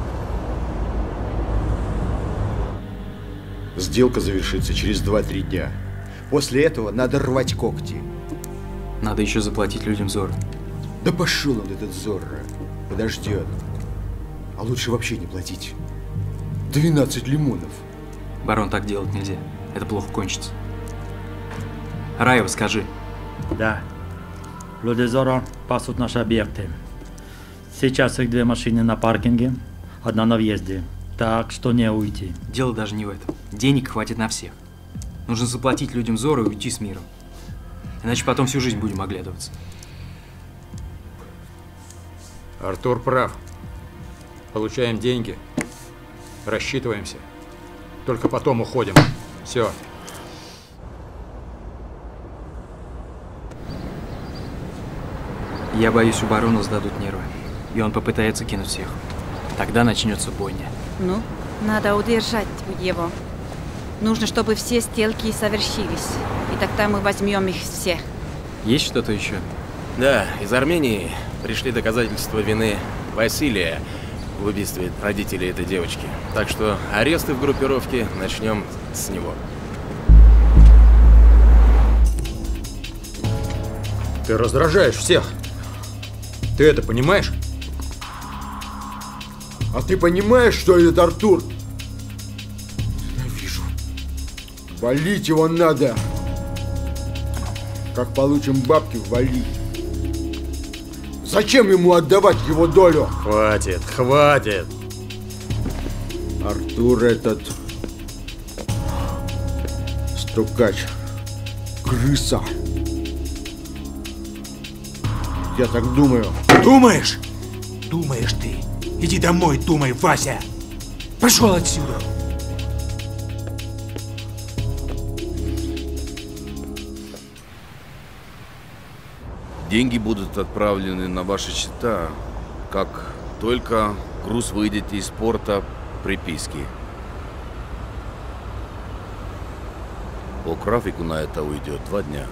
Сделка завершится через два-три дня. После этого надо рвать когти. Надо еще заплатить людям Зорро. Да пошел он, этот Зорро. Подождет. А лучше вообще не платить. двенадцать лимонов. Барон, так делать нельзя. Это плохо кончится. Раева, скажи. Да. Люди Зорро пасут наши объекты. Сейчас их две машины на паркинге, одна на въезде. Так что не уйти. Дело даже не в этом. Денег хватит на всех. Нужно заплатить людям Зорро и уйти с миром. Иначе потом всю жизнь будем оглядываться. Артур прав. Получаем деньги, рассчитываемся. Только потом уходим. Все. Я боюсь, у барона сдадут нервы, и он попытается кинуть всех. Тогда начнется бойня. Ну, надо удержать его. Нужно, чтобы все сделки совершились. И тогда мы возьмем их всех. Есть что-то еще? Да, из Армении пришли доказательства вины Василия в убийстве родителей этой девочки. Так что аресты в группировке начнем с него. Ты раздражаешь всех. Ты это понимаешь? А ты понимаешь, что этот Артур? Вижу. Валить его надо. Как получим бабки, вали. Зачем ему отдавать его долю? Хватит, хватит. Артур этот стукач, крыса. Я так думаю. Думаешь? Думаешь ты? Иди домой, думай, Вася. Пошел отсюда. Деньги будут отправлены на ваши счета, как только груз выйдет из порта приписки. По графику на это уйдет два дня.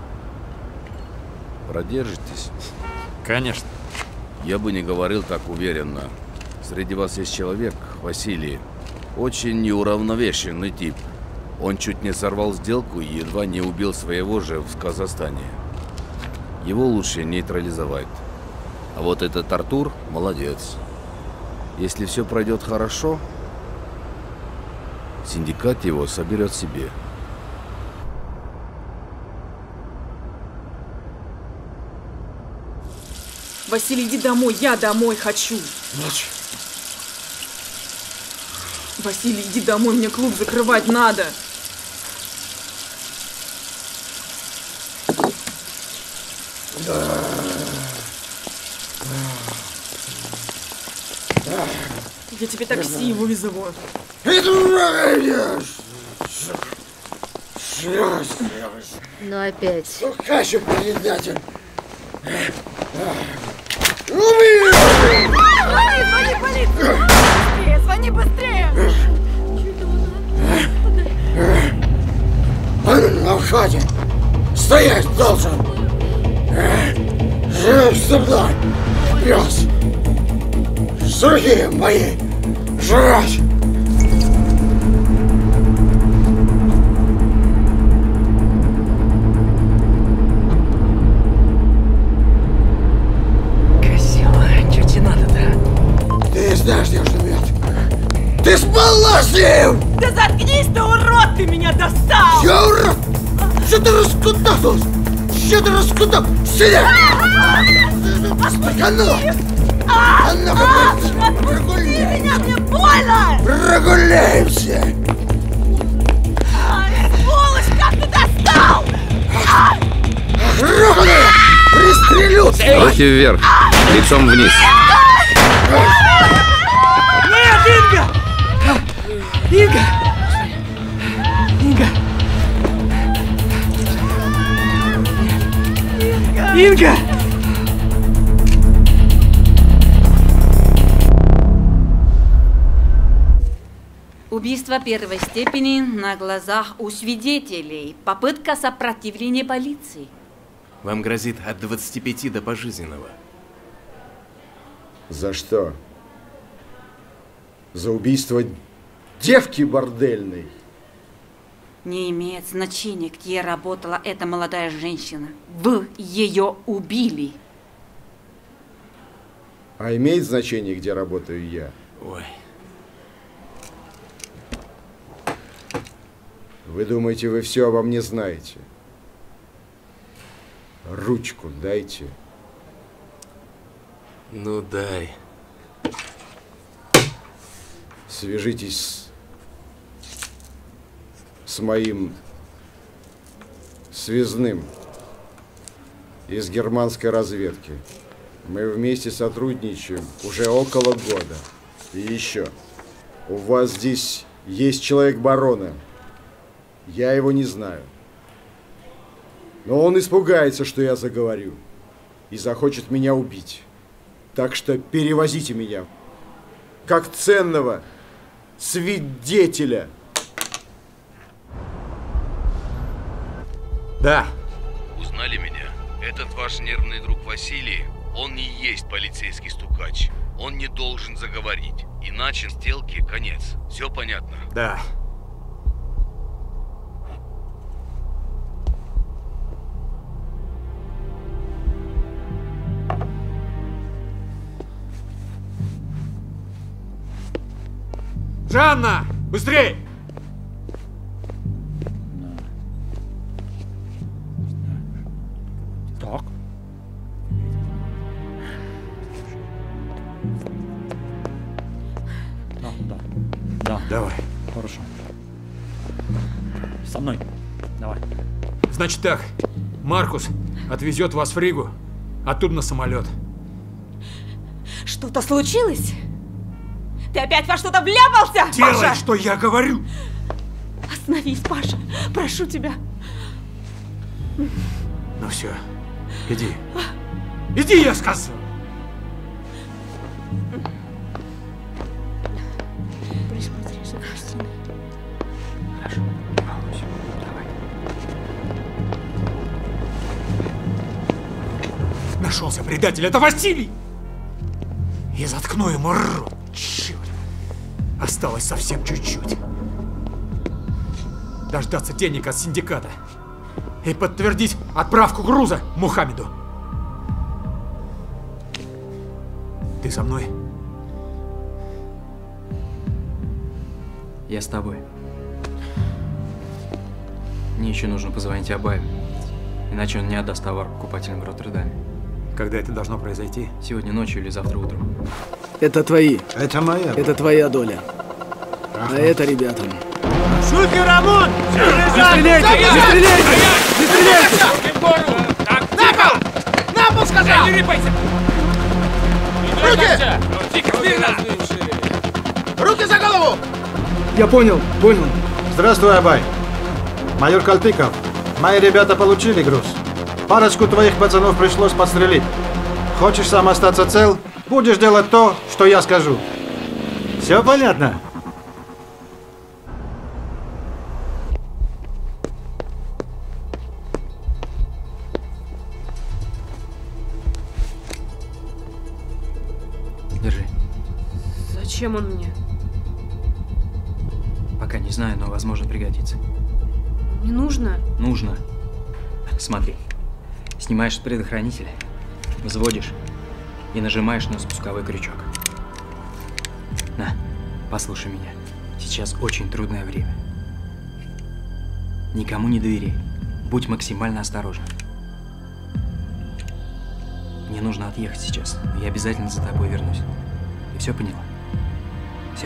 Продержитесь? Конечно. Я бы не говорил так уверенно. Среди вас есть человек, Василий, очень неуравновешенный тип. Он чуть не сорвал сделку и едва не убил своего же в Казахстане. Его лучше нейтрализовать. А вот этот Артур молодец. Если все пройдет хорошо, синдикат его соберет себе. Василий, иди домой, я домой хочу. Ночь. Василий, иди домой, мне клуб закрывать надо. Я тебе такси вызову. Ну опять. Сукач, предатель. Звони полицию! Быстрее, звони быстрее! Он на входе. Стоять должен. Живешь со мной, пес. С руки моей. Жрать. Знаешь, где он живет? Ты спала с ним! Да заткнись ты, урод! Ты меня достал! Я урод! Что ты раскудахнулась? Что ты раскудах? Сидя! Стакану! А ну-ка, отпусти меня, мне больно! Прогуляемся! Сволочь, как ты достал! Руханы! Пристрелю! Руки вверх, лицом вниз. Нет, Инга! Инга! Инга! Инга! Убийство первой степени на глазах у свидетелей. Попытка сопротивления полиции. Вам грозит от двадцати пяти до пожизненного. За что? За убийство девки бордельной? Не имеет значения, где работала эта молодая женщина. Вы ее убили. А имеет значение, где работаю я? Ой. Вы думаете, вы все обо мне знаете? Ручку дайте. Ну дай. Свяжитесь с, с моим связным из германской разведки. Мы вместе сотрудничаем уже около года. И еще, у вас здесь есть человек барона. Я его не знаю. Но он испугается, что я заговорю. и захочет меня убить. Так что перевозите меня, как ценного свидетеля. Да. Узнали меня? Этот ваш нервный друг Василий, он не есть полицейский стукач. Он не должен заговорить. Иначе сделке конец. Все понятно? Да. Жанна! Быстрей! Так. Да, да. Да. Давай. Хорошо. Со мной. Давай. Значит так, Маркус отвезет вас в Ригу, оттуда на самолет. Что-то случилось? Ты опять во что-то вляпался, Делай, Паша! что я говорю! Остановись, Паша, прошу тебя. Ну все, иди. Иди, я сказал! Присмотри за Кристиной. Хорошо, волнуйся, давай. Нашелся предатель, это Василий! И заткну ему рот, черт! Осталось совсем чуть-чуть. Дождаться денег от синдиката и подтвердить отправку груза Мухаммеду. Ты со мной? Я с тобой. Мне еще нужно позвонить Абаю, иначе он не отдаст товар покупателям в Роттердаме. Когда это должно произойти? Сегодня ночью или завтра утром. Это твои. Это моя. Это твоя доля. А это ребятам. Шутка, Рамон! Не стреляйте! Не стреляйте! Не стреляйте! На пол! На пол, сказал! Не рыпайся! Руки! Тихо, смирно! Руки за голову! Я понял, понял. Здравствуй, Абай. Майор Калтыков. Мои ребята получили груз. Парочку твоих пацанов пришлось подстрелить. Хочешь сам остаться цел? Будешь делать то, что я скажу. Все понятно? Держи. Зачем он мне? Пока не знаю, но возможно пригодится. Не нужно. Нужно. Смотри. Снимаешь с предохранителя, взводишь и нажимаешь на спусковой крючок. На, послушай меня. Сейчас очень трудное время. Никому не доверяй. Будь максимально осторожен. Мне нужно отъехать сейчас, но я обязательно за тобой вернусь. Ты все поняла? Все.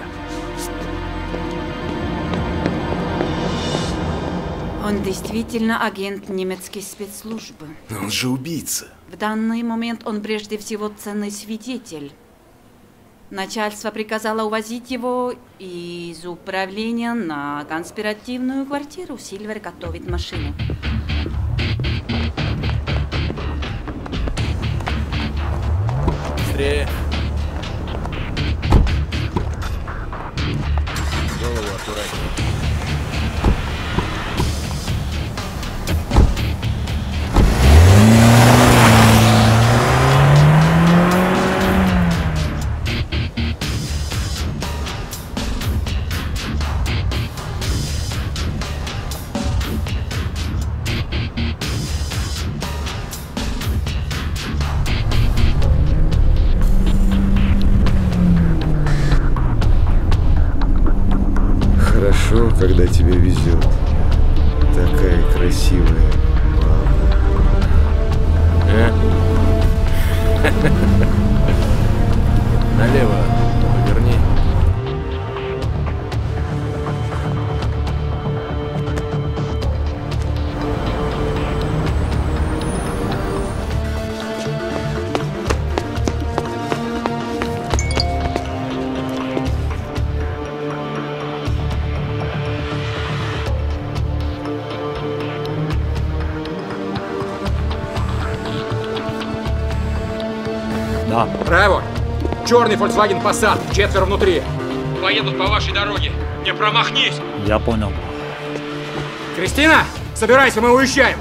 Он действительно агент немецкой спецслужбы. Но он же убийца. В данный момент он прежде всего ценный свидетель. Начальство приказало увозить его из управления на конспиративную квартиру. Сильвер готовит машину. Быстрее. Голову аккуратнее. Хорошо, когда тебе везет. Такая красивая мама. Э? Налево поверни. Да. Браво! Черный Volkswagen Passat, четверо внутри. Поедут по вашей дороге. Не промахнись! Я понял. Кристина, собирайся, мы уезжаем.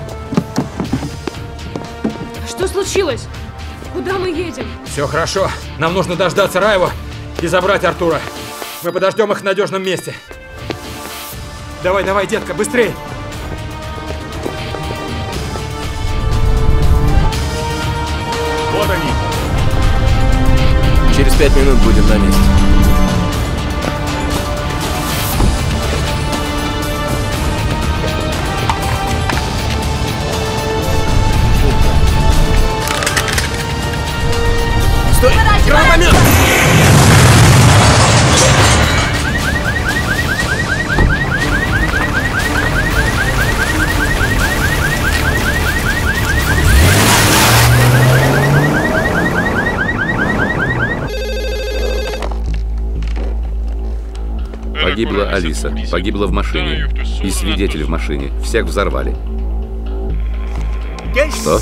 Что случилось? Куда мы едем? Все хорошо. Нам нужно дождаться Раева и забрать Артура. Мы подождем их в надежном месте. Давай, давай, детка, быстрей! Вот они. Через пять минут будем на месте. Стой! Гранатомет! Погибла Алиса, погибла в машине. И свидетели в машине. Всех взорвали. Что?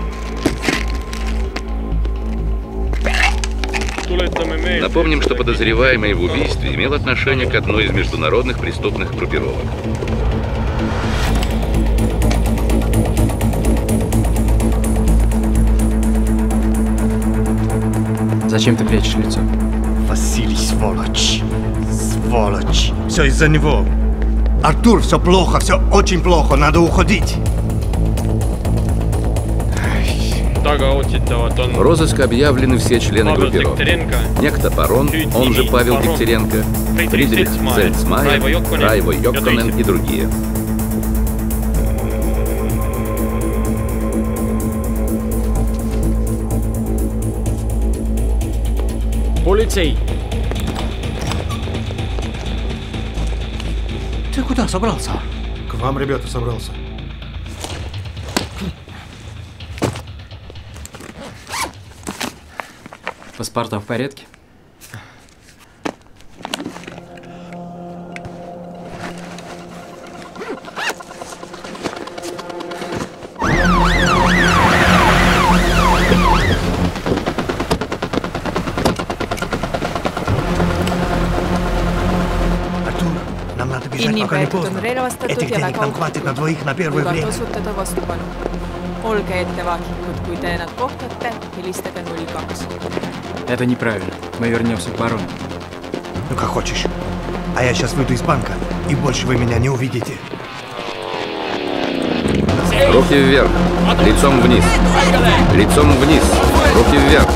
Напомним, что подозреваемый в убийстве имел отношение к одной из международных преступных группировок. Зачем ты прячешь лицо? Василий, сволочь. Сволочь. Все из-за него. Артур, все плохо, все очень плохо, надо уходить. В розыск объявлены все члены группировки. Некто Барон, он же Павел Дегтяренко, Фридрих Зельцмайер, Райво Йокконен и другие. Полицей! Ты куда собрался? К вам, ребята, собрался. Паспорта в порядке? Артур, нам надо бежать, пока не поздно. Этих денег нам хватит на двоих на первое время. Olge ettevaatlikud, kui te nad kohtate, helistage null kaks. Это неправильно. Мы вернемся к барону. Ну как хочешь. А я сейчас выйду из банка, и больше вы меня не увидите. Руки вверх. Лицом вниз. Лицом вниз. Руки вверх.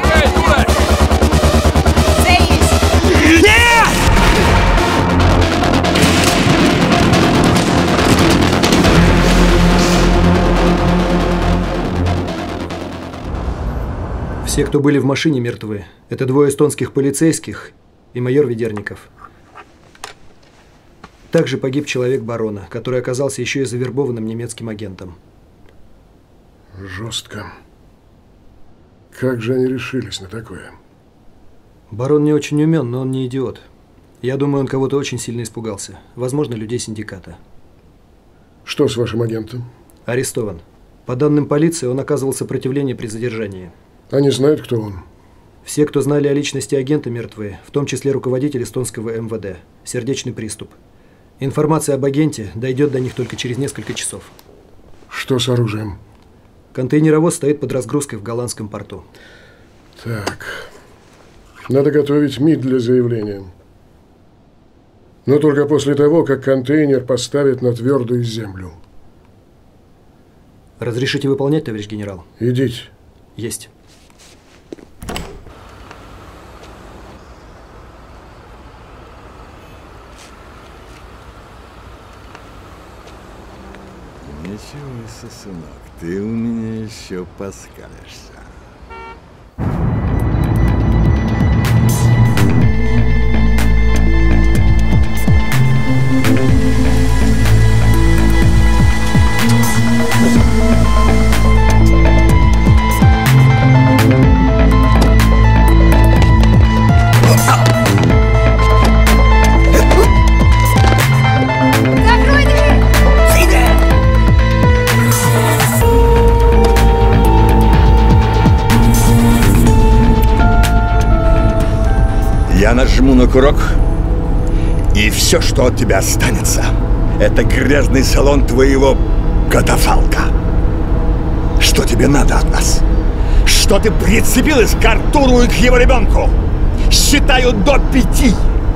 Все, кто были в машине, мертвы. Это двое эстонских полицейских и майор Ведерников. Также погиб человек барона, который оказался еще и завербованным немецким агентом. Жестко. Как же они решились на такое? Барон не очень умен, но он не идиот. Я думаю, он кого-то очень сильно испугался. Возможно, людей синдиката. Что с вашим агентом? Арестован. По данным полиции, он оказывал сопротивление при задержании. Они знают, кто он? Все, кто знали о личности агента, мертвы, в том числе руководитель эстонского эм вэ дэ. Сердечный приступ. Информация об агенте дойдет до них только через несколько часов. Что с оружием? Контейнеровоз стоит под разгрузкой в голландском порту. Так. Надо готовить МИД для заявления. Но только после того, как контейнер поставят на твердую землю. Разрешите выполнять, товарищ генерал? Идите. Есть. Ничего, сынок, ты у меня еще поскалишься. Я нажму на курок, и все, что от тебя останется, это грязный салон твоего катафалка. Что тебе надо от нас? Что ты прицепилась к Артуру и к его ребенку? Считаю до пяти.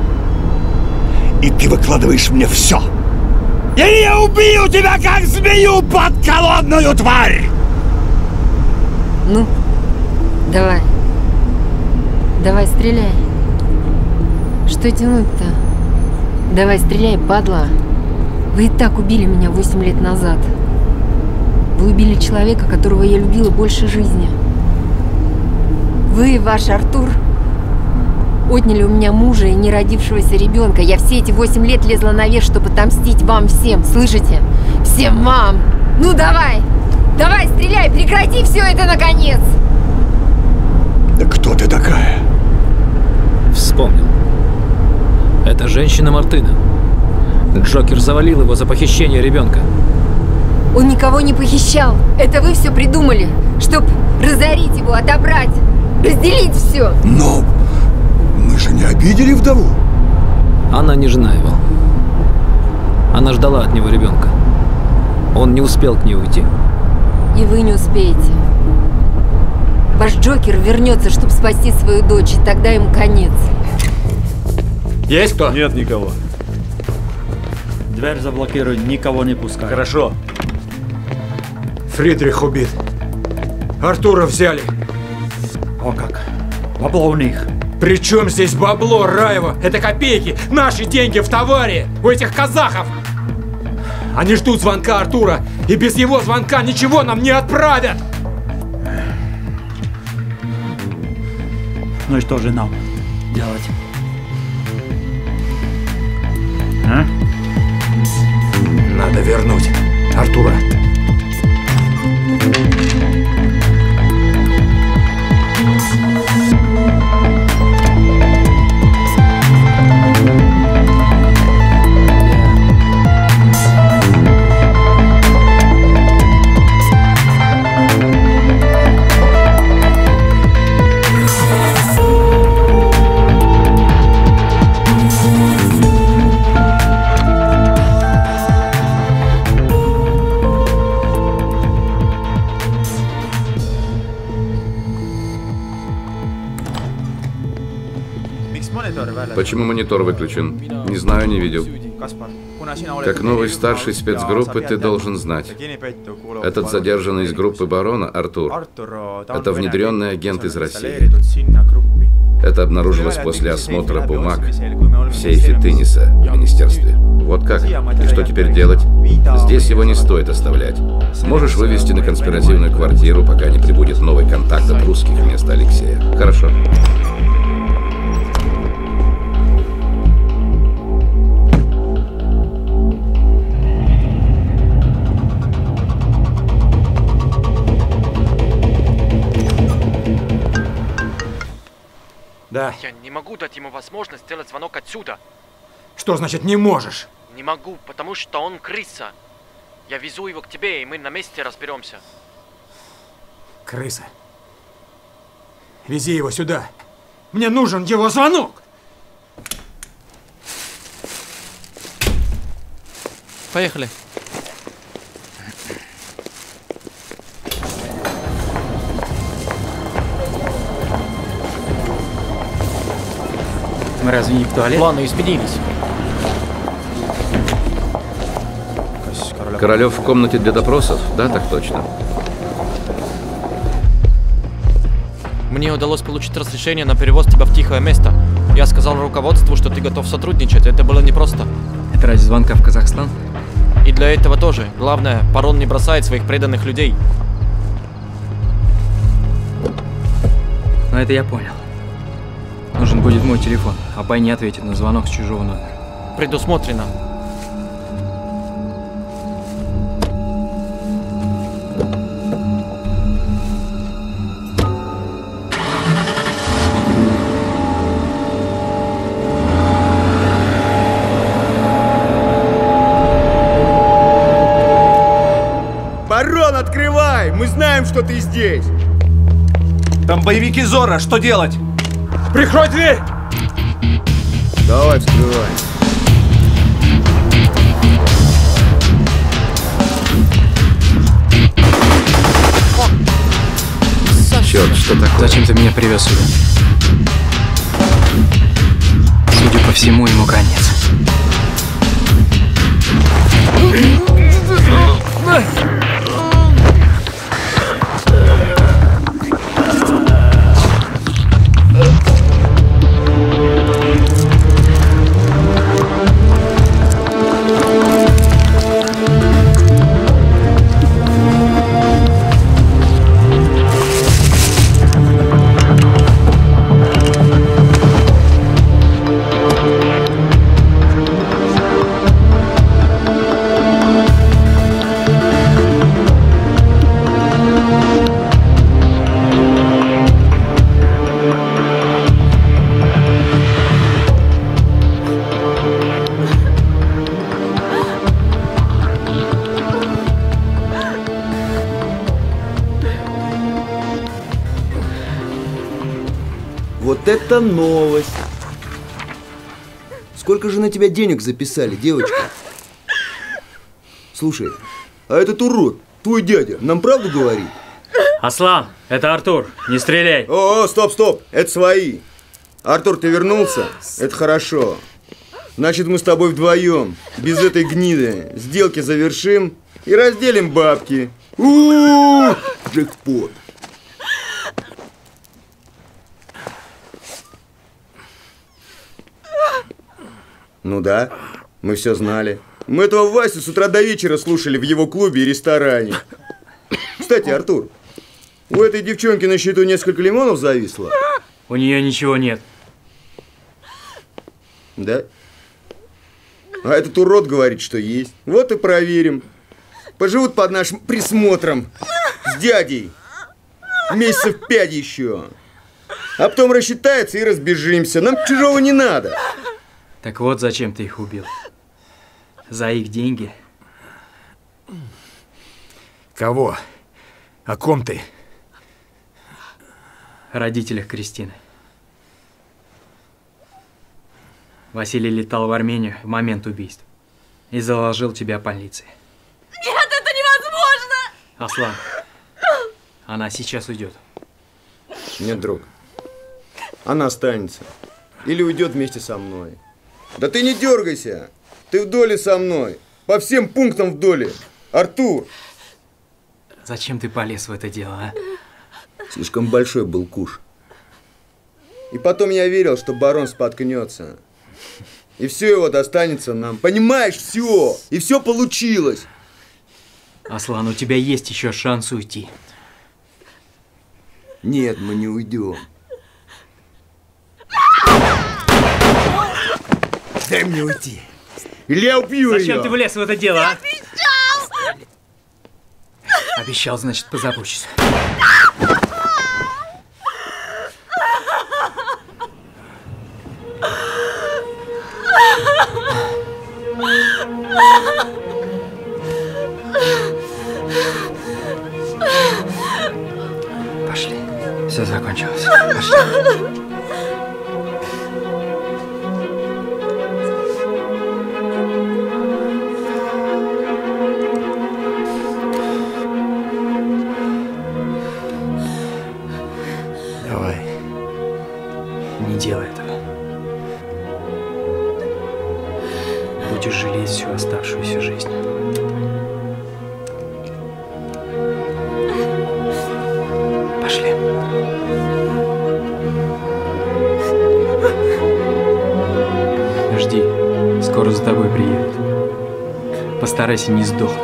И ты выкладываешь мне все. И я убью тебя, как змею, подколодную тварь! Ну, давай. Давай, стреляй. Что тянуть-то? Давай, стреляй, падла. Вы и так убили меня восемь лет назад. Вы убили человека, которого я любила больше жизни. Вы, ваш Артур, отняли у меня мужа и неродившегося ребенка. Я все эти восемь лет лезла наверх, чтобы отомстить вам всем. Слышите? Всем вам! Ну давай! Давай, стреляй! Прекрати все это, наконец! Да кто ты такая? Вспомнил. Это женщина Мартына. Джокер завалил его за похищение ребенка. Он никого не похищал. Это вы все придумали, чтоб разорить его, отобрать, разделить все. Но мы же не обидели вдову. Она не жена его. Она ждала от него ребенка. Он не успел к ней уйти. И вы не успеете. Ваш Джокер вернется, чтобы спасти свою дочь, и тогда ему конец. Есть кто? Нет никого. Дверь заблокируй, никого не пускай. Хорошо. Фридрих убит. Артура взяли. О как. Бабло у них. При чем здесь бабло, Раева? Это копейки. Наши деньги в товаре. У этих казахов. Они ждут звонка Артура. И без его звонка ничего нам не отправят. Ну и что же нам делать? А? Надо вернуть Артура. Почему монитор выключен? Не знаю, не видел. Как новый старший спецгруппы ты должен знать. Этот задержанный из группы барона, Артур, это внедренный агент из России. Это обнаружилось после осмотра бумаг в сейфе Тыниса в министерстве. Вот как? И что теперь делать? Здесь его не стоит оставлять. Можешь вывести на конспиративную квартиру, пока не прибудет новый контакт от русских вместо Алексея. Хорошо. Да. Я не могу дать ему возможность сделать звонок отсюда. Что значит не можешь? Не могу, потому что он крыса. Я везу его к тебе, и мы на месте разберемся. Крыса. Вези его сюда. Мне нужен его звонок. Поехали. Мы разве не в туалет? Планы изменились. Королев в комнате для допросов? Да, так точно. Мне удалось получить разрешение на перевоз тебя в тихое место. Я сказал руководству, что ты готов сотрудничать. Это было непросто. Это ради звонка в Казахстан? И для этого тоже. Главное, барон не бросает своих преданных людей. Но это я понял. Нужен будет мой телефон. Абай не ответит на звонок с чужого номера. Предусмотрено. Барон, открывай! Мы знаем, что ты здесь! Там боевики Зорро, что делать? Прикрой дверь! Давай, вскрывай. Черт, что такое? Зачем ты меня привез сюда? Судя по всему, ему конец. Вот это новость! Сколько же на тебя денег записали, девочка? Слушай, а этот урод, твой дядя, нам правду говорит? Аслан, это Артур, не стреляй. О, стоп, стоп, это свои. Артур, ты вернулся? Это хорошо. Значит, мы с тобой вдвоем, без этой гниды, сделки завершим и разделим бабки. У-у-у! Джекпот. Ну да, мы все знали. Мы этого Васю с утра до вечера слушали в его клубе и ресторане. Кстати, Артур, у этой девчонки на счету несколько лимонов зависло? У нее ничего нет. Да? А этот урод говорит, что есть. Вот и проверим. Поживут под нашим присмотром с дядей. Месяцев пять еще. А потом рассчитаются и разбежимся. Нам чужого не надо. Так вот, зачем ты их убил? За их деньги? Кого? О ком ты? Родителях Кристины. Василий летал в Армению в момент убийств и заложил тебя полиции. Нет, это невозможно! Аслан, она сейчас уйдет. Нет, друг. Она останется. Или уйдет вместе со мной. Да ты не дергайся. Ты в доле со мной. По всем пунктам в доле. Артур. Зачем ты полез в это дело, а? Слишком большой был куш. И потом я верил, что барон споткнется. И все его достанется нам. Понимаешь, все. И все получилось. Аслан, у тебя есть еще шанс уйти. Нет, мы не уйдем. Дай мне уйти. Или я убью ее. Зачем ты влез в это дело, а? Обещал! Обещал, значит, позабочусь. Пошли. Все закончилось. Пошли. Не делай этого. Будешь жалеть всю оставшуюся жизнь. Пошли. Жди. Скоро за тобой приедут. Постарайся не сдохнуть.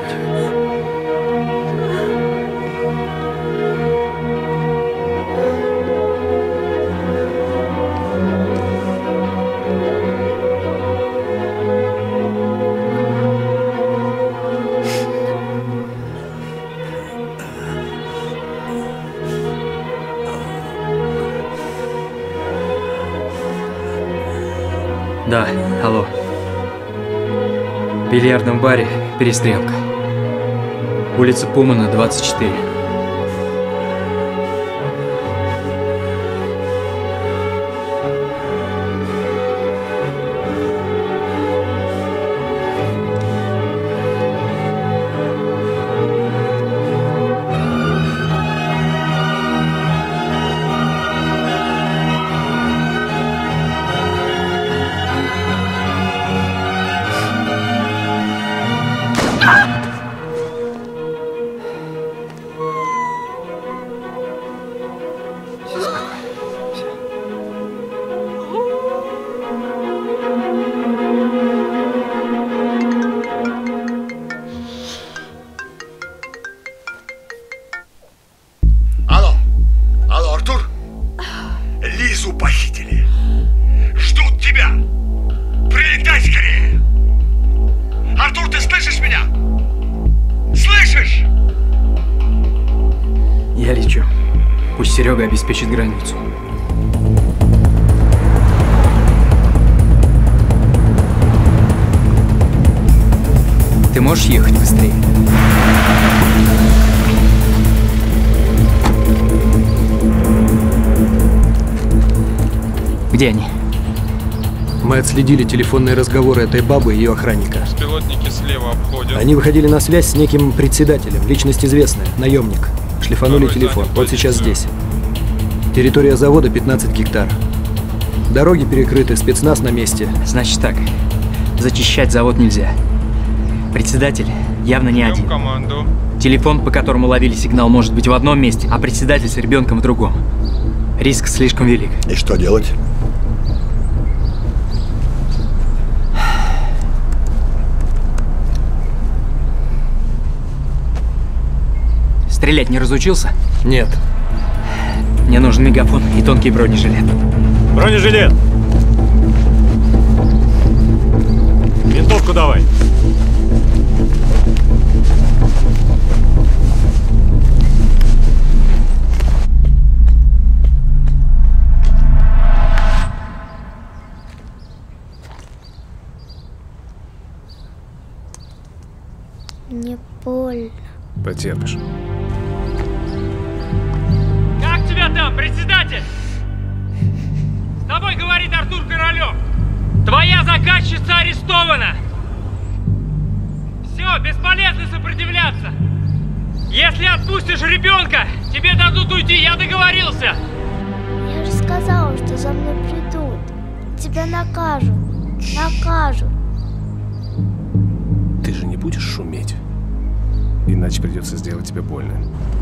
Да, алло. В бильярдном баре перестрелка. Улица Пумана, двадцать четыре. внизу похитили. Ждут тебя. Прилетай скорее. Артур, ты слышишь меня? Слышишь? Я лечу. Пусть Серега обеспечит границу. Ты можешь ехать быстрее? Где они? Мы отследили телефонные разговоры этой бабы и ее охранника. Беспилотники слева обходят. Они выходили на связь с неким председателем, личность известная, наемник. Шлифанули Второй телефон, занял вот сейчас позицию. здесь. Территория завода пятнадцать гектар. Дороги перекрыты, спецназ на месте. Значит так, зачищать завод нельзя. Председатель явно не один. Команду. Телефон, по которому ловили сигнал, может быть в одном месте, а председатель с ребенком в другом. Риск слишком велик. И что делать? Стрелять не разучился? Нет. Мне нужен мегафон и тонкий бронежилет. Бронежилет! Винтовку давай. Мне больно. Потерпишь. Как тебя там, председатель? С тобой говорит Артур Королёв. Твоя заказчица арестована. Все, бесполезно сопротивляться. Если отпустишь ребенка, тебе дадут уйти, я договорился. Я же сказала, что за мной придут. Тебя накажут. Накажут. Ты же не будешь шуметь. Иначе придется сделать тебе больно.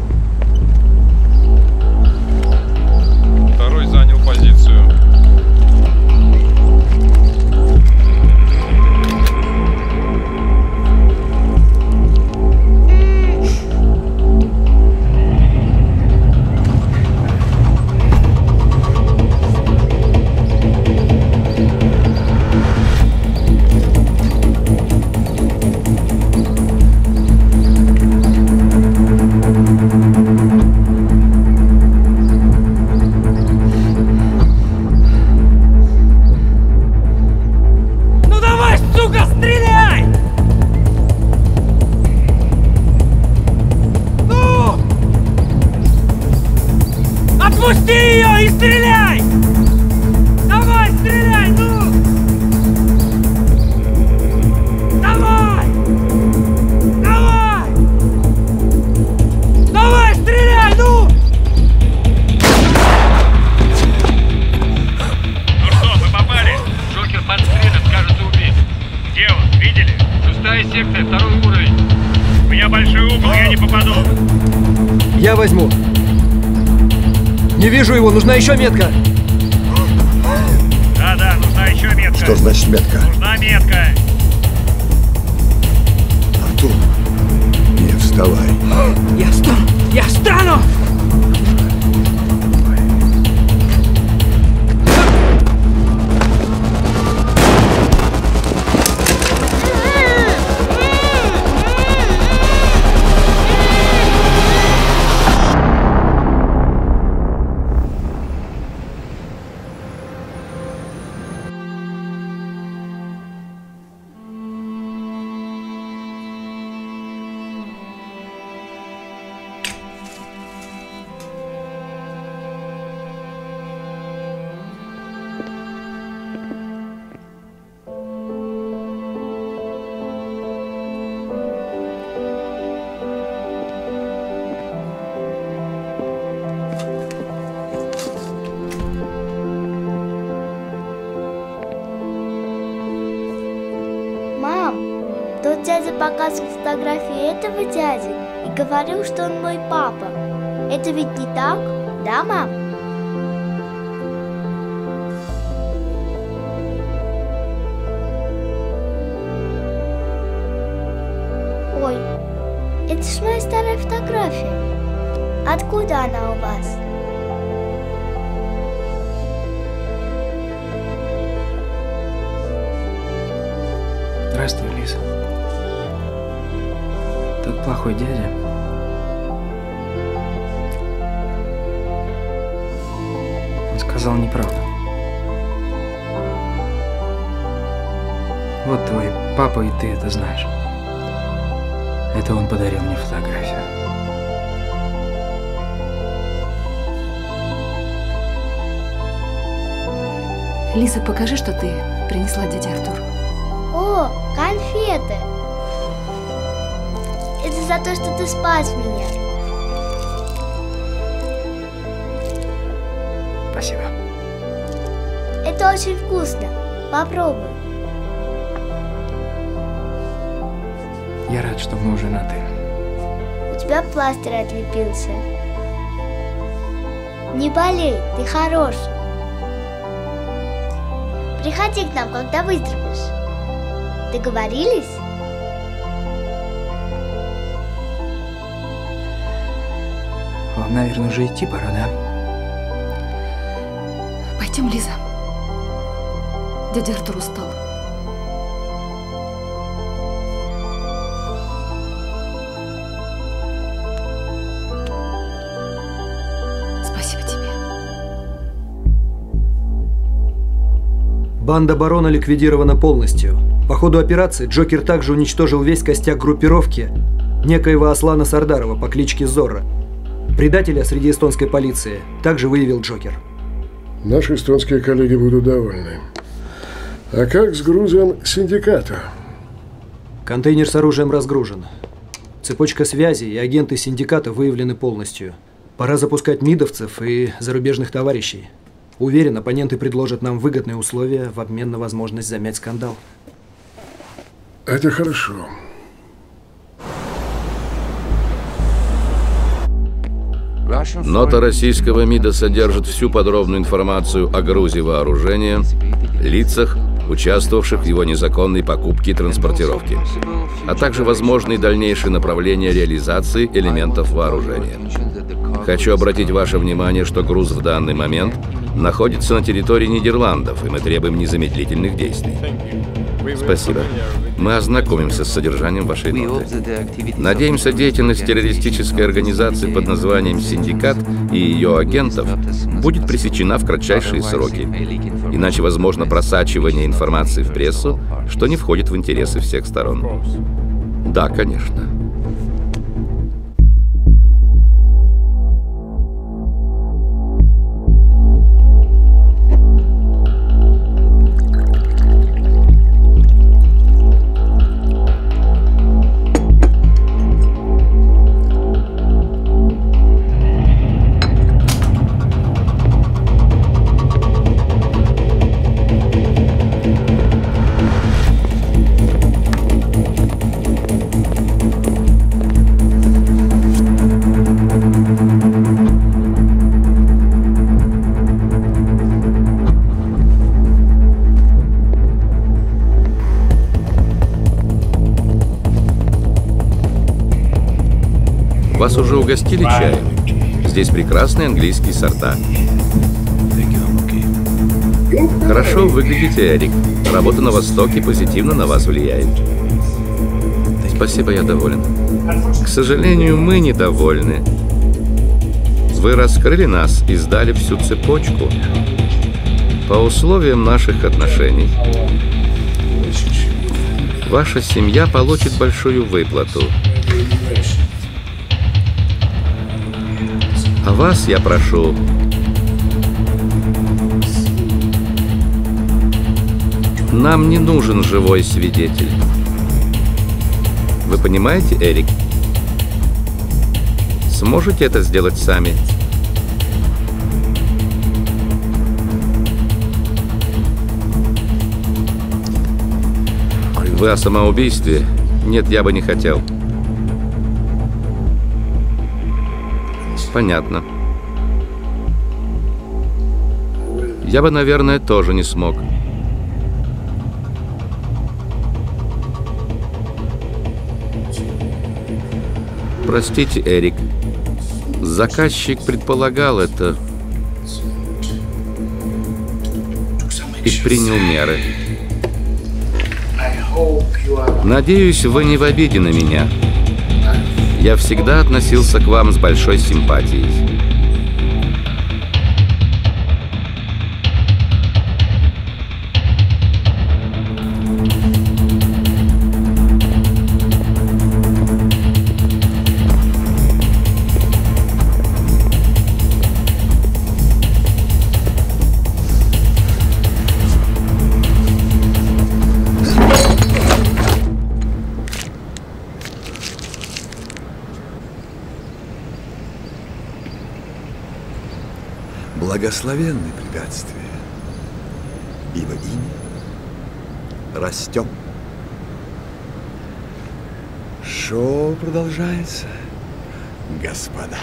Второй занял позицию. Отпусти ее и стреляй! Давай, стреляй, ну! Давай! Давай! Давай, стреляй, ну! Ну что, мы попали? Джокер подстрелен, кажется, убит. Где он? Видели? Шестая секция, второй уровень. У меня большой угол, я не попаду. Я возьму. Не вижу его, нужна еще метка. Да-да, нужна еще метка. Что значит метка? Нужна метка. Артур, не вставай. Я встану! Я встану! Тот дядя показывал фотографии этого дяди и говорил, что он мой папа. Это ведь не так, да, мам? Ой, это ж моя старая фотография. Откуда она у вас? Тот плохой дядя. Он сказал неправду. Вот твой папа, и ты это знаешь. Это он подарил мне фотографию. Лиза, покажи, что ты принесла дяде Артуру. О, конфеты! Это за то, что ты спас меня. Спасибо. Это очень вкусно. Попробуй. Я рад, что мы уже на «ты». У тебя пластырь отлепился. Не болей, ты хороший. Приходи к нам, когда выздоровеешь. Договорились? Вам, наверное, уже идти пора, да? Пойдем, Лиза. Дядя Артур устал. Спасибо тебе. Банда барона ликвидирована полностью. По ходу операции Джокер также уничтожил весь костяк группировки некоего Аслана Сардарова по кличке Зорро. Предателя среди эстонской полиции также выявил Джокер. Наши эстонские коллеги будут довольны. А как с грузом синдиката? Контейнер с оружием разгружен. Цепочка связи и агенты синдиката выявлены полностью. Пора запускать мидовцев и зарубежных товарищей. Уверен, оппоненты предложат нам выгодные условия в обмен на возможность замять скандал. Это хорошо. Нота российского МИДа содержит всю подробную информацию о грузе вооружения, лицах, участвовавших в его незаконной покупке и транспортировке, а также возможные дальнейшие направления реализации элементов вооружения. Хочу обратить ваше внимание, что груз в данный момент находится на территории Нидерландов, и мы требуем незамедлительных действий. Спасибо. Мы ознакомимся с содержанием вашей ноты. Надеемся, деятельность террористической организации под названием «Синдикат» и ее агентов будет пресечена в кратчайшие сроки. Иначе возможно просачивание информации в прессу, что не входит в интересы всех сторон. Да, конечно. Вас уже угостили чаем? Здесь прекрасные английские сорта. Хорошо выглядите, Эрик. Работа на Востоке позитивно на вас влияет. Спасибо, я доволен. К сожалению, мы недовольны. Вы раскрыли нас и сдали всю цепочку. По условиям наших отношений. Ваша семья получит большую выплату. А вас я прошу, нам не нужен живой свидетель. Вы понимаете, Эрик? Сможете это сделать сами? Вы о самоубийстве? Нет, я бы не хотел. Понятно. Я бы, наверное, тоже не смог. Простите, Эрик. Заказчик предполагал это и принял меры. Надеюсь, вы не в обиде на меня. Я всегда относился к вам с большой симпатией. Благословенны препятствия, ибо ими растем. Шоу продолжается, господа.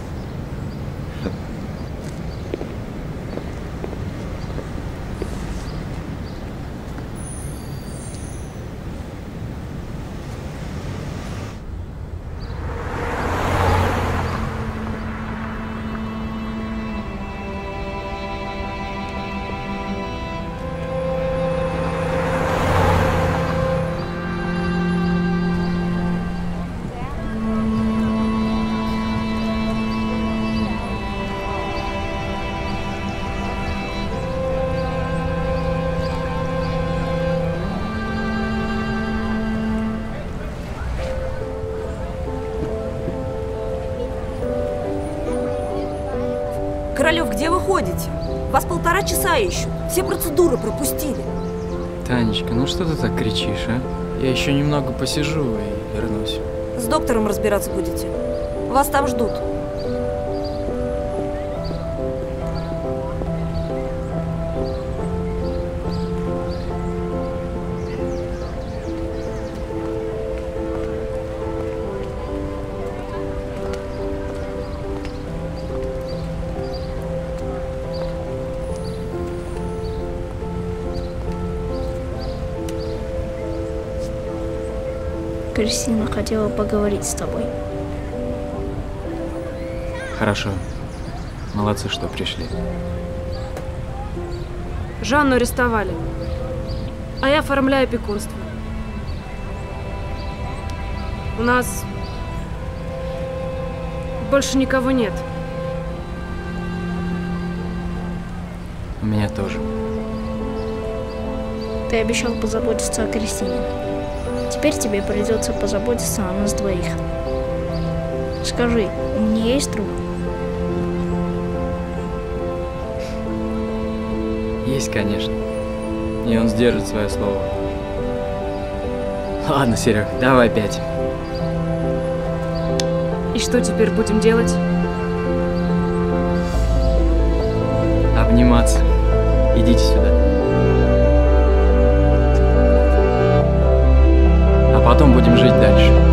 Королёв, где вы ходите? Вас полтора часа ищут. Все процедуры пропустили. Танечка, ну что ты так кричишь, а? Я еще немного посижу и вернусь. С доктором разбираться будете. Вас там ждут. Кристина хотела поговорить с тобой. Хорошо. Молодцы, что пришли. Жанну арестовали, а я оформляю опекунство. У нас больше никого нет. У меня тоже. Ты обещал позаботиться о Кристине. Теперь тебе придется позаботиться о нас двоих. Скажи, у меня есть друг? Есть, конечно. И он сдержит свое слово. Ладно, Серег, давай опять. И что теперь будем делать? Обниматься. Идите сюда. А потом будем жить дальше.